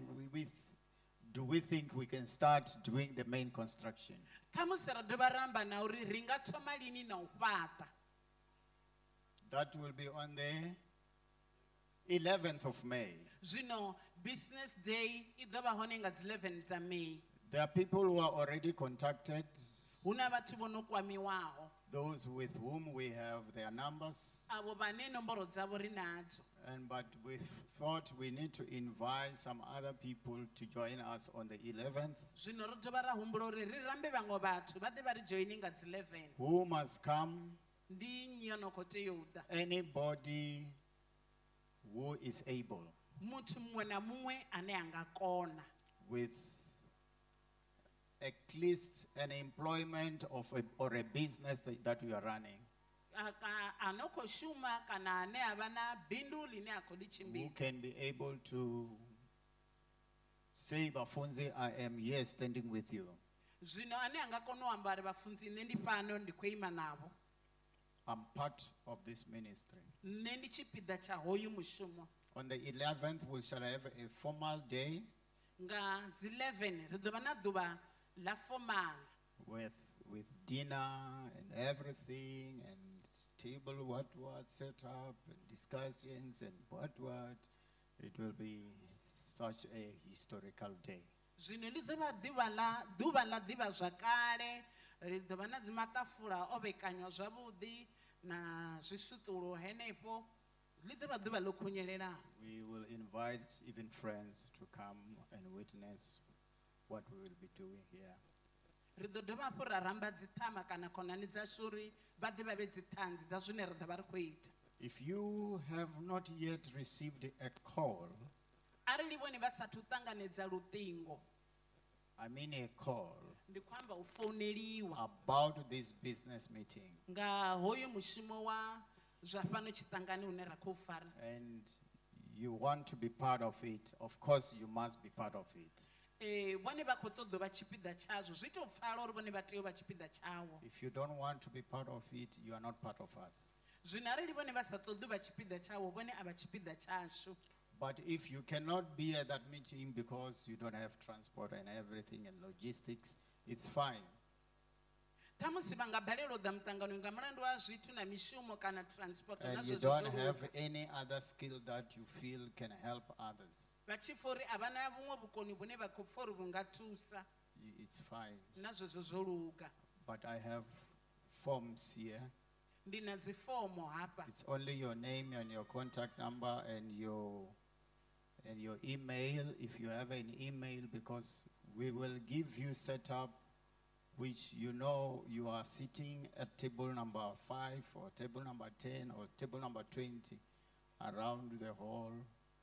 we think we can start doing the main construction. Khamusi ra dovha ra amba na uri ri nga thoma lini na u fhaṱa. That will be on the 11th of May. Zwino business day I ḓo vha hone nga dzi 11 dza May. There are people who are already contacted, Hu na vhathu vho no kwamiwaho. those with whom we have their numbers. Avo vhane nomboro dzavho ri nadzo. But we thought we need to invite some other people to join us on the 11th. Zwino ro dovha ra humbula uri ri rambe vhaṅwe vhathu vha ḓe vha ri joine nga dzi 11. Who must come? Ndi nnyi yo no khou tea u ḓa? Anybody who is able, Muthu muṅwe na muṅwe ane a nga kona. with at least an employment of or a business that we are running, A no khou shuma kana ane a vha na bindu line a khou ḽi who tshimbidza. can be able to say, Bafunzi, I am here standing with you. Zwino ane a nga kona u amba ri vhafunzi nṋe ndi fhano ndi khou ima navho. I'm part of this ministry. Nṋe ndi tshipiḓa tsha hoyu mushumo. On the 11th, we shall have a formal day Nga dzi 11 ri ḓo vha na ḓuvha ḽa formal. with dinner and everything, and table what set up, and discussions and what, It will be such a historical day. zwino ḽi ḓovha ḓuvha ḽa ḓivhazwakale ri ḓovha na dzimatafula o vhekanywa zwavhuḓi na zwisutulu henefho ḽi ḓovha ḓuvha ḽo khunyelelaho. We will invite even friends to come and witness what we will be doing here. ri ḓo dovha hafhu ra ramba dziṱhama kana khonani dzashu uri vha ḓe vha vhe dziṱhanzi dza zwine ri ḓovha ri khou ita. If you have not yet received a call, arali vhone vha sathu ṱanganedza luṱingo, I mean a call ndi khou amba u founeliwa about this business meeting, nga hoyu mushumo wa zwa fhano tshiṱangani hune ra khou fara, and you want to be part of it, of course you must be part of it. vhone vha khou ṱoḓa u vha tshipiḓa tshazwo, zwi tou pfala uri vhone vha tea u vha tshipiḓa tshawo. If you don't want to be part of it, you are not part of us. Zwino arali vhone vha sa ṱoḓi u vha tshipiḓa tshawo, vhone a vha tshipiḓa tshashu. But if you cannot be at that meeting because you don't have transport and everything and logistics, it's fine. Ṱhamusi vha nga balelwa u ḓa muṱangano nga mulandu wa zwithu na mishumo kana transport na And you zwezwo don't zwo have luga. any other skill that you feel can help others, Vha tshi pfa uri a vha na vhuṅwe vhukoni vhune vha khou pfa uri vhu nga thusa it's fine. na zwezwo zwo luga. But I have forms here. Ndi na dzifomo hafha. It's only your name and your contact number and your email, if you have an email, because we will give you setup which you know you are sitting at table number 5 or table number 10 or table number 20 around the whole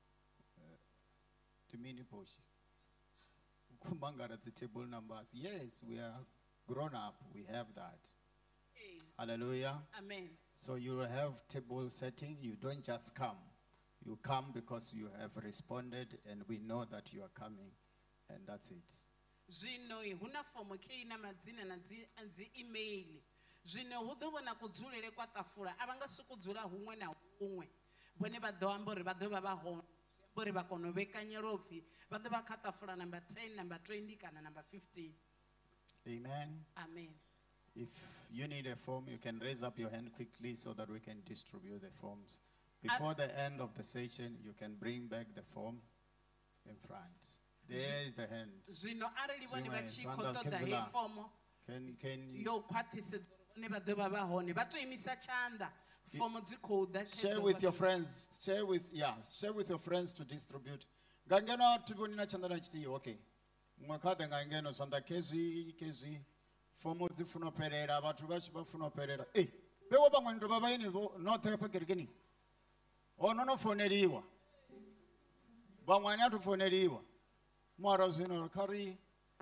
mini portion. Kumangara the table numbers. Yes, we are grown up. We have that. Hallelujah. Amen. So you will have table setting. You don't just come. You come because you have responded and we know that you are coming, and that's it. Zwino huna fomo ke ina madzina na dzi email. Zwino hu ḓo vhona kudzulele kwa tafula a vha nga sokou dzula huṅwe na huṅwe. Vhone vha ḓo amba uri vha ḓo vha vha hone uri vha kone u vhekanyela upfhi vha ḓo vha kha tafula number 10, number 20 kana number 15. Amen. Amen. If you need a form, you can raise up your hand quickly so that we can distribute the forms. Before the end of the session, you can bring back the form in front. There is the hand. Zwino arali vhone vha tshi Zwino, khou ṱoḓa Vandal heyi fomo Can you yo khwaṱhisedza uri vhone vha ḓo vha vha hone vha tou imisa tshanḓa fomo dzi khou ḓa share with your friends? Share with your friends to distribute. Ngangeno tiboni na chanda na chiti okay. Mwakade ngangeno sanda kezi fomo dzi funo perera batho ba tshi ba funo perera. Bewo bangwe ndo baba ini no thepa kerikeni. No foneliwa. Bangwani atu foneliwa. Mara zwino kari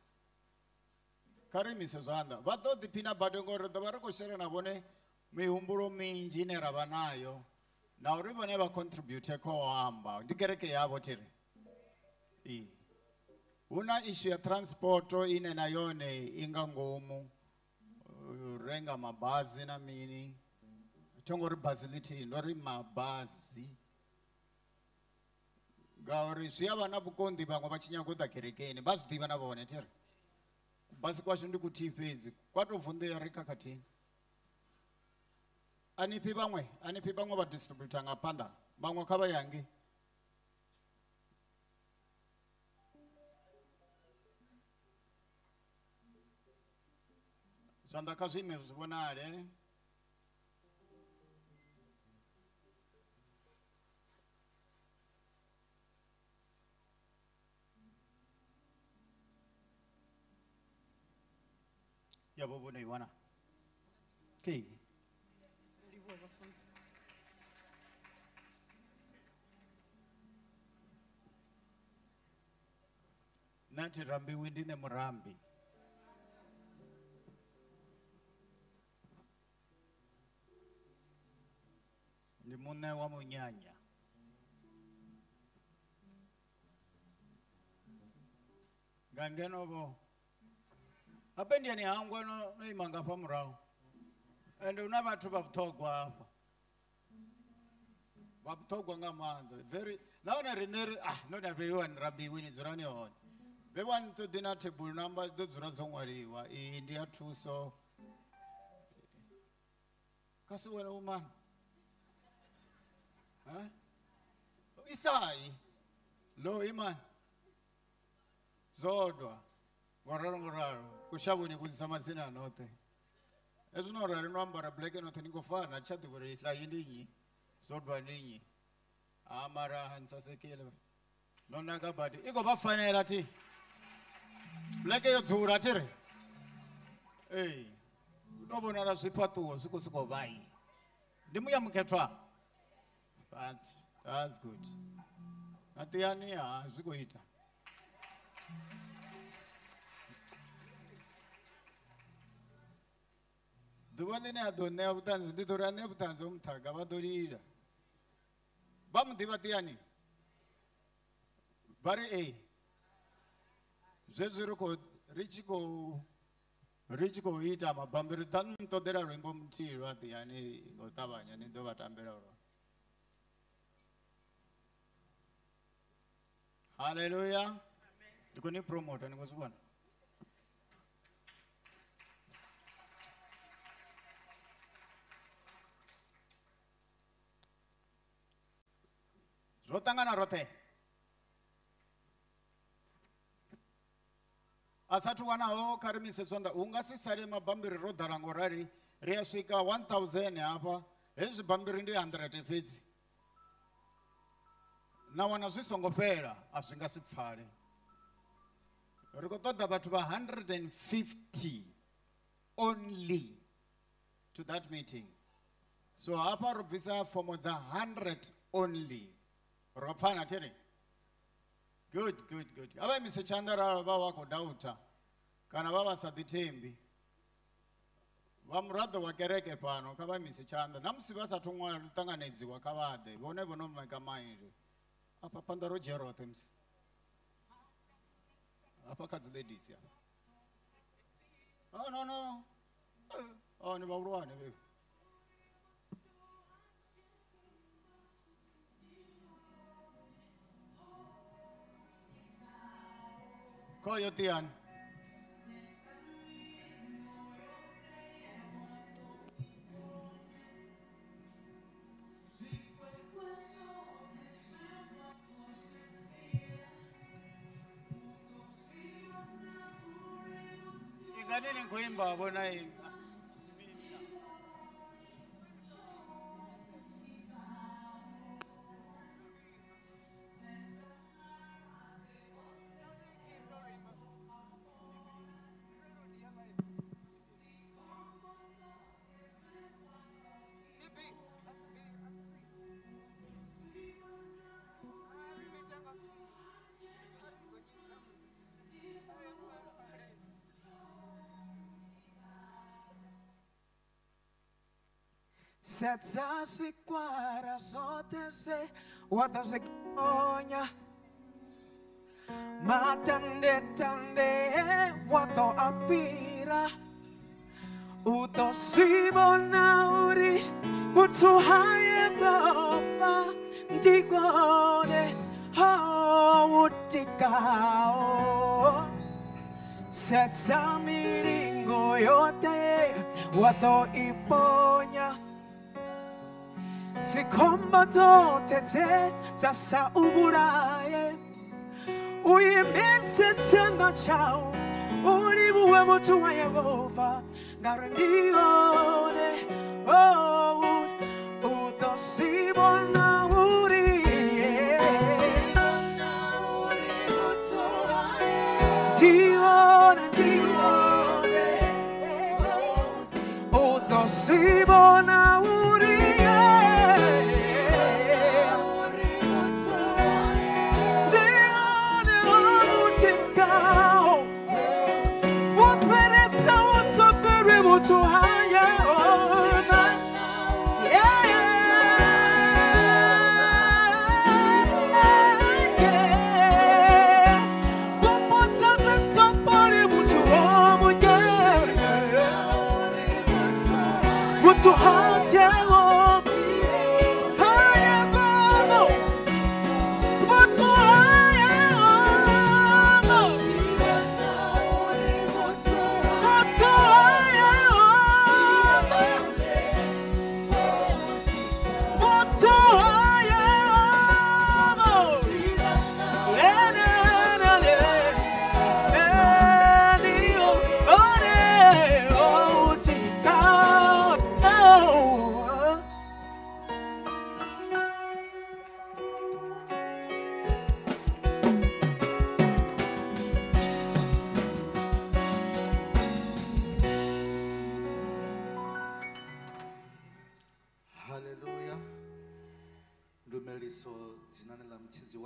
misezanda. Vha ḓo ḓiphina badi ngori ḓo vha ri khou shera na vhone mihumbulo minzhi ine ra vha nayo na uri vhone vha contribute kho amba ndi kereke yavho tiri. Hu na issue ya transport ine na yone i nga ngomu renga mabazi na mini thongo ri bazi lithihi ndo ri mabazi ngauri zwi a vha na vhukonḓi vhaṅwe vha tshi nyaga u ḓa kerekeni vha zwi ḓivha na vhone tiri basi kwashu ndi kuthihi fhedzi kwa tou vunḓea ri khakhathini. Aniphi vhaṅwe vha distributor nga phanḓa vhaṅwe kha vha yangi. Zwanḓa kha zwi ime zwi vhonale. Yabo bona iwana. Okay. Nati rambi windine murambi. Ndi muṋe wa munyanya. Nga ngeno vho apendiani hangwa no ima nga fha murahu. And una vhathu vha vhuṱhogwa hafha. Vha vhuṱhogwa nga maanḓa. Very nahone riṋe ri no na vheiwa ni rambiwi ni dzulani hone. Vheiwa ni ṱoḓi na table number ḓo dzula dzo ṅwaliwa. Iyi ndi ya thuso. Kasi wena umani? Isai. Lo iman. Zodwa. Wararo. Kushabu ni kuzisama zina note. Ezo no rari no ambara black no teniko fana chati gore la yindinyi. Zodwa ninyi. Amara hansa sekele. Nona kabadi. Iko bafanela ti. Black yo dzura tire. Hey. Utobona la swipatu siko vai. Ndimuya muketwa. That's good. Atiani zvikoita. Duwanene adone abutanzi ndidorane abutanzi omutaga badorira. Bamudiva tiani. Bari A. Zezuriko Richiko ita mabambiri tan todera rimbo mtiro atiani gotabanya nindo batambera ro. Hallelujah. Diko ni promoter ngosubona. Rotangana rote. Asatu wanao karimise sonda ungasi sare mabambiri rodarango rari riaswika 1000 hapa ezi bambiri ndi 100 fits. Na wanazisongopera asingasipfale. Rikotoda batu ba 150 only to that meeting. So hapa rubvisa fomo za 100 only. Ropana tiri. Good. Aba mise chandara baba wako dauta. Kana baba saditembi. Vamrado wakereke pano kaba mise chanda. Namsibasa tungwa tanganezi wakabade. Bone bono meka mainju. Apa pandaro jero tems. Apa kazi ladies ya. Oh no. Oh ni babuane be. Koyo tian. Nini kuimba bona imba. Setsa sikwara zote se watazikonya matande wato apira utosibona uri kutuhaye gofa ndigone ho utikao setsa milingo yote wato iponya zikomba zote zasa uburaye uyimise chamba chao ulibuwe mutu wa Yehova ngarandione utosibona uri dione utosibona uri to higher over. To higher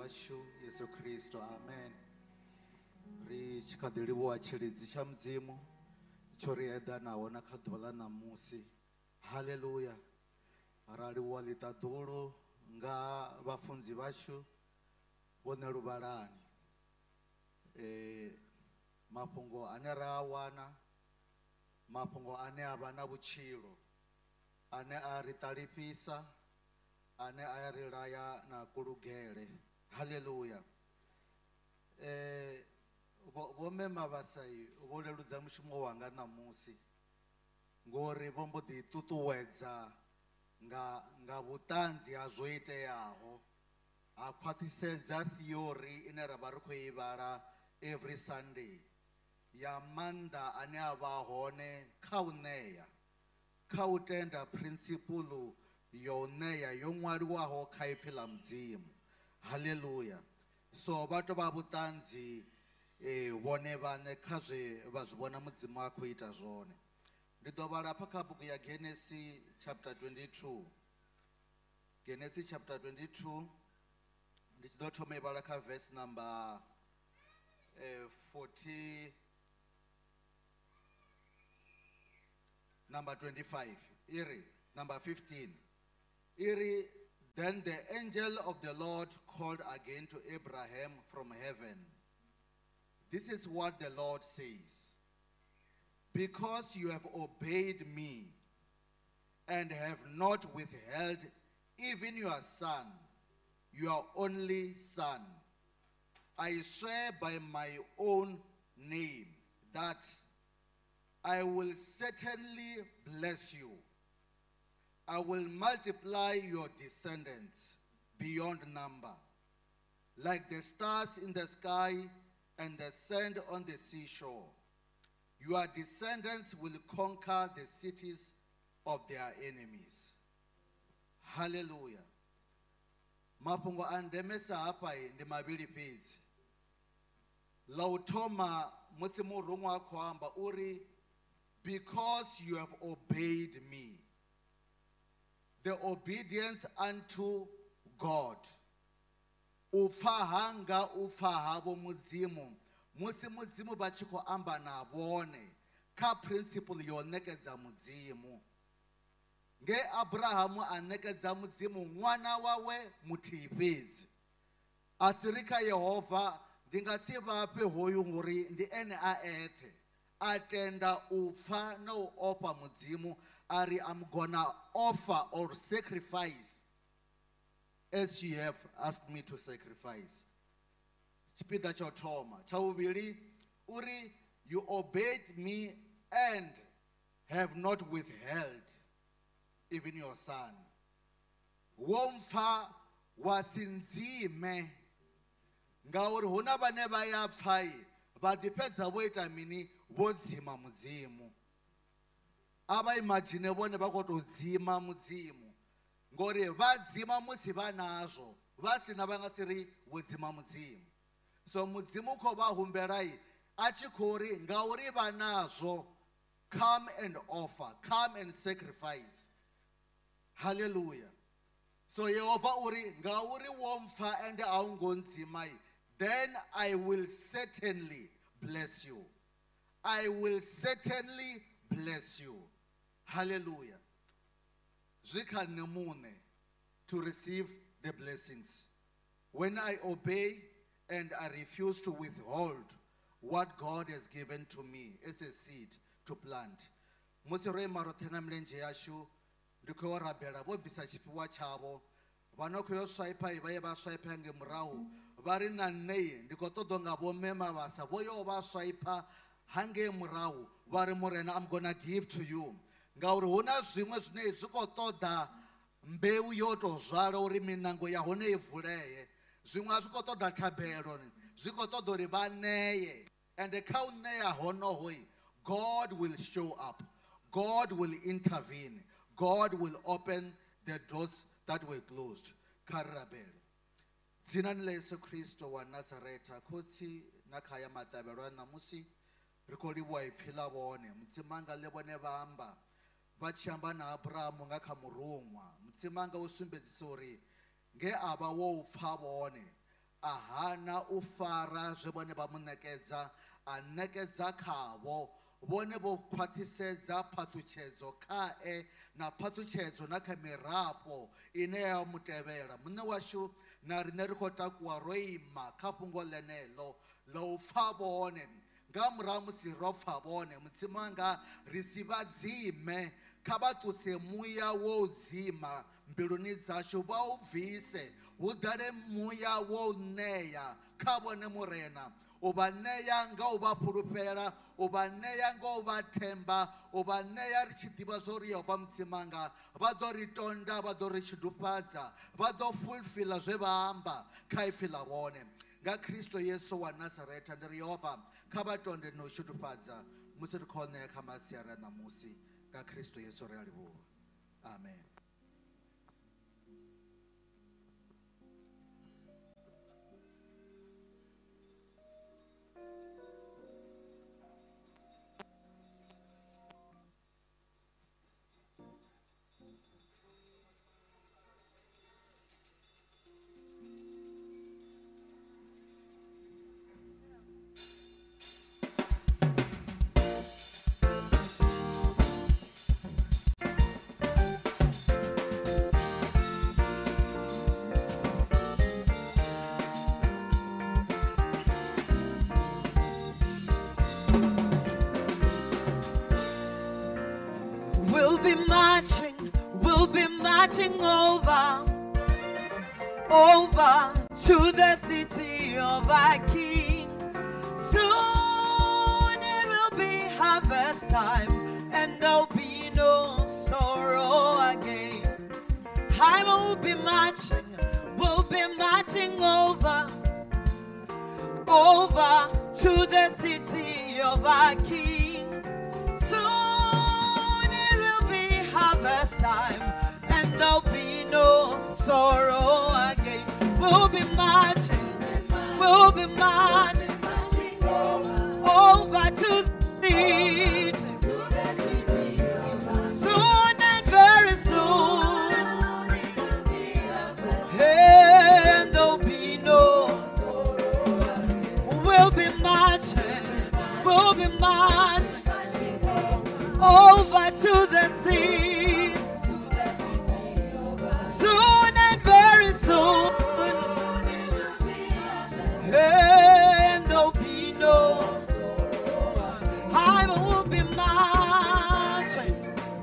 washu Yesu Kristo. Amen. Ri chikadiliwa chilidzi cha mdzimu chori eda naona kadwala na musi. Hallelujah. Rali walitadulu nga bafunzi bashu bone lubalani. Mapungo ane rawana, mapungo ane abana buchilo, ane aritalipisa, ane ayarilaya na kulugele. Hallelujah. Bomema basai boleludza mushumo wanga namusi ngori bombo di tutuwedza nga butanzi azwoiteyaho akhwathisedza theory ine ra vha ri khou ivhala every Sunday ya manda ane ava hone kha u ṋea, kha u tenda principle yo ṋea yo ṅwaliwaho kha ipfi ḽa mudzimu. Hallelujah. So vhathu vha vhutanzi vhone vhaṋe kha zwe vha zwi vhona mudzimu a khou ita zwone. Ndi ḓo vhala pha kha buku ya Genesis chapter 22. Genesis chapter 22 ndi tshi ḓo thoma ivhala kha verse number 25. Iri number 15. Iri, then the angel of the Lord called again to Abraham from heaven. This is what the Lord says. Because you have obeyed me and have not withheld even your son, your only son, I swear by my own name that I will certainly bless you. I will multiply your descendants beyond number, like the stars in the sky and the sand on the seashore. Your descendants will conquer the cities of their enemies. Hallelujah. Mapungo andemesa hapa ndi mavili fhedzi. La u thoma musi murungu a khou amba uri because you have obeyed me. The obedience unto God. Ufahanga ufahabo mudzimu. Musi mudzimu vha tshi khou amba na vhone kha principle yo nekedza mudzimu. Nge Abrahamu a nekedza mudzimu ṅwana wawe muthihi fhedzi. Asiri kha Yehova ndi nga si vhafhe hoyu ngori ndi ene a ethe. A tenda u pfa na u ofha mudzimu ari I'm gonna offer or sacrifice as you have asked me to sacrifice. Chipiḓa tsha u thoma tsha vhuvhili uri you obeyed me and have not withheld even your son. Wo mpfa wa si ndzime ngauri huna vhane vha ya pfha vha ḓi fhedza vho ita mini vho dzima mudzimu. A vha imagine vhone vha khou tou dzima mudzimu ngori vha dzima musi vha nazwo vha sina vha nga si ri vho dzima mudzimu. So mudzimu khou vha humbela a tshi khou ri ngauri vha nazwo, come and offer, come and sacrifice. Hallelujah. So Yehova uri ngauri wo mpfa ende a u ngo ndzima, then I will certainly bless you. I will certainly bless you. Hallelujah. Zwi kha nṋe muṋe to receive the blessings. When I obey and I refuse to withhold what God has given to me as a seed to plant. Musi ro ima roṱhe nga milenzhe yashu ndi khou rabela vho bvisa tshifhiwa tshavho vha no khou yo swaipa vha ye vha swaipa nge murahu vha ri na nṋe ndi khou ṱoḓa nga vho mema vhasa vho yo vha swaipa hange murahu vha ri murena I'm gonna give to you. Ngauri huna zwiṅwe zwine zwi khou ṱoḓa mbeu yo tou zwala uri minango ya hone i vuleye. Zwiṅwe a zwi khou ṱoḓa thabelo, zwi khou ṱoḓa uri vha ṋeye. And kha u ṋea honoho God will show up. God will intervene. God will open the doors that were closed. Kha ri rabele. Dzinani ḽa Yesu Kristo wa Nazareta khotsi na khaya maṱavhelo a ṋamusi ri khou livhuwa ipfhi ḽa vhone mudzimanga ḽe vhone vha amba vha tshi amba na Abrahamu nga kha murumwa. Mudzimanga u sumbedzisa uri nge a vha wo u pfha vhone ahana u fara zwe vhone vha mu ṋekedza a ṋekedza khavho vhone vho khwaṱhisedza phaṱhutshedzo khae na phaṱhutshedzo na kha mirafho ine ya mutevhela. Muṋe washu na riṋe ri khou takuwa ro ima kha fhungo ḽeneḽo ḽa u pfha vhone nga murahu musi ro pfha vhone Mudzimu wanga ri si vha dzime kha vha ṱuse muya wo dzima mbiluni dzashu vha u bvise hu ḓale muya wo ṋea kha vhone murena u vha ṋea nga u vha fhulufhela u vha ṋea nga u vha themba u vha ṋea ri tshi ḓivha zwo ri Yehova Mudzimu wanga vha ḓo ri tonda vha ḓo ri tshidufhadza vha ḓo fulfila zwe vha amba kha ipfhi ḽa vhone nga Kristo Yesu wa Nazareta ndi ri Yehova kha vha tonde na u tshidufhadza musi ri khou ṋea kha masiari a ṋamusi nga Kristo Yesu ri a livhuwa. Amen. We'll be marching over to the city of our King. Soon it will be harvest time and there'll be no sorrow again. I will be marching, we'll be marching over to the city of our King. Soon it will be harvest time and there'll be no sorrow again. We'll be marching over to the city. Soon and very soon, and there'll be no sorrow. We'll be marching over to the sea. Soon and very soon, and there'll be no sorrow. I will be marching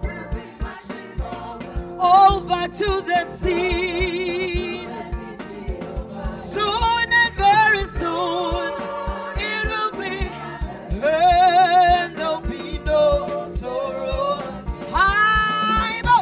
over to the sea. Soon and very soon, it will be, and there'll be no sorrow. I'm up.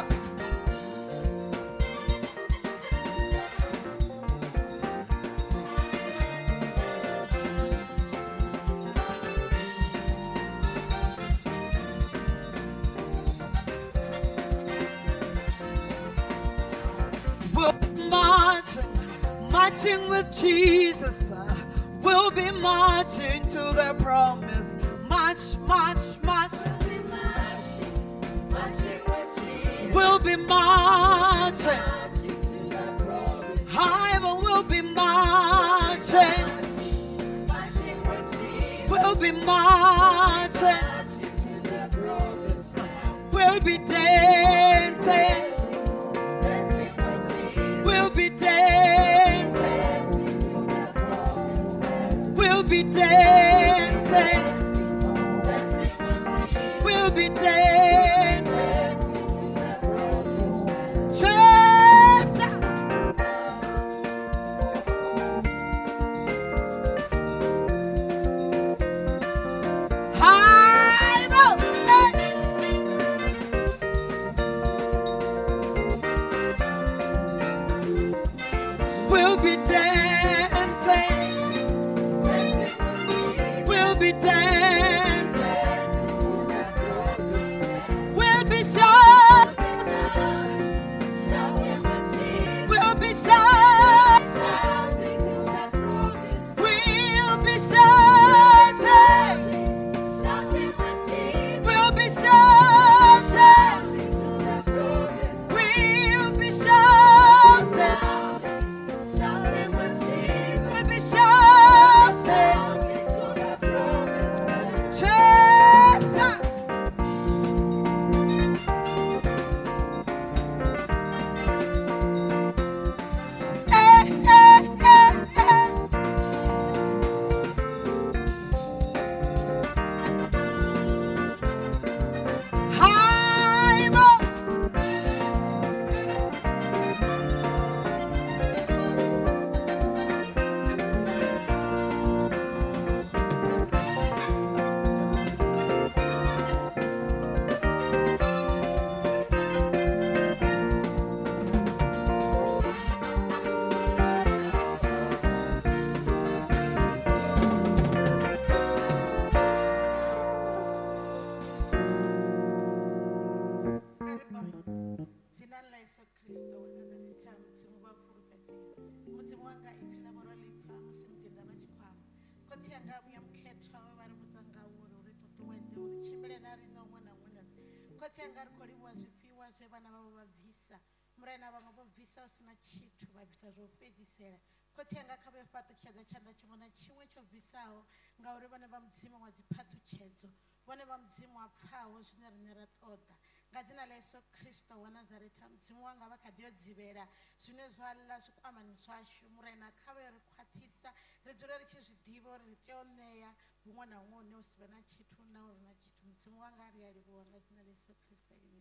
We'll be marching with Jesus. We'll be marching to the promise. March. We'll be marching. We'll be marching. We'll be marching. We'll be dancing. We'll be dancing. We'll be dancing. We'll be dancing. Jesus. We'll be dancing. We'll be dancing. We'll be shouting. We'll be shouting. We'll be shouting. We'll be shouting. We'll be shouting. We'll be nari no mwana mwana koti angari koliwa zvipiwa zvevana vavo vabvisa murayina vamwe vobvisa usina chitu vabvisa zvofedzisera koti anga kavepatuchedza chanda chimwe nachimwe chobvisawo ngauri vane vamudzimu wadzipatuchedzo vone vamudzimu wapfawo zvine rine ratoda ngadzina layesu kristu wanazareta mudzimu wanga vakadiodzivera zvine zvala zvikwamani zvashu murayina kave rikwatisa ridzore richizvidivo ritioneya humwe naumwe neusive na chitu nauri na chitu mudzimu wanga ari ariwo ngadzina layesu kristu amen.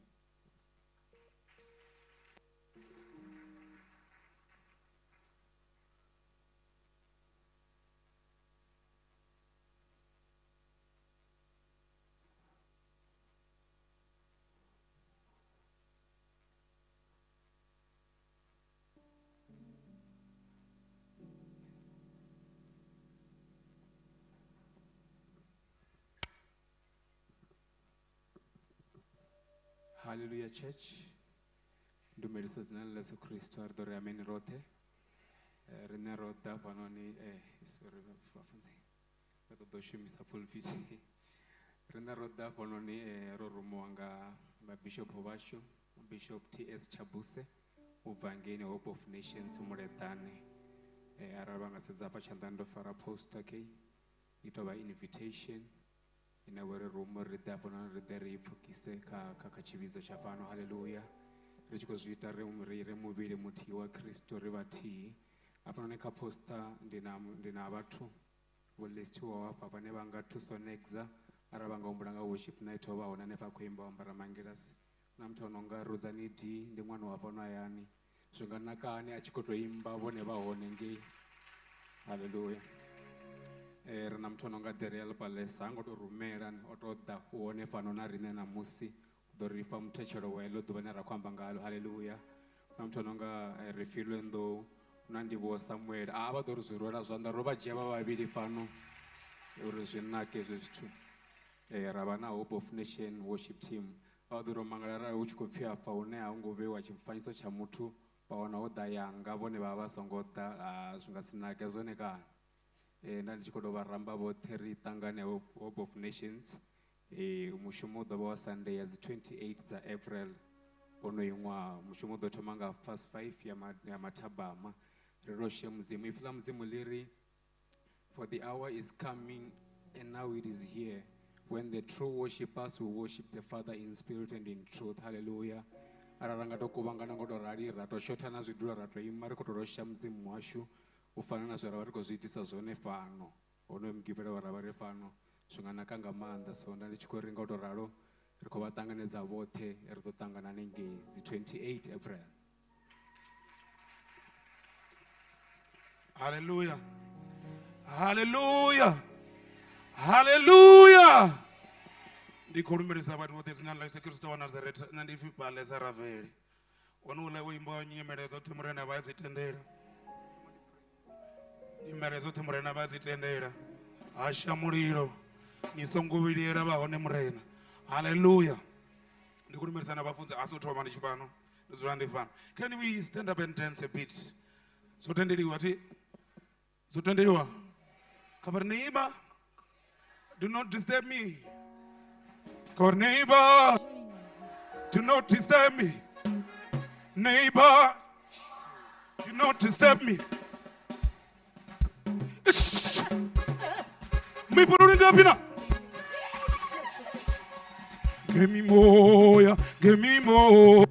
Hallelujah, church. Ndumelisa zina la Yesu Kristo ardore amen rote. Rene roda panoni sorry bafunzi. Batodoshumisha pulpit. Rene roda panoni rorumo anga ba bishop washu, Bishop TS Chabuse, uvangeni Hope of Nations muretane. Arabanga sezapa chandando fara poster ke. Itoba invitation. Inawere rumo ridapona rideri fukise ka chivizo chapano. Hallelujah. Richiko zvita remuviri muti wa Kristo rivati apano neka posta ndina vatu volestiwa wapa pane vanga tusonexa ara vanga umbulanga worship night ovaona nepakuimba wambara mangirasi na mtu anonga Rosani D ndi mwana wapano ayani zvinganaka ani achikotoimba vone vaone ngei. Hallelujah. Rina mtu anonga Deriel Palesa angotorumera otoda kuone pano na rine na musi doripa mtechero welo duvanera kwamba ngalo. Hallelujah. Na mtu anonga refilendo unandivo Samuel ava doruzurora zvanda rova jeva vaviri pano uruzvinake zvezvitu ravana Hope of Nation worship team avadoro mangarara uchikopfia paune aungovewa chimfanyiso chamutu paona oda yanga vone vavasongoda zvingasinake zvonekana ndandichikodovaramba vote ritangane Hope of Nations mushumo udova wa Sunday as 28 za April onoimwa mushumo udotomanga past 5 ya matabama reroshe muzimu ifila muzimu liri for the hour is coming and now it is here when the true worshipers will worship the Father in spirit and in truth. Hallelujah. Araranga tokuvangana ngotorarira toshotana zvidura ratoima rikotorosha muzimu washu ufanana zvara vari kuzviitisa zvone pano onomugivira vara vari pano zvinganaka ngamanda so ndandichikoringa kutoraro rikovatanganidza vote ritotangana nenge 28 April. Hallelujah. Hallelujah. Hallelujah. Ndikorumbirisa vanhu vote zina la Yesu Kristo wa Nazareti nandifipa lezaraveli wanule wimbo nyemerezo timurena vazitendera nyemerezo timurena vazitendera ashamuliro nisongovilera vahone murena. Hallelujah. Ndikorumbirisa na vafunzi asotoma ndichipano ndizorandifana. Can we stand up and dance a bit? Sotenderiwa ti sotenderiwa kabar neighbor, do not disturb me. Kabar neighbor, do not disturb me. Neighbor, do not disturb me. Me put it up in. Give me more, give me more.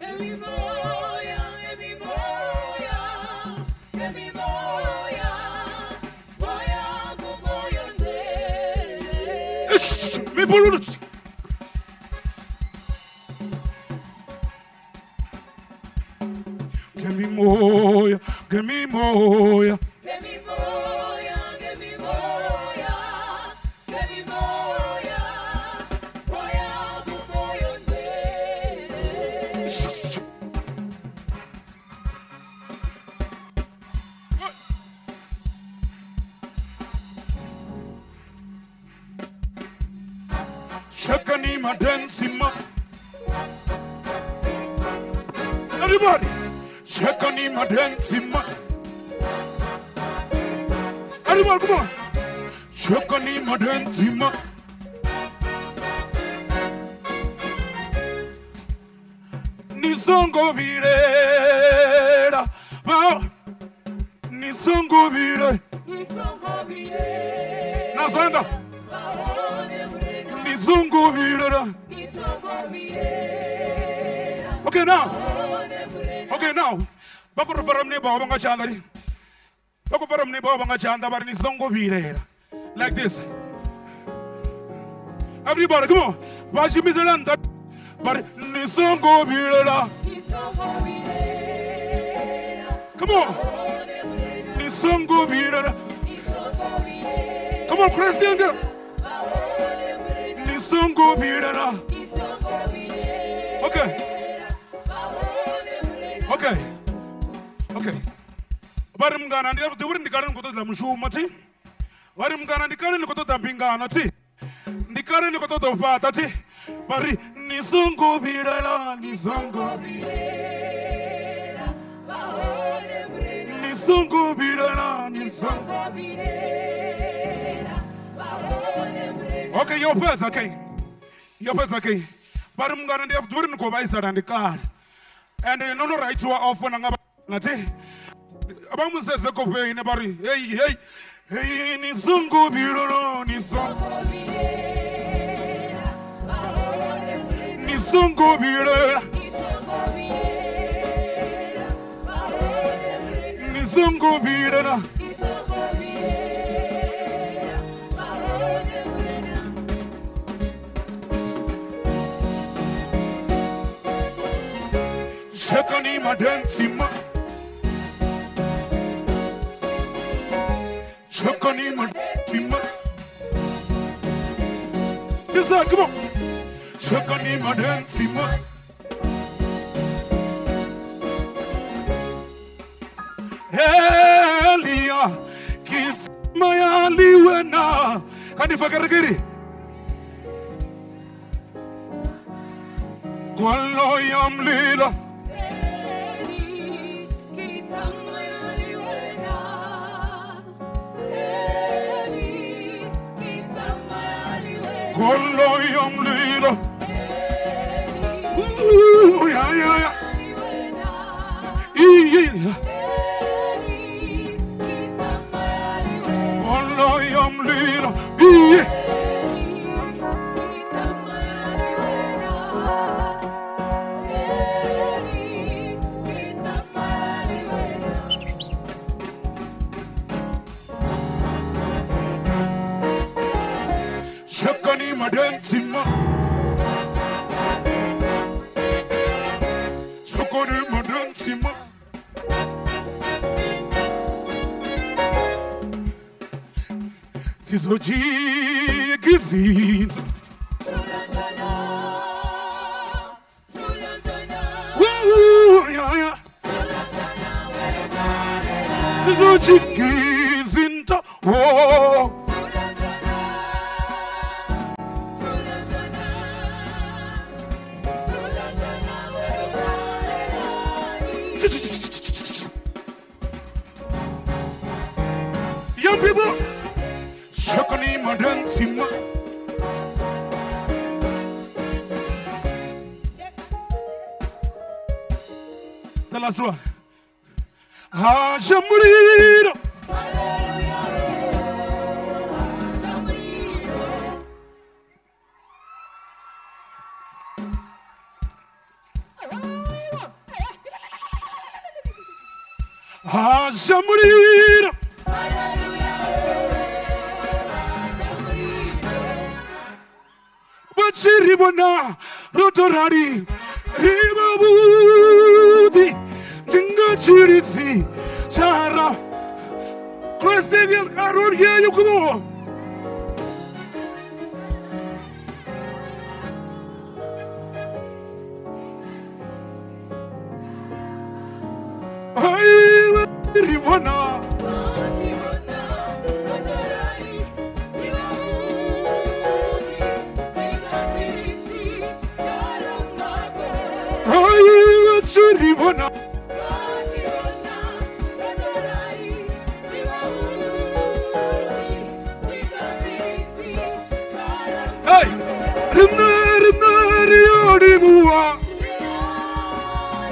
Give me more, give me more. Give me more, give me more, give me Shakanima dancima. Everybody, Shakanima dancima. Everybody, come on. Shakanima dancima. nisongo virera nisongo vire nazanda nisongo virera. Okay now bakurufara mneba wabanga chandari bakufara mneba wabanga chanda bari nisongo virera like this. Everybody come on bashimizelanda bari nisongo virera. Come on nisongo virera. Come on President nisongo virera. Okay. Bari mngana ndi tiburi ndikale nkoto za mshuma ti. Bari mngana ndikale nkoto za mbingana ti. Ndikale nkoto za pata ti. Bari nisongo virera. Nisongo virera. Okay, your first, okay. Bari mngana ndi tiburi nkoba isara ndikale. And no right to offer nati. Abamu says the coffee in a bari. Hey, nisongo virera. Nisongo virera. Nisongo virera. Shakani madensima. Shakani madensima. Yes, sir, come on. Shakani madensima. Elia kismaya liwena. Kani fakaragiri. Kwalo yamlila. Kwalo yamlila. Yeah. Kwalo yamlila. Shakani madensima. Shakani madensima. Sizoji gizinza. Woo, yeah. Sizoji gizinza. Oh. Young people, Shakani madensima. The last one. Hashamuriro. Hashamuriro. Bachiribona rotorari ribabudi jinga chirisi chara Christian karur ye yukumo ai ribona Ribona. Hey, rinari odi bua.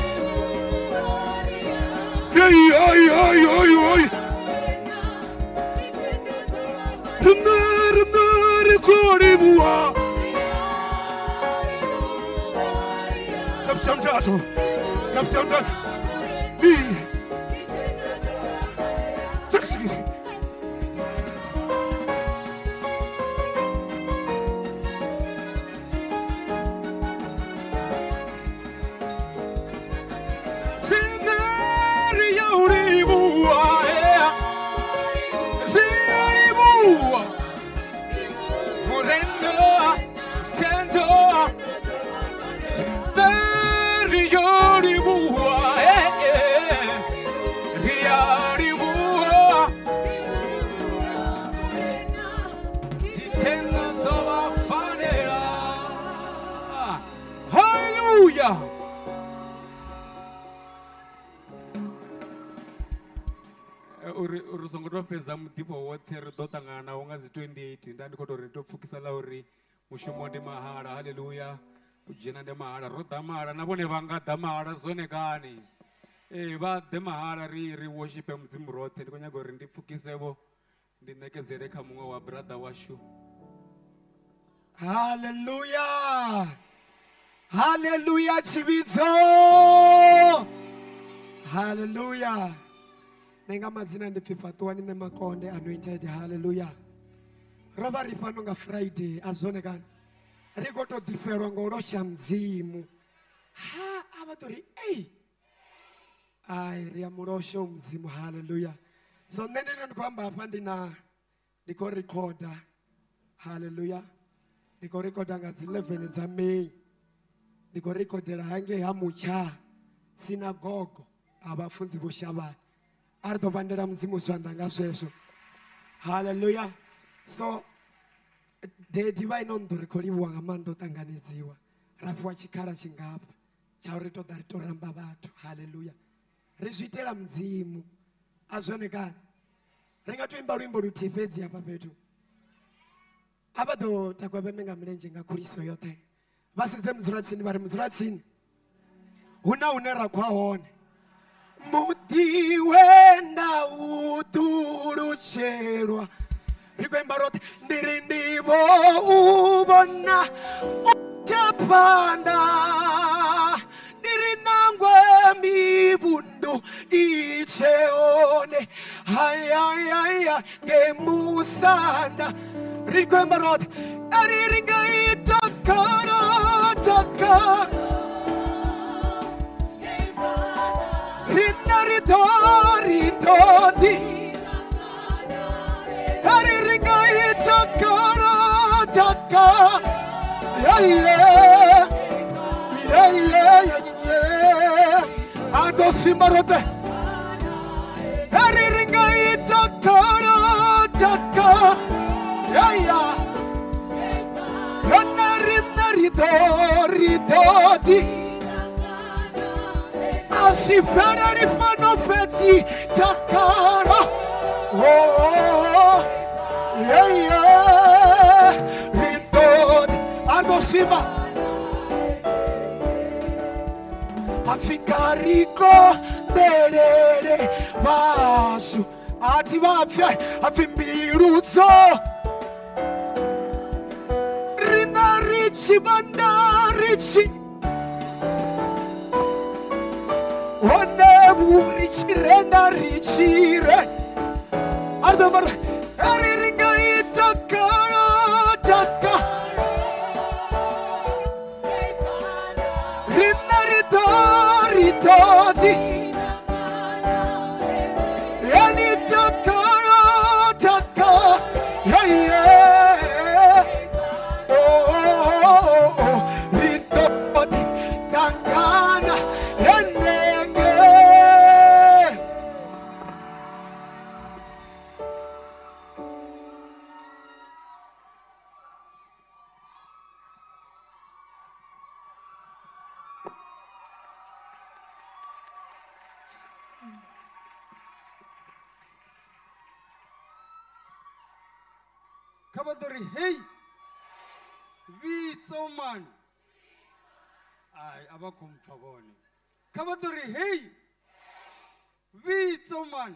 mtatu. Steps ya mtatu. Taxi. Urusongo peza mdipo wote ridotanga na ungazi 28 ndani koto reto fukisa lauri mushumo ndi mahara haleluya ujena ndi mahara rota mahara nabone vanga da mahara zone kani va de mahara ri worship mzimu rote ndikonyago ri ndipfukisebo ndinekezere kha mumwe wa brother washu. Hallelujah. Hallelujah chividzo. Hallelujah. Nenga mazina ndi fifatuwa nime makonde anointed. Hallelujah. Roba rifano nga Friday azone kan. Riko to difero ngorosha mzimu. Ha abatori ai ria murosho mzimu. Hallelujah. So nene kwamba hapa ndiko recorder. Hallelujah. Ndiko recorder nga 11 za May. Ndiko recordera hange hamucha sinagogo abafunzi boshabana. Ardo bandera mzimu swanda ngashesho. Hallelujah. So the divine on the recoliwa ngamando tanganiziwa. Rafu chikara chingapa. Chaurito darito ramba batu. Hallelujah. Rizitela mzimu. Azonekana. Ringa tuimba wimbo rutipezi hapa petu. Abado takwabemenga mlenje ngakuriso yote. Basi ze mzuratsini bari mzuratsini. Una unera kwa one. Mudi wenda uturucherwa. Rikwemba rote ndirindivo ubona uchapanda. Ndirinangwe mibundu icheone. Hayayaya gemusanda. Rikwemba rote ariringa itakara taka. Rinari todi Hariringa itakara taka. Yeah yeah yeah yeah yeah. Ando simarote Hariringa itakara taka. Yeah yeah. Rinari todi Asifera rifano feti takara. Oh, yeah, yeah. Ritod agosima. Afikariko derere vasu. Ati vapya afimbiruzo. Rinarichi bandarichi. One richirena richire. Ardomar ariringa itakara taka. Rinari Yani takara taka. Yeah yeah. Oh ritodi tangana. Kabadori, hey! Vitsoman! Ay, abakum fagoni. Kabadori, hey! Vitsoman!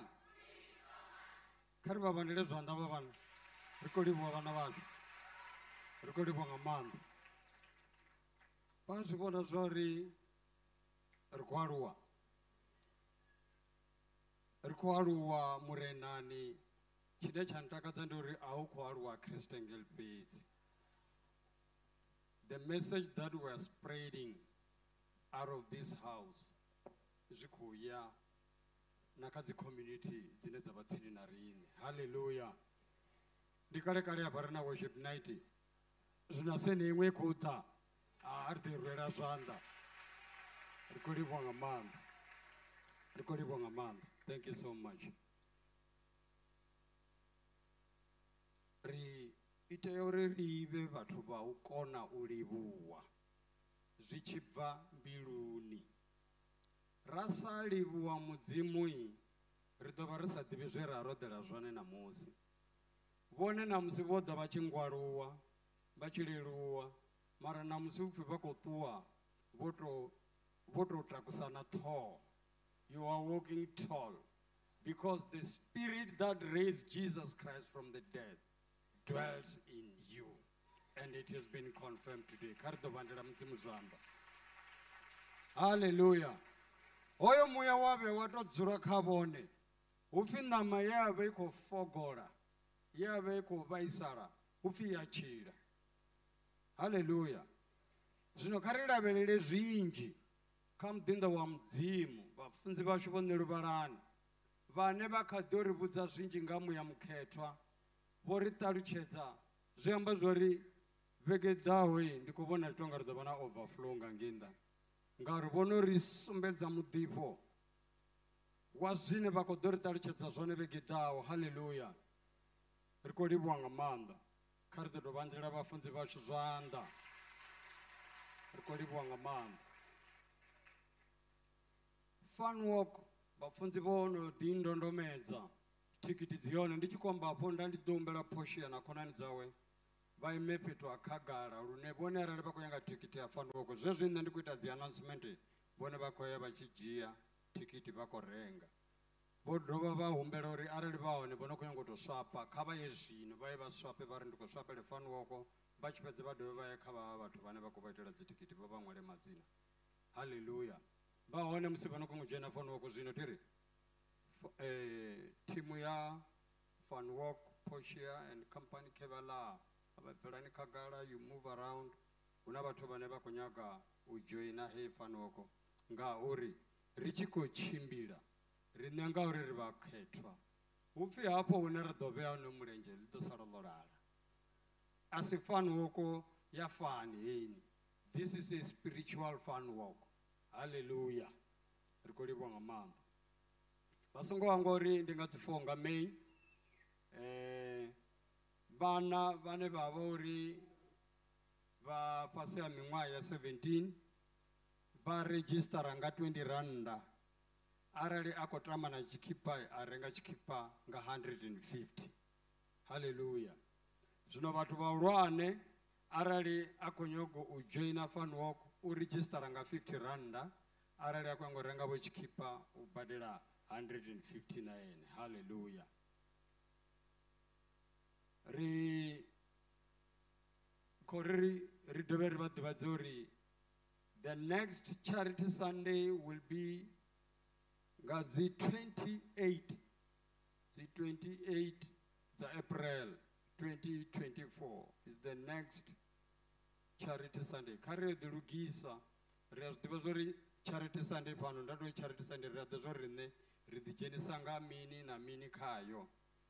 Karba bandere zwanda baban. Rekodi bwa naban. Rekodi bwa ngamanda. Pansi bona zori rikwaruwa rikwaruwa murenani chine chantakadza ndori aukwaruwa Kriste ngelpedzi. The message that we are spreading out of this house zikuya nakadzi community dzine dzava tsini narini. Hallelujah. Ndikale kale aparana worship night zvina senemwe kuta aritirwera zvanda rikolibonga mamba rikolibonga mamba. Thank you so much. Ri iteyo rive vathu va u kona u livhuwa zwi tshi bva mbiluni. Ra sa livhuwa mudzimu ri ḓo vha ri sa ḓivhi zwe ra roḓela zwone namusi. Vhone namusi vho ḓa vha tshi ngwaluwa vha tshi leluwa mara namusi upfhi vha khou ṱuwa vho tou takusana ṱhoho. You are walking tall because the spirit that raised Jesus Christ from the dead dwells in you, and it has been confirmed today. Hallelujah. Oyo muya wave watodzura kha vhone upfi ṋama yave I khou fogola yave I khou vhaisala upfi ya tshila. Hallelujah. Zwino kha ri lavhelele zwinzhi kha muḓinḓa wa mudzimu. Vhafunzi vhashu vho ṋeluvhalani vhane vha kha ḓi ri vhudza zwinzhi nga muya mukhethwa vho ri ṱalutshedza zwi amba zwori vhege ḓaho ndi khou vhona tonga ri ḓo vha na overflow nga ngei nnḓa ngauri vhono ri sumbedza muḓifho wa zwine vha khou ḓo ri ṱalutshedza zwone vhege ḓaho. Hallelujah. Ri khou livhuwa nga maanḓa. Kha ri ḓo tou vhanzela vhafunzi vhashu zwanḓa. Ri khou livhuwa nga maanḓa. Fun walk vhafunzi vho no ḓi ndondomedza thikiti dzi hone ndi tshi khomba hafho nda ndi ḓo humbela Portia na khonani dzawe vha ime fhethu ha khagala lune vhone arali vha khou nyaga thikiti ya fun walk zwezwi nṋe ndi khou ita dzi announcement vhone vha khou ya vha tshi dzhia thikiti vha khou renga. Vho dovha vha humbela uri arali vha hone vho no khou nyaga u tou swapa kha vha ye zwino vha ye vha swape vha ri ndi khou swapele fun walk vha tshi fhedza vha dovhe vha ye kha vha vhathu vhane vha khou vha itela dzi thikiti vha vha ṅwale madzina. Hallelujah. Vha hone musi vha no khou dzhena fun walk zwino tiri thimu ya fun walk Portia and company Kevala ababelani khagala you move around huna vhathu vhane vha khou nyaga u joina hei fun walk ngauri ri tshi khou tshimbila riṋe ngauri ri vha khethwa upfi hafho hune ra ḓo vhea hone mulenzhe ḽi ḓo sala ḽo lala. A si fun walk ya fani heini. This is a spiritual fun walk. Hallelujah. Ri khou livhuwa nga maanḓa. Vha songo hangwa uri ndi nga dzi 4 nga May vhana vhane vha vha uri vha fhasi ha miṅwaha ya 17 vha redzhistara nga 20 randa arali a khou tama na tshikhipa a renga tshikhipa nga 150. Hallelujah. Zwino vhathu vhahulwane arali a khou nyaga u joina fun walk u redzhistara nga 50 randa arali a khou nyaga u renga vho tshikhipa u badela 159. Hallelujah. Ri dove ri vha ḓivhadze uri the next charity Sunday will be nga dzi 28 dza April 2024 is the next charity Sunday. Kha ri ḓi lugisa ri a zwi ḓivha zwori charity Sunday fhano nda tou charity Sunday ri a ḓivha zwori riṋe ri ḓi dzhenisa nga mini na mini khayo.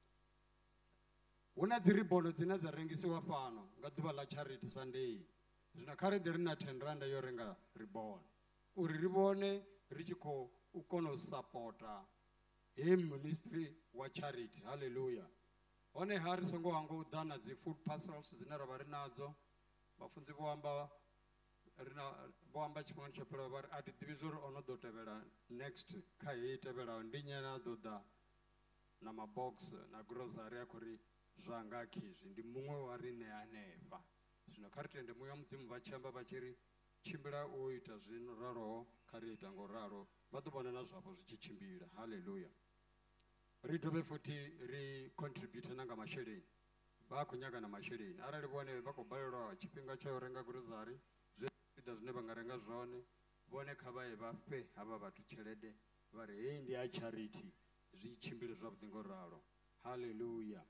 Huna dzi ribono dzine dza rengisiwa fhano nga ḓuvha ḽa charity Sunday. Zwino kha ri ḓi ri na 10 randa yo renga ribono uri ri vhone ri tshi khou kona u sapota hei ministry wa charity. Hallelujah. Hone ha ri songo hangwa u ḓa na dzi food parcels dzine ra vha ri nadzo. Vhafunzi vho amba tshifhingani tsho fhelaho vha ri a ti ḓivhi zwori o no ḓo tevhela next kha hei tevhelaho ndi nnyi ane a ḓo ḓa na mabox na grocery a khou ri zwa nga khezwi ndi muṅwe wa riṋe hanefha. Zwino kha ri tende muya mudzimu vha tshi amba vha tshi ri tshimbila u ita zwino raloho kha ri ita ngo ralo vha ḓo vhona na zwavho zwi tshi tshimbila. Hallelujah. Ri dovhe futhi ri contribute na nga masheleni. Vha khou nyaga na masheleni arali vhone vha khou balelwa tshifhinga tsha u renga grocery zwipiḓa zwine vha nga renga zwone vhone kha vha ye vha fhe havha vhathu tshelede vha ri hei ndi ya charity zwi tshimbile zwavhuḓi ngo ralo. Hallelujah.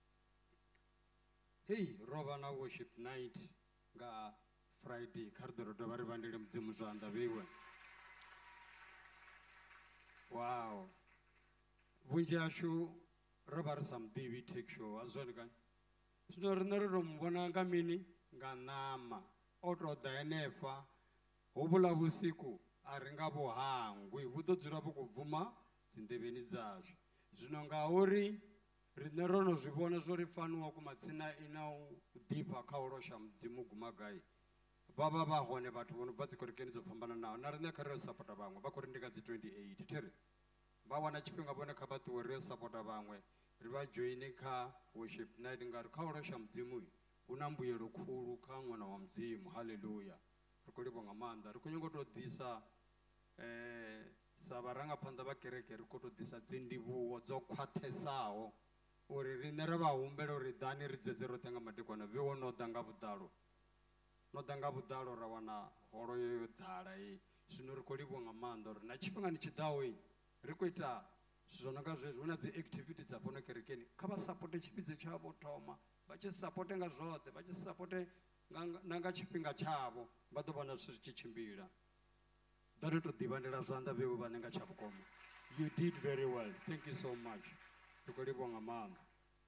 Hey, ro vha na worship night nga Friday kha ri ḓo dovha ri vhandele mudzimu zwanḓa vheiwe. Wow, vhunzhi hashu ro vha ri sa muḓivhi take show a zwone kani. Zwino riṋe ri tou muvhona nga mini nga ṋama o tou ḓa henefha hovhuḽa vhusiku a ri nga vhuhangwi vhu ḓo dzula vhu khou bvuma dzinḓevheni dzashu. Zwino ngauri riṋe ro no zwi vhona zwo ri faniwa kumatsina i na u ḓifha kha u losha mudzimu guma gai vha vha vha hone vhathu vho no bva dzikerekeni dzo fhambananaho na riṋe kha ri yo sapota vhaṅwe vha khou ri ndi nga dzi 28 thiri vha wana tshifhinga vhone kha vha ṱuwe ri yo sapota vhaṅwe ri vha joine kha worship night ngari kha u losha mudzimu hu na mbuyelo khulu kha ṅwana wa mudzimu. Hallelujah. Ri khou livha nga maanḓa ri khou nyanga u tou ḓisa sa vharangaphanḓa vha kereke ri khou tou ḓisa dzindivhuwo dzo khwaṱhesaho uri riṋe ri vha humbele uri ḓani ri dzedze roṱhe nga madekwana vhewo no ḓa nga vhuḓalo no ḓa nga vhuḓalo ra wana holo yo ḓala hei. Zwino ri khou livhiwa nga maanḓa uri na tshifhingani tshiḓaho ri khou ita zwithu zwo no nga zwezwi hu na dzi activity dza fhano kerekeni kha vha sapote tshipiḓa tshavho thoma vha tshi sapote nga zwoṱhe vha tshi sapote na nga tshifhinga tshavho vha ḓo vhona zwithu zwi tshi tshimbila. Ḓani tou ḓivhandela zwanḓa vheiwe vhane nga tsha vhukoma. You did very well. Thank you so much. Ri khou livhiwa nga maanḓa.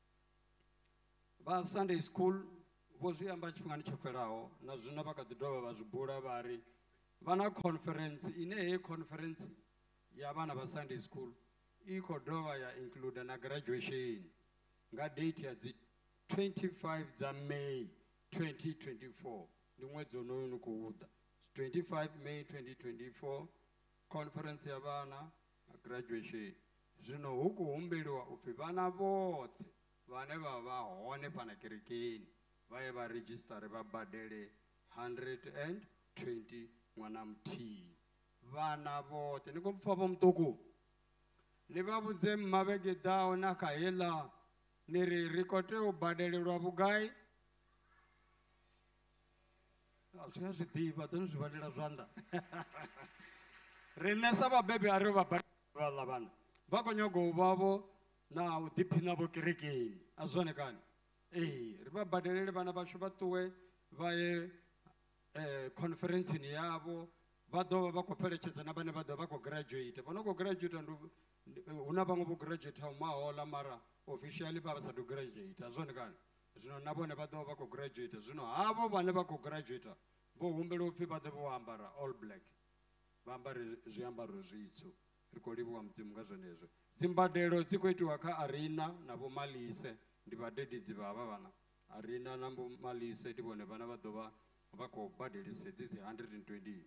Vha Sunday school vho zwi amba tshifhingani tsho fhelaho na zwino vha kha ḓi dovha vha zwi bula vha ri vha na conference ine heyi conference ya vhana vha Sunday school i khou dovha ya include na graduation nga date ya dzi 25 dza May 2024 ndi ṅwedzi wonoyo ni khou ḓa 25 May 2024 conference ya vhana na graduation. Zwino hu khou humbeliwa upfhi vhana vhoṱhe vhane vha vha hone fhana kerekeni vha ye vha redzhisitare vha badele 120 ṅwana muthihi vhana vhoṱhe. Ni khou pfha vho muṱuku ni vha vhudze mmavhege ḓaho na kha heḽa ni ri khou tea u badelelwa vhugai zwi a zwi ḓivha ḓo ni zwi badela zwanḓa riṋe sa vhabebi a ri vha badela vhaḽa vhana vha khou nyaga u vhavho na u ḓiphina vho kerekeni a zwone kani. Ee, ri vha badelele vhana vhashu vha ṱuwe vha ye conferenceni yavho vha ḓo vha vha khou fheletshedza na vhane vha ḓo vha khou graduate vha no khou graduate hu na vhaṅwe vho graduate mahoḽa mara officially vha vha sa tou graduate a zwone kani. Zwino na vhone vha ḓo vha khou graduate. Zwino havho vhane vha khou graduate vho humbela upfhi vha ḓo vho ambara all black vha ambare zwiambaro zwitswu. Ri khou livhuwa mudzimu nga zwenezwo. Dzimbadelo dzi khou itiwa kha Arena na vho Malise ndi vhadededzi vha havha vhana. Arena na vho Malise ndi vhone vhana vha ḓo vha vha khou badelisa dzi 120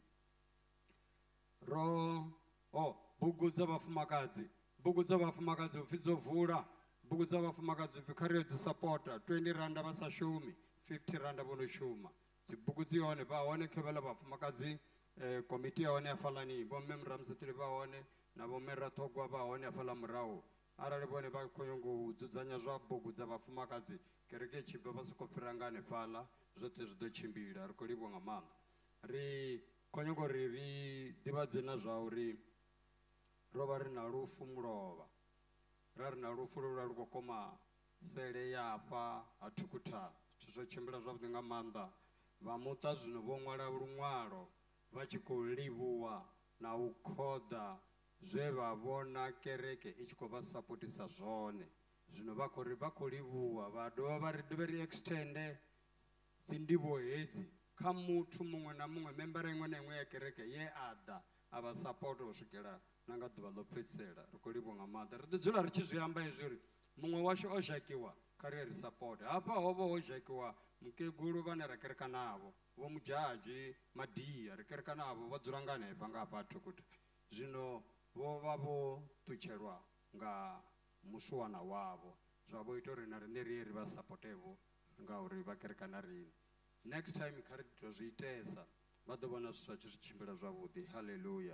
bugu dza vhafumakadzi upfhi dzo vula bugu dza vhafumakadzi upfhi kha ri yo dzi sapota 20 randa vha sa shumi 50 randa vho no shuma dzibugu dzi hone vha hone khevela vhafumakadzi komiti ya hone ya falani vho mme Mramsetile vha hone na vho mme Rathogwa vha hone ya fala murahu arali vhone vha khou nyanga u dzudzanya zwa bugu dza vhafumakadzi kereke tshibva vha soko fhira nga hanefhaḽa zwoṱhe zwi ḓo tshimbila. Ri khou livhuwa nga maanḓa. Ri khou nyanga uri ri ḓivhadze na zwa uri ro vha ri na lufu mulovha ra ri na lufu lula lu khou koma sele yafha ha Thukutha zwithu zwo tshimbila zwavhuḓi nga maanḓa. Vha muṱa zwino vho ṅwala luṅwalo vha tshi khou livhuwa na u khoḓa zwe vha vhona kereke i tshi khou vha sapotisa zwone. Zwino vha khou ri vha khou livhuwa vha dovha vha ri dovhe ri extende dzi ndivho hedzi kha muthu muṅwe na muṅwe membara iṅwe na iṅwe ya kereke ye a ḓa a vha sapota u swikela na nga ḓuvha ḽo fhedzisela. Ri khou livhuwa nga maanḓa. Ri ḓo dzula ri tshi zwi amba hezwi uri muṅwe washu o zhakiwa kha ri ri sapote hafha ho vha ho zhakiwa mukegulu vhane ra kereka navho vho Mudzhaji Madiya ri kereka navho vha dzula nga hanefha nga hafha Thukutha. Zwino vho vha vho ṱutshelwa nga mushuwana wavho zwa vho ita uri na riṋe ri ye ri vha sapotevho ngauri vha kereka na riṋe. Next time kha ri tou zwi itesa vha ḓo vhona zwithu zwi tshi tshimbila zwavhuḓi. Hallelujah.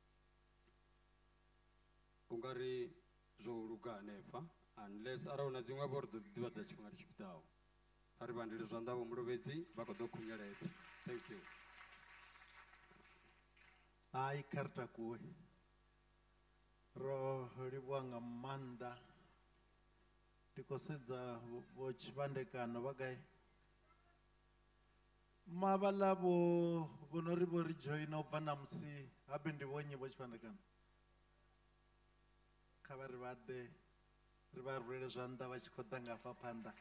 U nga ri zwo luga hanefha unless arali hu na dziṅwevho ri ḓo ḓivhadza tshifhinga tshi ḓaho. A ri vhandele zwanḓa vho muluvhedzi vha khou ḓo khunyeledza. Thank you. Hai karta kuwe. Ro livhuwa nga maanḓa. Ndi khou sedza vho tshivhandekano vha gai. Mavhala vho no ri vho ri joina u bva namusi habe ndi vho nnyi vho tshivhandekano. Kha vha ri vha ḓe ri vha rwele zwanḓa vha tshi khou ḓa nga hafha phanḓa.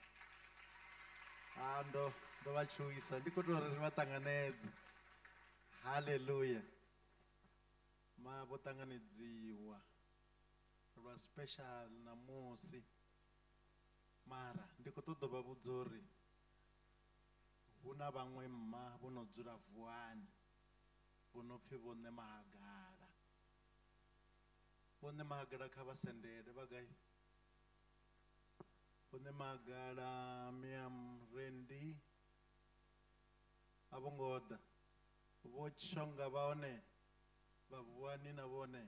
Ndo vha tshuwisa ndi khou tou ri vha ṱanganedze. Hallelujah. Vho ṱanganedziwa lwa special namusi. Mara ndi khou ṱoḓa vha vhudza uri hu na vhaṅwe mma vho no dzula Vuwani vho no pfhi vho Ṋe Mahagala. Vho Ṋe Mahagala kha vha sendele vha gai. Vho Ṋe Mahagala, Miriam Rendi a vho ngo ḓa. Vho Tshonga vha hone vha Vuwani na vhone.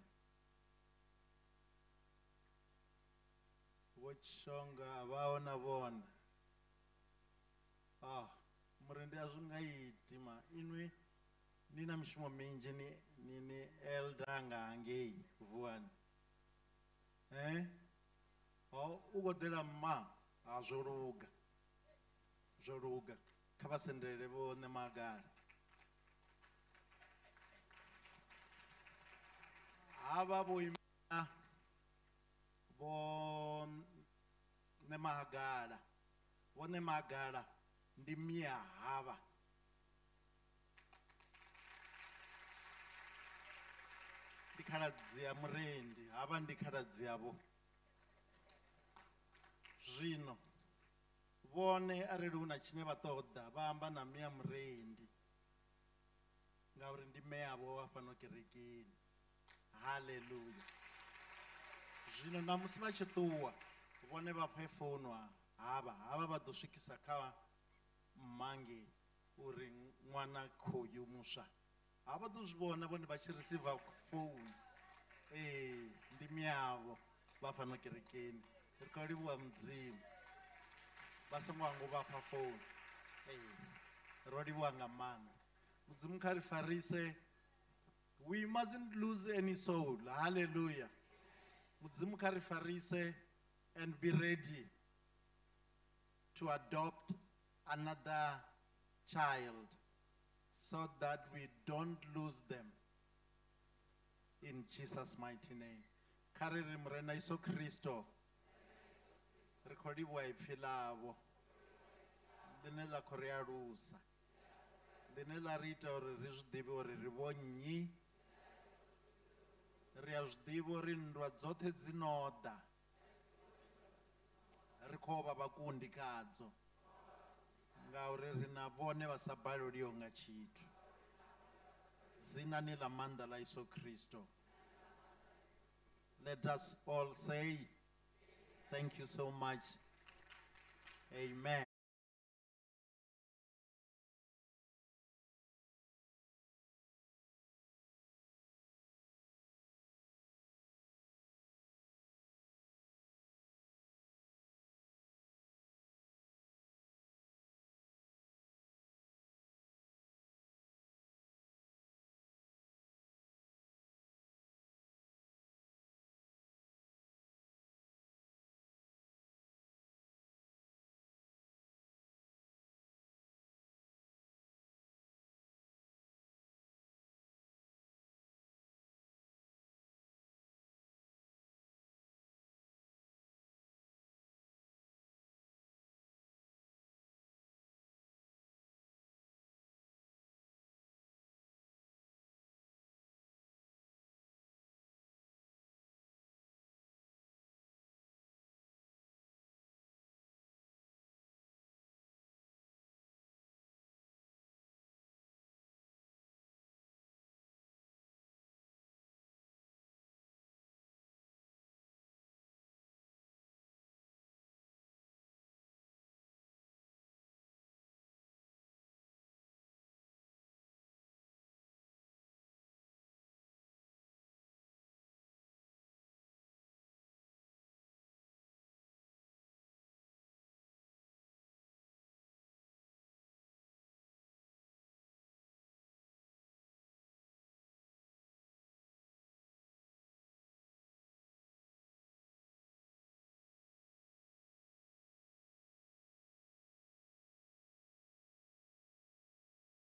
Vho Tshonga vha hona vhone. Murendi a zwi nga iti ma inwi ni na mishumo minzhi ni elder nga hangei Vuwani. U khou ḓela mma zwo luga. Zwo luga. Kha vha sendele vho Ṋe Mahagala. Hava vho imela vho Ṋe Mahagala. Vho Ṋe Mahagala ndi mia hava. Ndi khaladzi ya Murendi, hava ndi khaladzi yavho. Zwino vhone arali hu na tshine vha ṱoḓa vha amba na mia Murendi ngauri ndi mme yavho vha fhano kerekeni. Hallelujah. Zwino namusi vha tshi ṱuwa vhone vha phe founu hava vha ḓo swikisa kha mmange uri ṅwana khoyu muswa. Hava ḓo zwi vhona vhone vha tshi receive phone. Ndi miyavho vha fhano kerekeni. Ri khou livhuwa Mudzimu. Vha songo hangwa vha fha phone. Ro livhuwa nga maanḓa. Mudzimu kha ri farise. We mustn't lose any soul. Hallelujah. Mudzimu kha ri farise and be ready to adopt another child so that we don't lose them. In Jesus' mighty name. Kha ri ri Murena Yesu Kristo. Ri khou livhuwa ipfhi ḽavho ḽine ḽa khou ri alusa. Ḽine ḽa ri ita uri ri zwi ḓivhe uri ri vho nnyi. Ri a zwi ḓivha uri nndwa dzoṱhe dzi no ḓa ri khou vha vhakundi khadzo ngauri ri na vhone vha sa baleliho nga tshithu. Dzinani ḽa maanḓa ḽa Yesu Kristo. Let us all say thank you so much. Amen.